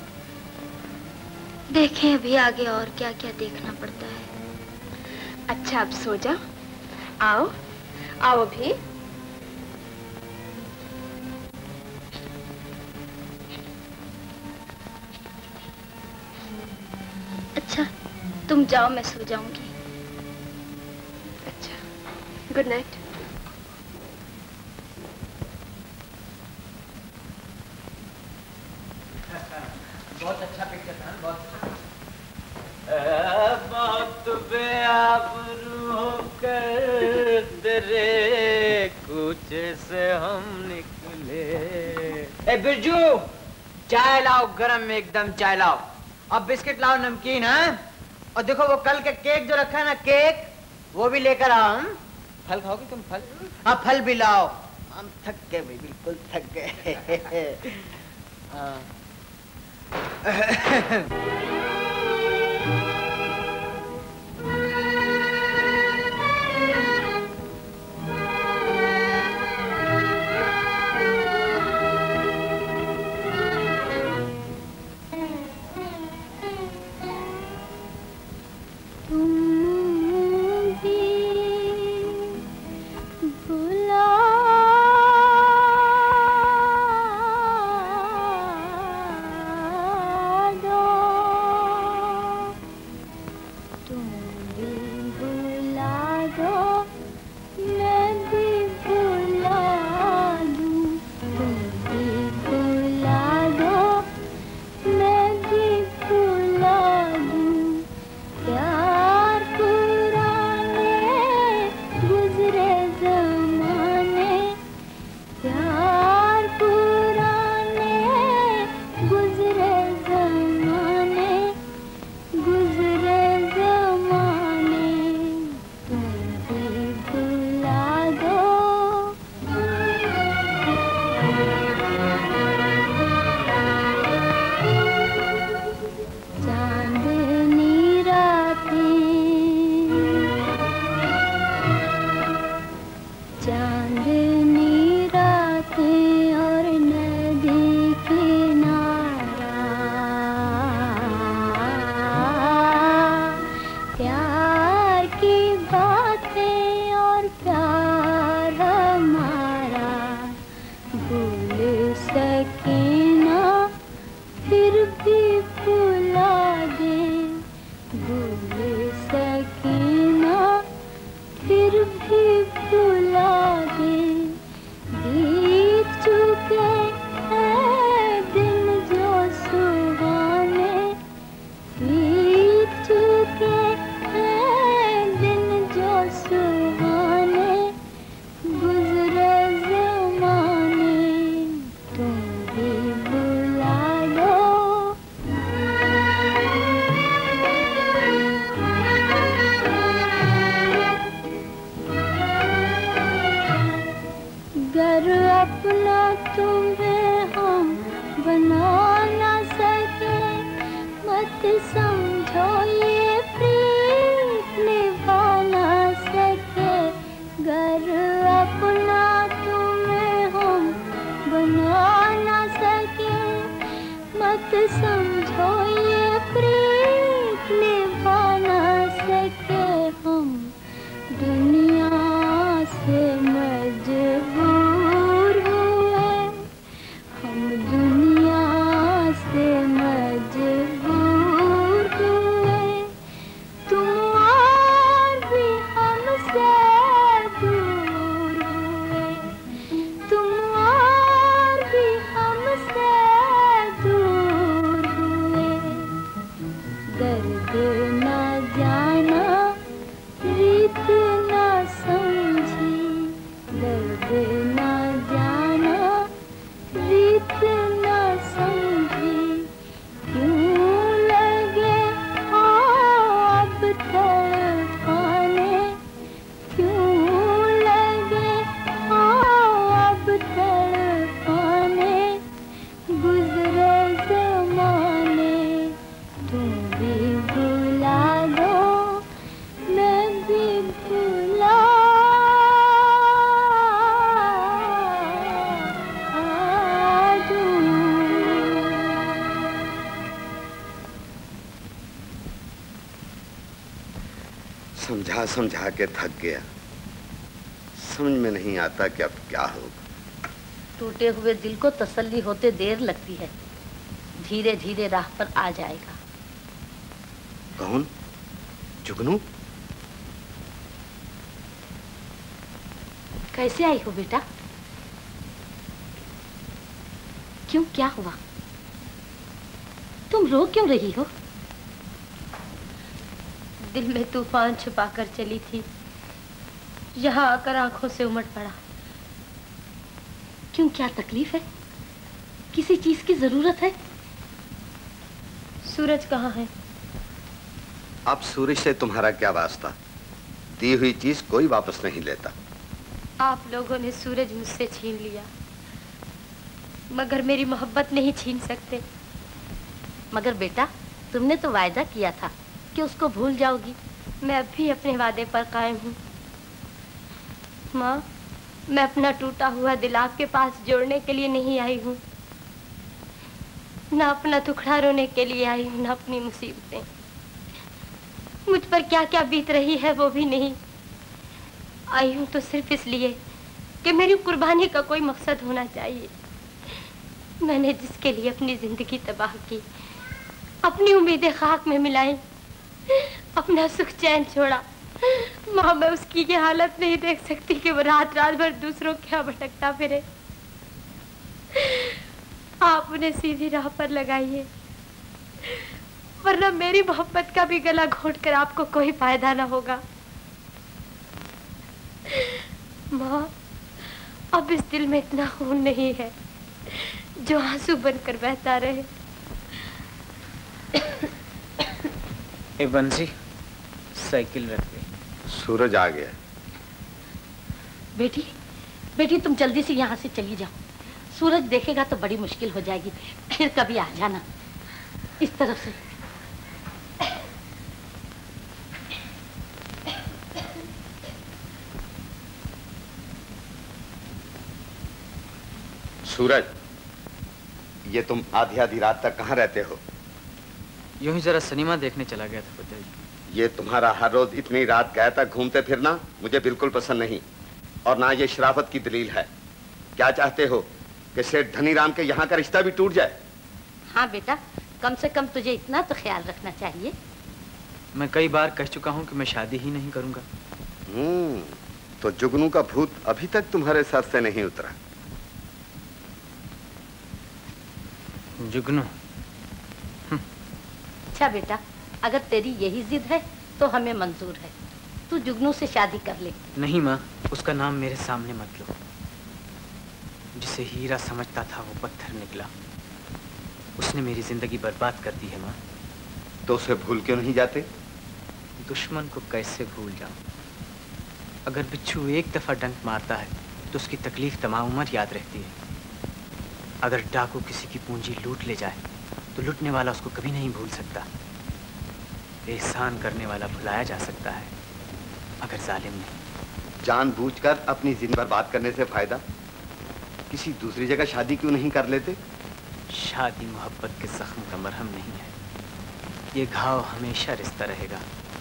देखें अभी आगे और क्या क्या देखना पड़ता है। अच्छा अब सो जा। आओ आओ अभी। अच्छा तुम जाओ मैं सो जाऊंगी। अच्छा गुड नाइट। बहुत अच्छा पिक्चर था। बहुत बेआबरू होकर तेरे कूचे से हम निकले। ए बिरजू चाय लाओ गरम में एकदम चाय लाओ। अब बिस्किट लाओ नमकीन है। और देखो वो कल के केक जो रखा है ना केक वो भी लेकर आओ। हम फल खाओगे तुम? फल हाँ फल भी लाओ। हम थक गए भाई बिल्कुल थक गए। भूले सकीना फिर भी भुला दे, बीत चुके हैं दिन जो सुहाने, बीत चुके हैं दिन जो सुहाने, गुजरे ज़माने तुम भी बुला दो। गर अपना तुम्हें हम बना ना सके, मत समझो ये प्रीत निभा ना सके। गर अपना तुम्हें हम बना ना सके, मत समझो ये प्रीत निभा ना सके। हम दुनिया से मजबूर हुए, हम दुनिया से मजबूर हुए, तुम और भी हमसे दूर हुए, तुम और भी हमसे दूर हुए। दर्द न जाना रीत न समझी, दर्द न जाना रीत न समझी, क्यों लगे अब तड़पाने, क्यों लगे अब तड़पाने, गुजरे ज़माने तुम भी भुला दो, मैं भी भुला दूं। समझा समझा के थक गया, समझ में नहीं आता कि अब क्या होगा। टूटे हुए दिल को तसल्ली होते देर लगती है, धीरे धीरे राह पर आ जाएगा। कौन? जुगनू? कैसे आई हो बेटा? क्यों, क्या हुआ? तुम रो क्यों रही हो? दिल में तूफान छुपाकर चली थी, यहाँ आकर आंखों से उमड़ पड़ा। क्यों, क्या तकलीफ है? किसी चीज की जरूरत है? सूरज कहाँ है? अब सूरज से तुम्हारा क्या वास्ता? दी हुई चीज कोई वापस नहीं लेता। आप लोगों ने सूरज मुझसे छीन लिया, मगर मेरी मोहब्बत नहीं छीन सकते। मगर बेटा, तुमने तो वायदा किया था कि उसको भूल जाओगी। मैं अब भी अपने वादे पर कायम हूँ। माँ, मैं अपना टूटा हुआ दिल आपके पास जोड़ने के लिए नहीं आई हूँ, ना अपना टुकड़ा रोने के लिए आई हूँ, ना अपनी मुसीबतें। मुझ पर क्या क्या बीत रही है वो भी नहीं। आई हूँ तो सिर्फ इसलिए कि मेरी कुर्बानी का कोई मकसद होना चाहिए। मैंने जिसके लिए अपनी जिंदगी तबाह की, अपनी उम्मीदें खाक में मिलाई, अपना सुख चैन छोड़ा, माँ मैं उसकी ये हालत नहीं देख सकती कि वो रात रात भर दूसरों के यहाँ भटकता फिरे। आप उन्हें सीधी राह पर लगाइए, वरना मेरी मोहब्बत का भी गला घोंटकर आपको कोई फायदा ना होगा। माँ, अब इस दिल में इतना खून नहीं है जो आंसू बनकर बहता रहे। ए बंसी, साइकिल रख दे। सूरज आ गया। बेटी, बेटी तुम जल्दी से यहाँ से चली जाओ। सूरज देखेगा तो बड़ी मुश्किल हो जाएगी, फिर कभी आ जाना। इस तरफ से। सूरज, ये तुम आधी आधी रात तक कहाँ रहते हो? यूं ही जरा सिनेमा देखने चला गया था पिताजी। ये तुम्हारा हर रोज इतनी रात गया तक घूमते फिरना मुझे बिल्कुल पसंद नहीं, और ना ये शराफत की दलील है। क्या चाहते हो कि सेठ धनीराम के यहाँ का रिश्ता भी टूट जाए? हाँ बेटा, कम से कम तुझे इतना तो ख्याल रखना चाहिए। मैं कई बार कह चुका हूँ कि मैं शादी ही नहीं करूंगा। तो जुगनू का भूत अभी तक तुम्हारे सर से नहीं उतरा। जुगनू। अच्छा बेटा, अगर तेरी यही जिद है तो हमें मंजूर है। तू जुगनू से शादी कर ले। नहीं माँ, उसका नाम मेरे सामने मत लो। जिसे हीरा समझता था वो पत्थर निकला। उसने मेरी जिंदगी बर्बाद कर दी है माँ। तो उसे भूल क्यों नहीं जाते? दुश्मन को कैसे भूल जाऊं? अगर बिच्छू एक दफा डंक मारता है तो उसकी तकलीफ तमाम उम्र याद रहती है। अगर डाकू किसी की पूंजी लूट ले जाए तो लूटने वाला उसको कभी नहीं भूल सकता। एहसान करने वाला भुलाया जा सकता है, अगर जालिम नहीं। जानबूझकर अपनी जिंदगी बर्बाद करने से फायदा? किसी दूसरी जगह शादी क्यों नहीं कर लेते? शादी मोहब्बत के जख्म का मरहम नहीं है। ये घाव हमेशा रिश्ता रहेगा।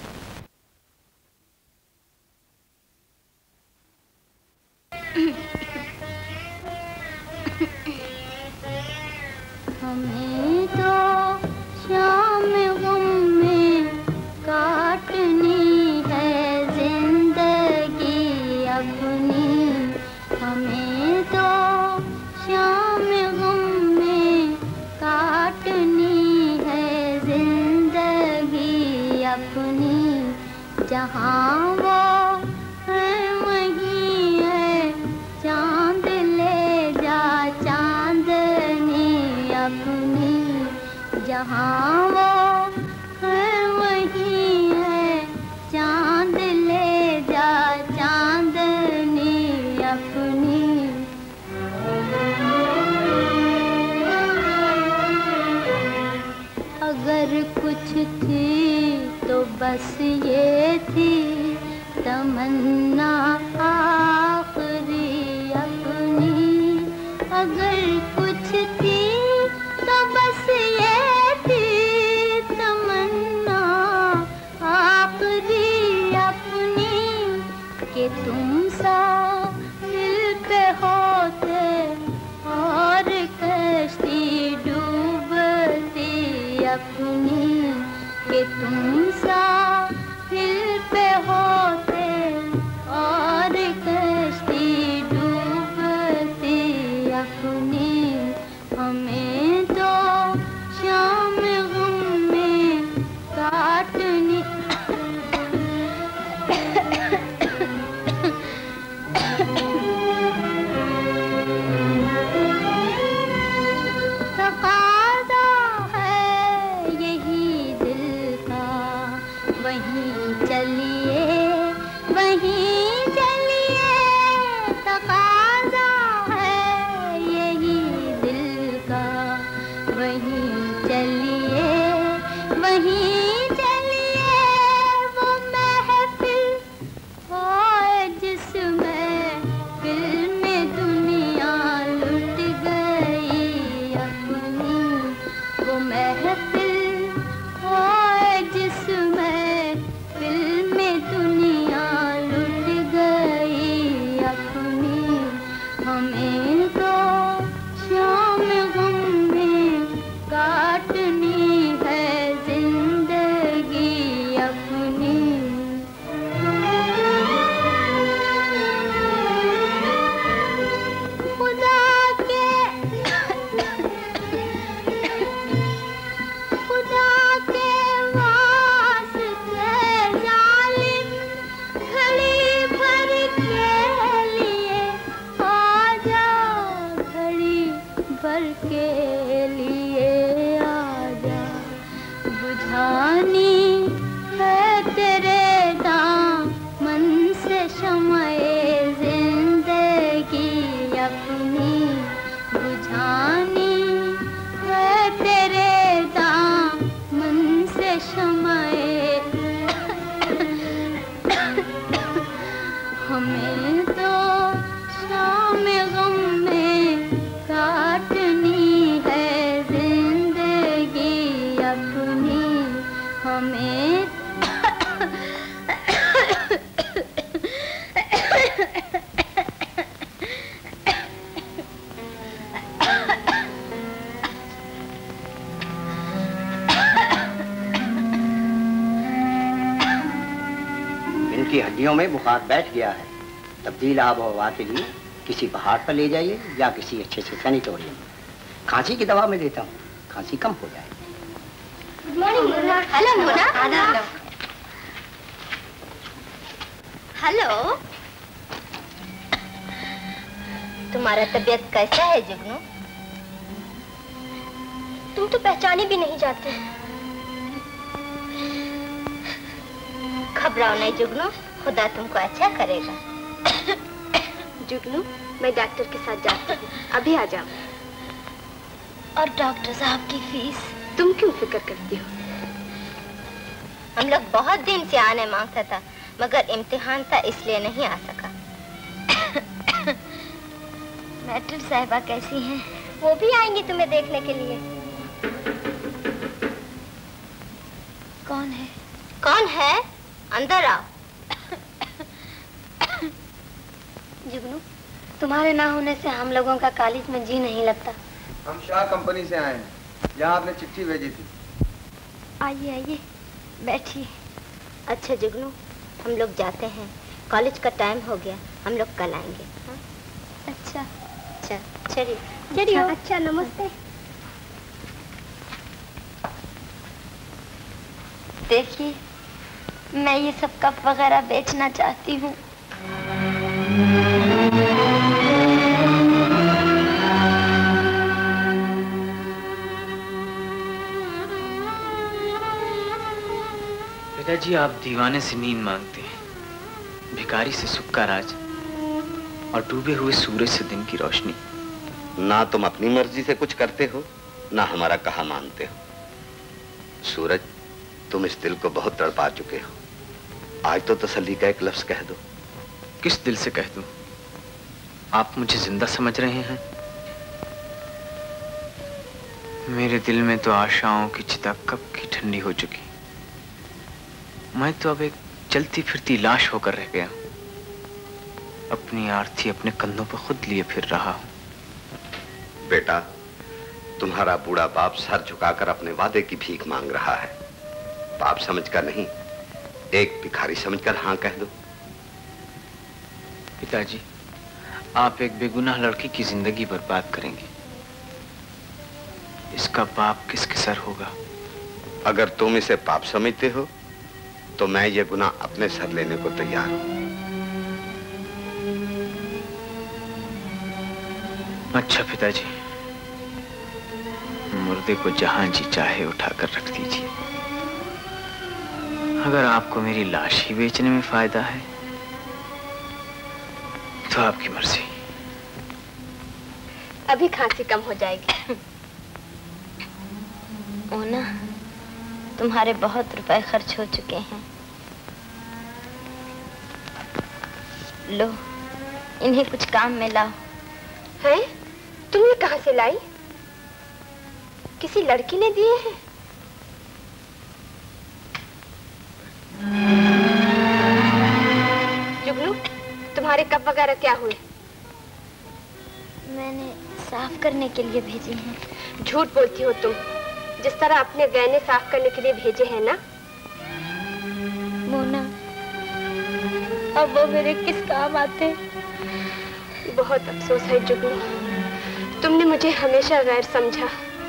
हमें तो शाम गम में काटनी है जिंदगी अपनी। हमें तो शाम गम में काटनी है जिंदगी अपनी। जहाँ वो है वहीं है चांद ले जा चांदनी अपनी। जहाँ वो है वहीं है चांद ले जा चांदनी अपनी। अगर कुछ थी तो बस ये थी तमन्ना आखिरी अपनी। अगर कुछ थी तो बस ये थी तमन्ना आखिरी अपनी। कि तुम सा दिल पे होते और कश्ती डूबती अपनी। कि तुम सा दिल पे होते और कश्ती डूबती अपनी। हमें तो शाम गम में काटनी तकाज़ा है यही दिल का। वहीं चलिए वहीं चलिए। तकाज़ा है यही दिल का। वहीं चलिए वहीं चलिए। वो महफिल होए जिसमें फिल्म दुनिया लुट गई अपनी। वो महफिल होए जिसमें फिल्म दुनिया लुट गई अपनी। हमें तो शाम गम में काटनी है जिंदगी अपनी। खुदा के वास्ते जालिम घड़ी भर के लिए आ जा। घड़ी भर के लिए आ जा। बुझानी है तेरे दामन से शम्ए जिंदगी अपनी। बुझानी है तेरे दामन से शम्ए। हमें तो शाम गम में काटनी है जिंदगी अपनी। हमें उनकी हड्डियों में बुखार बैठ गया है। तब्दील आब हवा के लिए किसी पहाड़ पर ले जाइए या किसी अच्छे से सैनिटोरियम में। खांसी की दवा मैं देता हूँ, खांसी कम हो जाएगी। Good morning Mona. Hello Mona. Hello, तुम्हारा तबीयत कैसा है जुगनू? तुम तो पहचाने भी नहीं जाते। घबराओ नहीं जुगनू, खुदा तुमको अच्छा करेगा। जुगनू, मैं डॉक्टर के साथ जाती हूँ, अभी आ जाओ। और डॉक्टर साहब की फीस तुम क्यों फिक्र करती हो? हम लोग बहुत दिन से आने मांगता था, मगर इम्तिहान था इसलिए नहीं आ सका। मैट्रिक साहिबा कैसी हैं? वो भी आएंगी तुम्हें देखने के लिए। कौन है? कौन है? अंदर आओ। जुगनू, तुम्हारे ना होने से हम लोगों का कॉलेज में जी नहीं लगता। हम शाह कंपनी से आए हैं, जहाँ आपने चिट्ठी भेजी थी। आइए आइए, बैठिए। अच्छा जुगनू, हम लोग जाते हैं, कॉलेज का टाइम हो गया, हम लोग कल आएंगे। हाँ? अच्छा अच्छा, चलिए चलिए। अच्छा नमस्ते। देखिए, मैं ये सब कप वगैरह बेचना चाहती हूँ। पिताजी, आप दीवाने से नींद मांगते हैं, भिखारी से सुख का राज और डूबे हुए सूरज से दिन की रोशनी। ना तुम अपनी मर्जी से कुछ करते हो, ना हमारा कहा मानते हो। सूरज, तुम इस दिल को बहुत तड़पा चुके हो, आज तो तसल्ली का एक लफ्ज कह दो। किस दिल से कह दूं? आप मुझे जिंदा समझ रहे हैं? मेरे दिल में तो आशाओं की चिता कब की ठंडी हो चुकी। मैं तो अब एक चलती फिरती लाश होकर रह गया हूं। अपनी आरती अपने कंधों पर खुद लिए फिर रहा हूं। बेटा, तुम्हारा बूढ़ा बाप सर झुकाकर अपने वादे की भीख मांग रहा है। बाप समझकर नहीं, एक भिखारी समझकर हाँ कह दो। पिताजी, आप एक बेगुनाह लड़की की जिंदगी बर्बाद करेंगे। इसका पाप किसके सर होगा? अगर तुम इसे पाप समझते हो तो मैं ये गुनाह अपने सर लेने को तैयार हूं। अच्छा पिताजी, मुर्दे को जहां जी चाहे उठाकर रख दीजिए। अगर आपको मेरी लाश ही बेचने में फायदा है तो आपकी मर्जी। अभी खांसी कम हो जाएगी। ओना, तुम्हारे बहुत रुपए खर्च हो चुके हैं। लो, इन्हें कुछ काम में लाओ। हैं? तुमने कहाँ से लाई? किसी लड़की ने दिए हैं? जुगनू, तुम्हारे कप वगैरह क्या हुए? मैंने साफ करने के लिए भेजे हैं। झूठ बोलती हो तुम, जिस तरह अपने गहने साफ करने के लिए भेजे हैं ना। मोना, अब वो मेरे किस काम आते? बहुत अफसोस है जुगनू, तुमने मुझे हमेशा गैर समझा।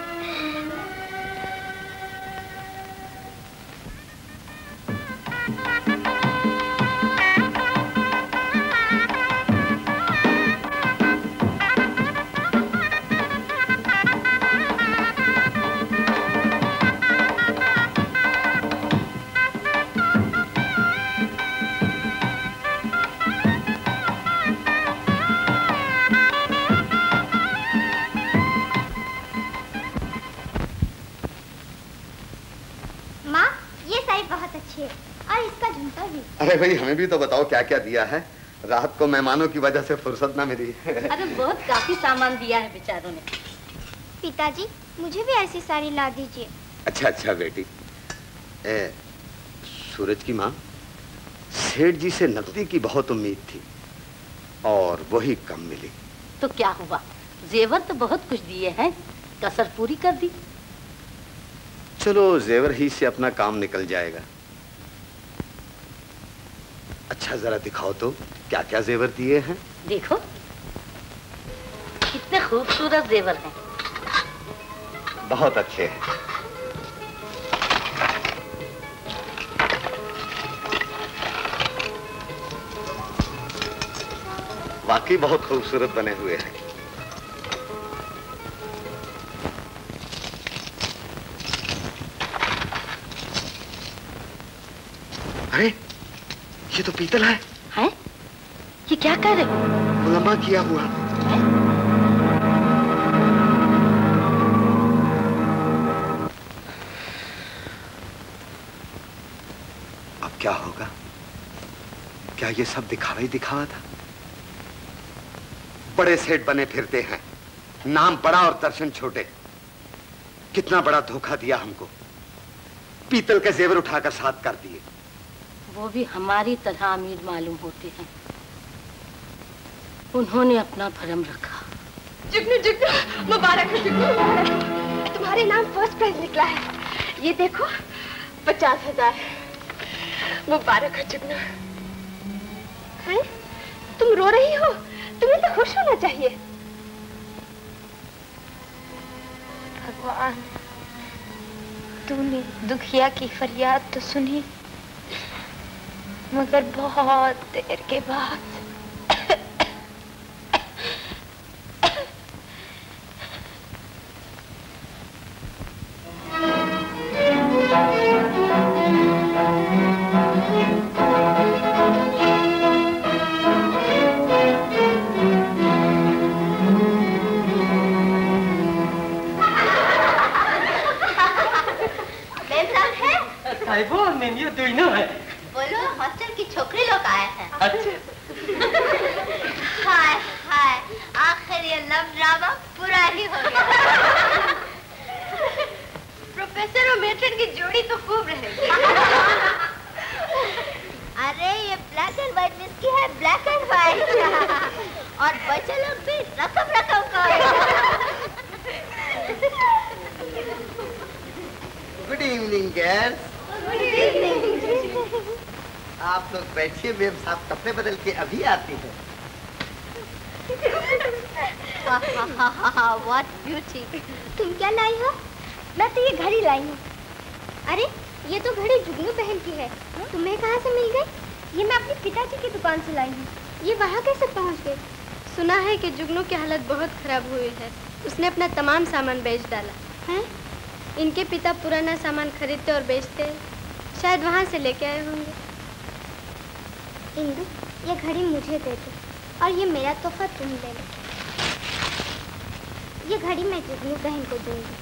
अरे भाई, हमें भी तो बताओ क्या क्या दिया है। रात को मेहमानों की वजह से फुर्सत ना मिली। अरे बहुत काफी सामान दिया है बेचारों ने। पिताजी, मुझे भी ऐसी साड़ी ला दीजिए। अच्छा अच्छा बेटी। सूरज की माँ, सेठ जी से नकदी की बहुत उम्मीद थी और वही कम मिली। तो क्या हुआ, जेवर तो बहुत कुछ दिए हैं, कसर पूरी कर दी। चलो, जेवर ही से अपना काम निकल जाएगा। अच्छा जरा दिखाओ तो क्या क्या जेवर दिए हैं। देखो कितने खूबसूरत जेवर हैं। बहुत अच्छे हैं। वाकई बहुत खूबसूरत बने हुए हैं। अरे ये तो पीतल है। हैं? ये क्या कर रहे हो? मुलम्मा किया हुआ। अब क्या होगा? क्या ये सब दिखावा ही दिखावा था? बड़े सेठ बने फिरते हैं, नाम बड़ा और दर्शन छोटे। कितना बड़ा धोखा दिया हमको। पीतल के जेवर उठाकर साथ कर दिए। वो भी हमारी तरह अमीर मालूम होते हैं। उन्होंने अपना भरम रखा। जुगनू जुगनू मुबारक है जुगनू, मुबारक। तुम्हारे नाम फर्स्ट प्राइज निकला है। ये देखो 50,000। मुबारक है जुगनू। हैं? तुम रो रही हो? तुम्हें तो खुश होना चाहिए। भगवान, तूने दुखिया की फरियाद तो सुनी, मगर बहुत देर के बाद। बोलो, हॉस्टल की छोकरी लोग आए हैं। अच्छा। हाय हाय, आखिर ये लव ड्रामा पूरा ही हो गया। प्रोफेसर और मेट्रन की जोड़ी तो खूब रहेगी। अरे ये ब्लैक एंड व्हाइट विस्की है, ब्लैक एंड व्हाइट। और बच्चे लोग भी रकम रकम का। Good evening girls. Good evening. आप लोग बैठिए, मेम साहब कपड़े बदल के अभी आती है। What beauty! तुम क्या लाई हो? मैं तो ये घड़ी लाई हूँ। अरे ये तो घड़ी जुगनू बहन की है। तुम्हें कहाँ से मिल गई? ये मैं अपने पिताजी की दुकान से लाई हूँ। ये वहाँ कैसे पहुँच गई? सुना है कि जुगनू की हालत बहुत खराब हुई है। उसने अपना तमाम सामान बेच डाला है। इनके पिता पुराना सामान खरीदते और बेचते हैं। शायद वहाँ से लेके आए होंगे। इंदु, ये घड़ी मुझे दे दो और ये मेरा तोहफा तुम ले लो। ये घड़ी मैं जुगनू बहन को दूंगी।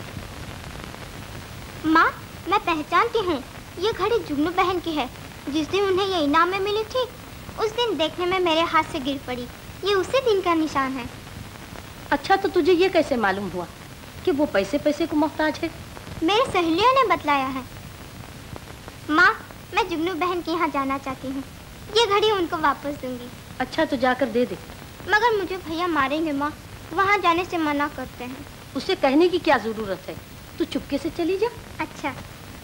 माँ, मैं पहचानती हूँ, ये घड़ी जुगनू बहन की है। जिस दिन उन्हें ये इनाम में मिली थी, उस दिन देखने में मेरे हाथ से गिर पड़ी। ये उसी दिन का निशान है। अच्छा, तो तुझे ये कैसे मालूम हुआ कि वो पैसे को मोहताज है? मेरे सहेलियों ने बतलाया है। माँ, मैं जुगनू बहन के यहाँ जाना चाहती हूँ। ये घड़ी उनको वापस दूंगी। अच्छा, तो जाकर दे दे। मगर मुझे भैया मारेंगे माँ, वहाँ जाने से मना करते हैं। उसे कहने की क्या जरूरत है, तू चुपके से चली जा। अच्छा।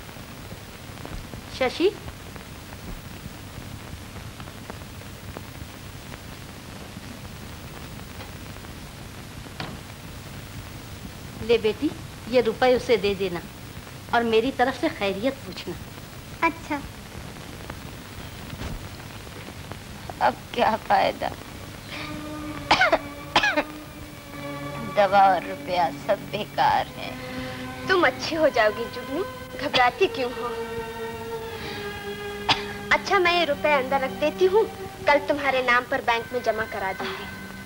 शशि, ले बेटी, ये रुपए उसे दे देना और मेरी तरफ से खैरियत पूछना। अच्छा। अब क्या फायदा? दवा और रुपया सब बेकार है। तुम अच्छी हो जाओगी जुगनू, घबराती क्यों हो? अच्छा, मैं ये रुपए अंदर रख देती हूँ, कल तुम्हारे नाम पर बैंक में जमा करा दूंगी।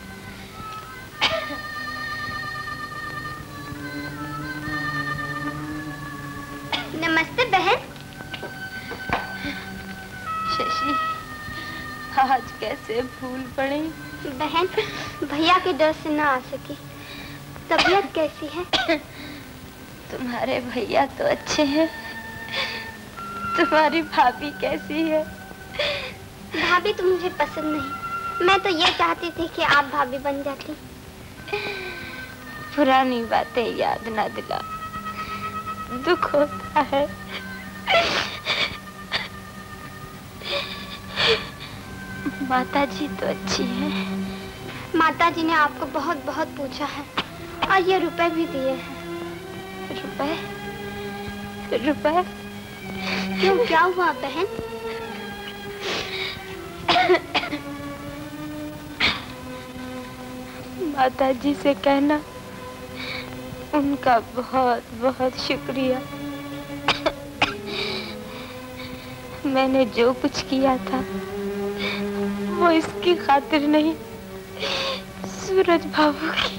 नमस्ते बहन। शशि, आज कैसे भूल पड़ी? बहन, भैया के डर से ना आ सकी। तबीयत कैसी है? तुम्हारे भैया तो अच्छे हैं। तुम्हारी भाभी कैसी है? भाभी तो मुझे पसंद नहीं। मैं तो ये चाहती थी कि आप भाभी बन जाती। पुरानी बातें याद ना दिला, दुख होता है। माता जी तो अच्छी है। माता जी ने आपको बहुत बहुत पूछा है और ये रुपए भी दिए हैं। रुपए? रुपए? क्यों, क्या हुआ बहन? माता जी से कहना उनका बहुत बहुत शुक्रिया। मैंने जो कुछ किया था वो इसकी खातिर नहीं, सूरज बाबू की।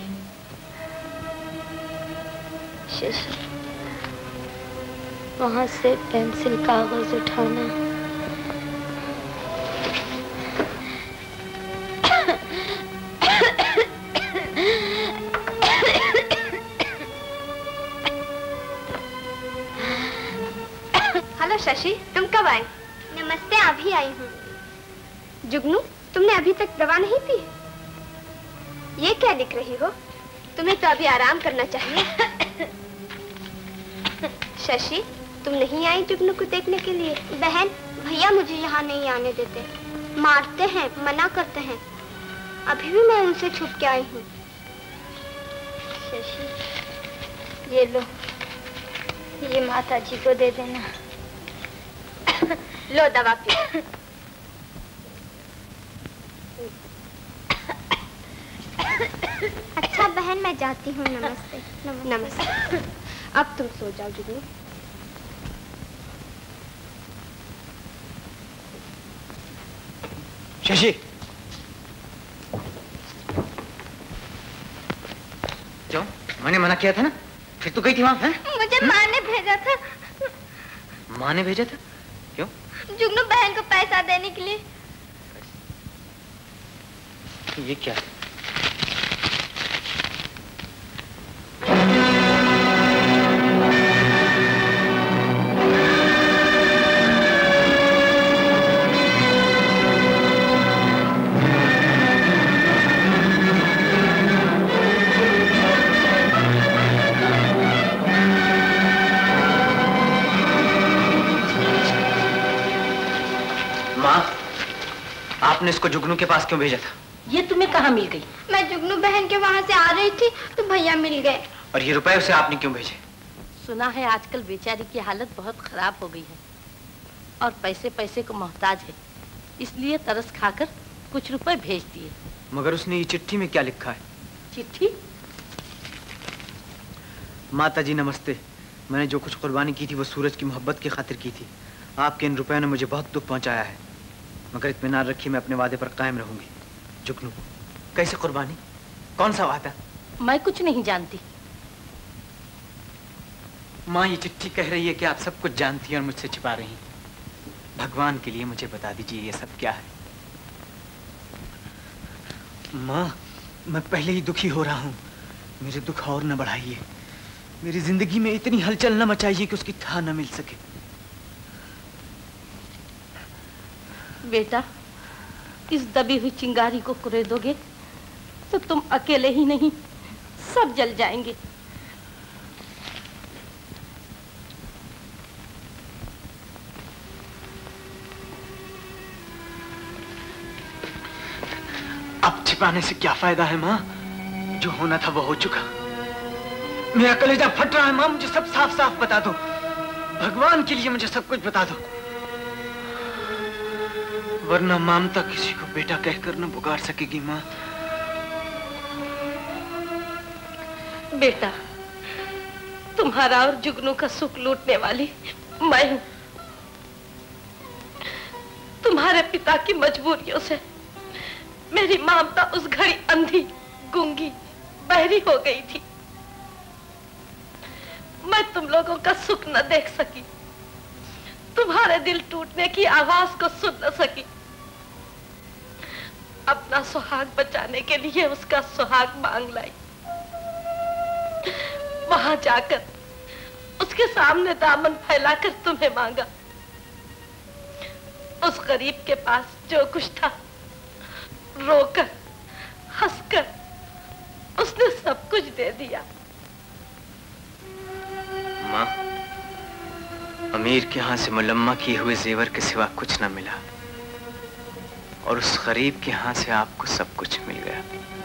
शशि, वहां से पेंसिल कागज उठाना। हेलो शशि, तुम कब आई? नमस्ते, अभी आई हूँ। जुगनू, तुमने अभी तक दवा नहीं पी? ये क्या लिख रही हो? तुम्हें तो अभी आराम करना चाहिए। शशि, तुम नहीं आई जुगनू को देखने के लिए? बहन, भैया मुझे यहाँ नहीं आने देते, मारते हैं, मना करते हैं। अभी भी मैं उनसे छुप के आई हूँ। शशि, ये लो, ये माता जी को दे देना। लो दवा पी। अच्छा बहन, मैं जाती हूँ। नमस्ते। नमस्ते। अब तुम सो जाओ जुगनू। शशि, क्यों? मैंने मना किया था ना, फिर तू गई थी वहां? मुझे माँ ने भेजा था। माँ ने भेजा था? क्यों? जुगनू बहन को पैसा देने के लिए। ये क्या है? आपने इसको जुगनू के पास क्यों भेजा था? ये तुम्हें कहाँ मिल गई? मैं जुगनू बहन के वहाँ से आ रही थी तो भैया मिल गए। और ये रुपए उसे आपने क्यों भेजे? सुना है आजकल बेचारी की हालत बहुत खराब हो गई है और पैसे पैसे को मोहताज है, इसलिए तरस खाकर कुछ रुपए भेज दिए। मगर उसने ये चिट्ठी में क्या लिखा है? चिट्ठी? माता जी नमस्ते, मैंने जो कुछ कुर्बानी की थी वो सूरज की मोहब्बत की खातिर की थी। आपके इन रुपयों ने मुझे बहुत दुख पहुंचाया है, मगर इत्मीनान रखिए मैं अपने वादे पर कायम रहूंगी। जुगनू, कैसे कुर्बानी? कौन सा वादा? मैं कुछ नहीं जानती। माँ, ये चिट्ठी कह रही है कि आप सब कुछ जानती हैं और मुझसे छिपा रही हैं। भगवान के लिए मुझे बता दीजिए ये सब क्या है। माँ, मैं पहले ही दुखी हो रहा हूँ, मेरे दुख और न बढ़ाइए। मेरी जिंदगी में इतनी हलचल न मचाइए कि उसकी था न मिल सके। बेटा, इस दबी हुई चिंगारी को कुरेदोगे तो तुम अकेले ही नहीं, सब जल जाएंगे। अब छिपाने से क्या फायदा है माँ? जो होना था वो हो चुका। मेरा कलेजा फट रहा है माँ, मुझे सब साफ साफ बता दो। भगवान के लिए मुझे सब कुछ बता दो, वरना ममता किसी को बेटा कहकर न पुकार सकेगी माँ। बेटा, तुम्हारा और जुगनू का सुख लूटने वाली मैं हूं। तुम्हारे पिता की मजबूरियों से मेरी ममता उस घड़ी अंधी, गूंगी, बहरी हो गई थी। मैं तुम लोगों का सुख न देख सकी, तुम्हारे दिल टूटने की आवाज को सुन न सकी। अपना सुहाग बचाने के लिए उसका सुहाग मांग लाई। वहां जाकर उसके सामने दामन फैलाकर तुम्हें मांगा। उस गरीब के पास जो कुछ था, रोकर, हंसकर उसने सब कुछ दे दिया। माँ, अमीर के यहाँ से मुलम्मा किए हुए जेवर के सिवा कुछ न मिला। और उस गरीब के हाथ से आपको सब कुछ मिल गया।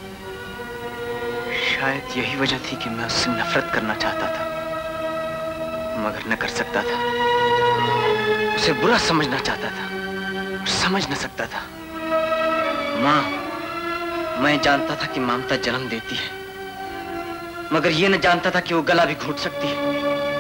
शायद यही वजह थी कि मैं उससे नफरत करना चाहता था, मगर न कर सकता था। उसे बुरा समझना चाहता था और समझ न सकता था। माँ, मैं जानता था कि ममता जन्म देती है, मगर ये न जानता था कि वो गला भी घोट सकती है।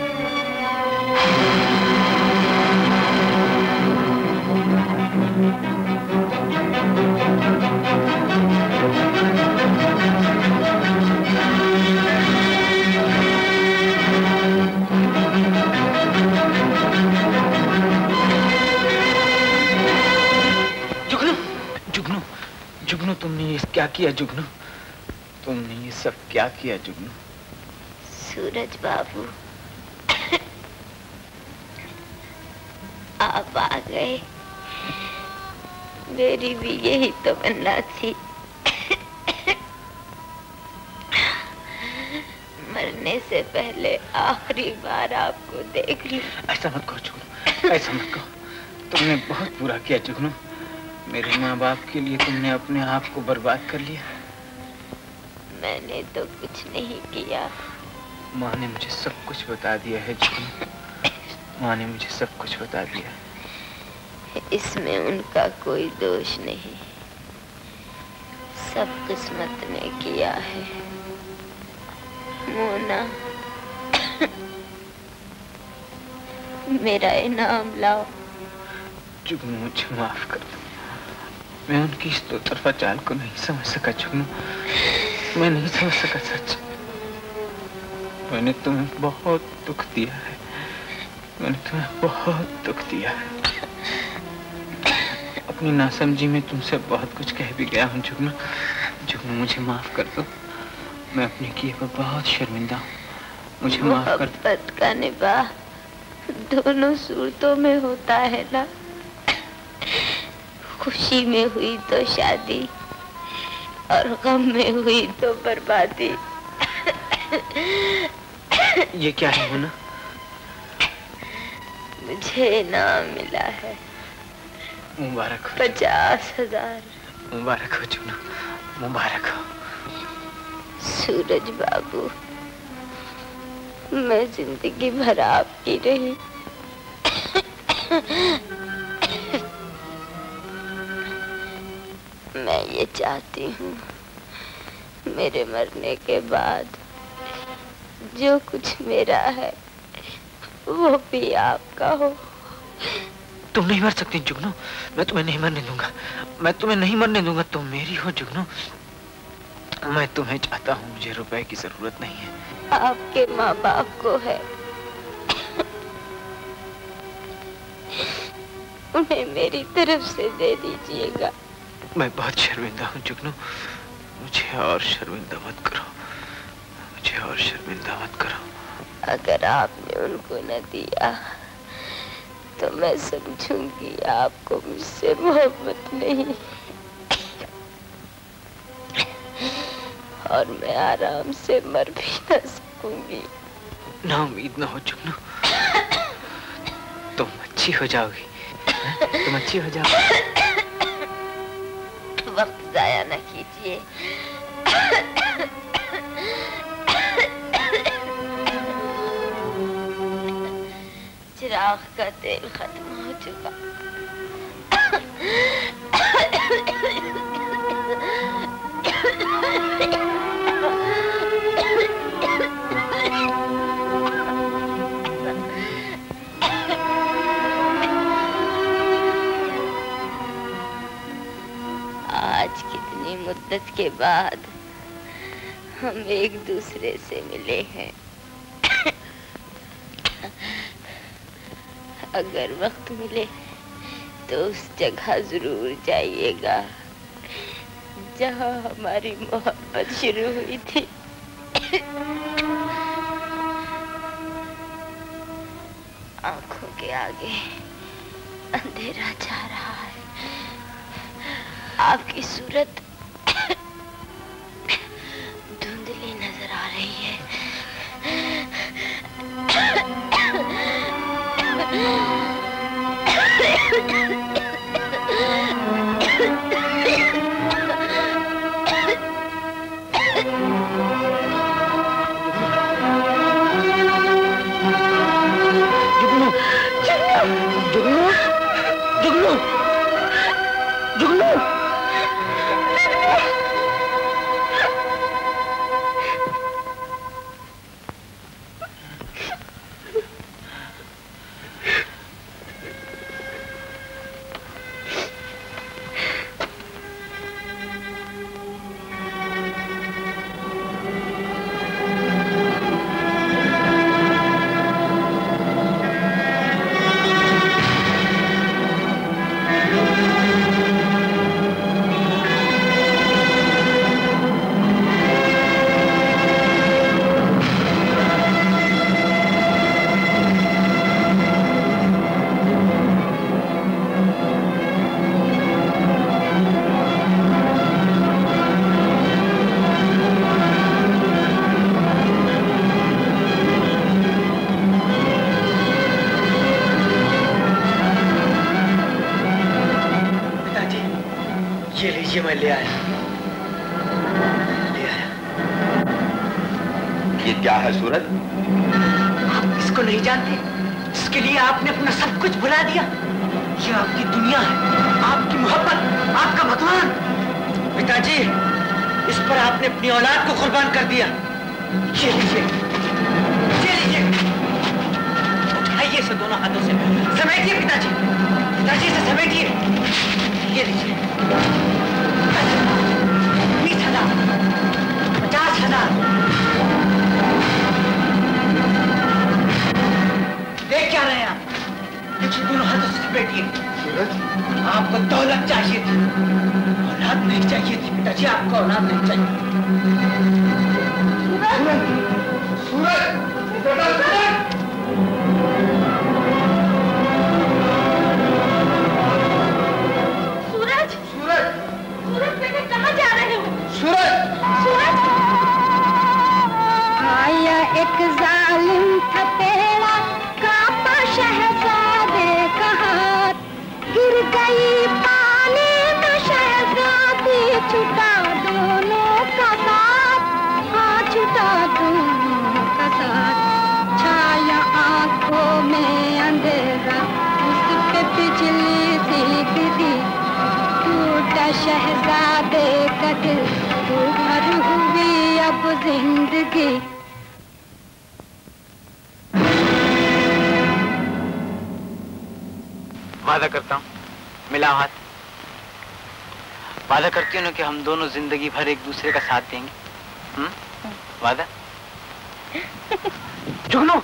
जुगनू, तुमने ये क्या किया जुगनू? तुमने ये सब क्या किया जुगनू? सूरज बाबू, आप आ गए। मेरी भी यही तमन्ना थी, मरने से पहले आखिरी बार आपको देख लूं। ऐसा मत कहो जुगनू, ऐसा मत कहो। तुमने बहुत बुरा किया जुगनू। मेरे माँ बाप के लिए तुमने अपने आप को बर्बाद कर लिया। मैंने तो कुछ नहीं किया। माँ ने मुझे सब कुछ बता दिया है जुगनू। माँ ने मुझे सब कुछ बता दिया। इसमें उनका कोई दोष नहीं, सब किस्मत ने किया है। मोना, मेरा इनाम लाओ। जुगनू, मुझे माफ कर दो। मैं उनकी इस दो तरफा चाल को नहीं समझ सका जुगनू। मैं नहीं समझ सका सच। मैंने तुम्हें बहुत दुख दिया है। मैंने तुम्हें बहुत दुख दिया है। अपनी नासमझी में तुमसे बहुत कुछ कह भी गया हूँ जुगनू। जुगनू, मुझे माफ कर दो। मैं अपने किए पर बहुत शर्मिंदा हूँ। मुझे माफ कर दो। मोहब्बत का निभाह दोनों सूरतों में होता है ना। खुशी में हुई तो शादी और गम में हुई तो बर्बादी। ये क्या है मोना? मुझे इनाम मिला है। मुबारक हो। 50,000। मुबारक हो जुगनू, मुबारक हो। सूरज बाबू, मैं जिंदगी भर आपकी रही। मैं ये चाहती हूँ मेरे मरने के बाद जो कुछ मेरा है वो भी आपका हो। तुम नहीं मर सकती जुगनू। मैं तुम्हें नहीं मरने दूंगा। मैं तुम्हें नहीं मरने दूंगा। तुम मेरी हो जुगनू। मैं तुम्हें चाहता हूँ। मुझे रुपए की जरूरत नहीं है। आपके माँ बाप को है, उन्हें मेरी तरफ से दे दीजिएगा। मैं बहुत शर्मिंदा हूँ जुगनू। मुझे और शर्मिंदा मत करो। मुझे और शर्मिंदा मत करो। अगर आपने उनको न दिया तो मैं समझूंगी आपको मुझसे मोहब्बत नहीं, और मैं आराम से मर भी न सकूंगी। ना उम्मीद ना हो जुगनू। तुम अच्छी हो जाओगी। तुम अच्छी हो जाओगी। वक्त जाया न कीजिए। चिराग का तेल खत्म हो चुका। आज कितनी मुद्दत के बाद हम एक दूसरे से मिले हैं। अगर वक्त मिले तो उस जगह जरूर जाइएगा जहां हमारी मोहब्बत शुरू हुई थी। आंखों के आगे अंधेरा छा रहा है। आपकी सूरत धुंधली नजर आ रही है। ये लीजिए, मैं ले आया। ये क्या है सूरज? आप इसको नहीं जानते, जिसके लिए आपने अपना सब कुछ भुला दिया। ये आपकी दुनिया है, आपकी मोहब्बत, आपका भगवान। पिताजी, इस पर आपने अपनी औलाद को कुर्बान कर दिया। ये लीजिए, ये लीजिए, उठाइए इसे दोनों हाथों से, समेटिए पिताजी, पिताजी इसे समेटिए। ये लीजिए, 20,000, 50,000। देख क्या रहे हैं आप? देखिए दोनों हाथों से समेटिए। आपको दौलत चाहिए थी, औलाद नहीं चाहिए थी पिताजी, आपको औलाद नहीं चाहिए। सूरज, सूरज बेटे कहाँ जा रहे हो? सूरज, सूरज। आया एक जालिम था तेरा कापा शहजादे का हाथ, गिर गई पानी में शहजादी, छुटा दोनों का साथ, हाँ छुटा दोनों का साथ। छाया आंखों में अंधेरा, उस पे बिजली सी गिरी, टूटा शहजादे का दिल, उभर हुई अब जिंदगी। वादा करता हूँ, मिला हाथ, वादा करती हूँ ना कि हम दोनों जिंदगी भर एक दूसरे का साथ देंगे। वादा? जुगनू,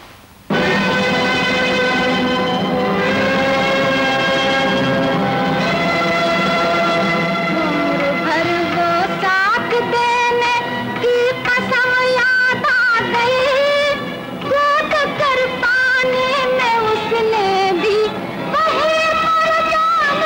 भर वो साथ देने की कसम याद आ गई, कूद कर पानी में उसने भी वही मर जान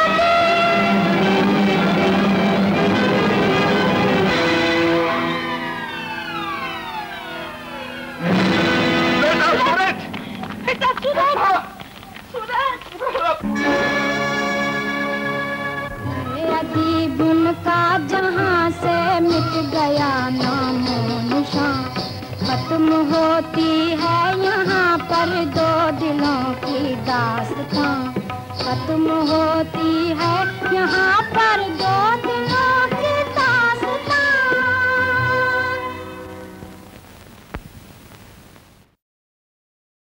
अदीब उनका जहाँ से मिट गया नामो निशान, खत्म होती है यहाँ पर दो दिलों की दास्तां, खत्म होती है यहाँ पर दो दिल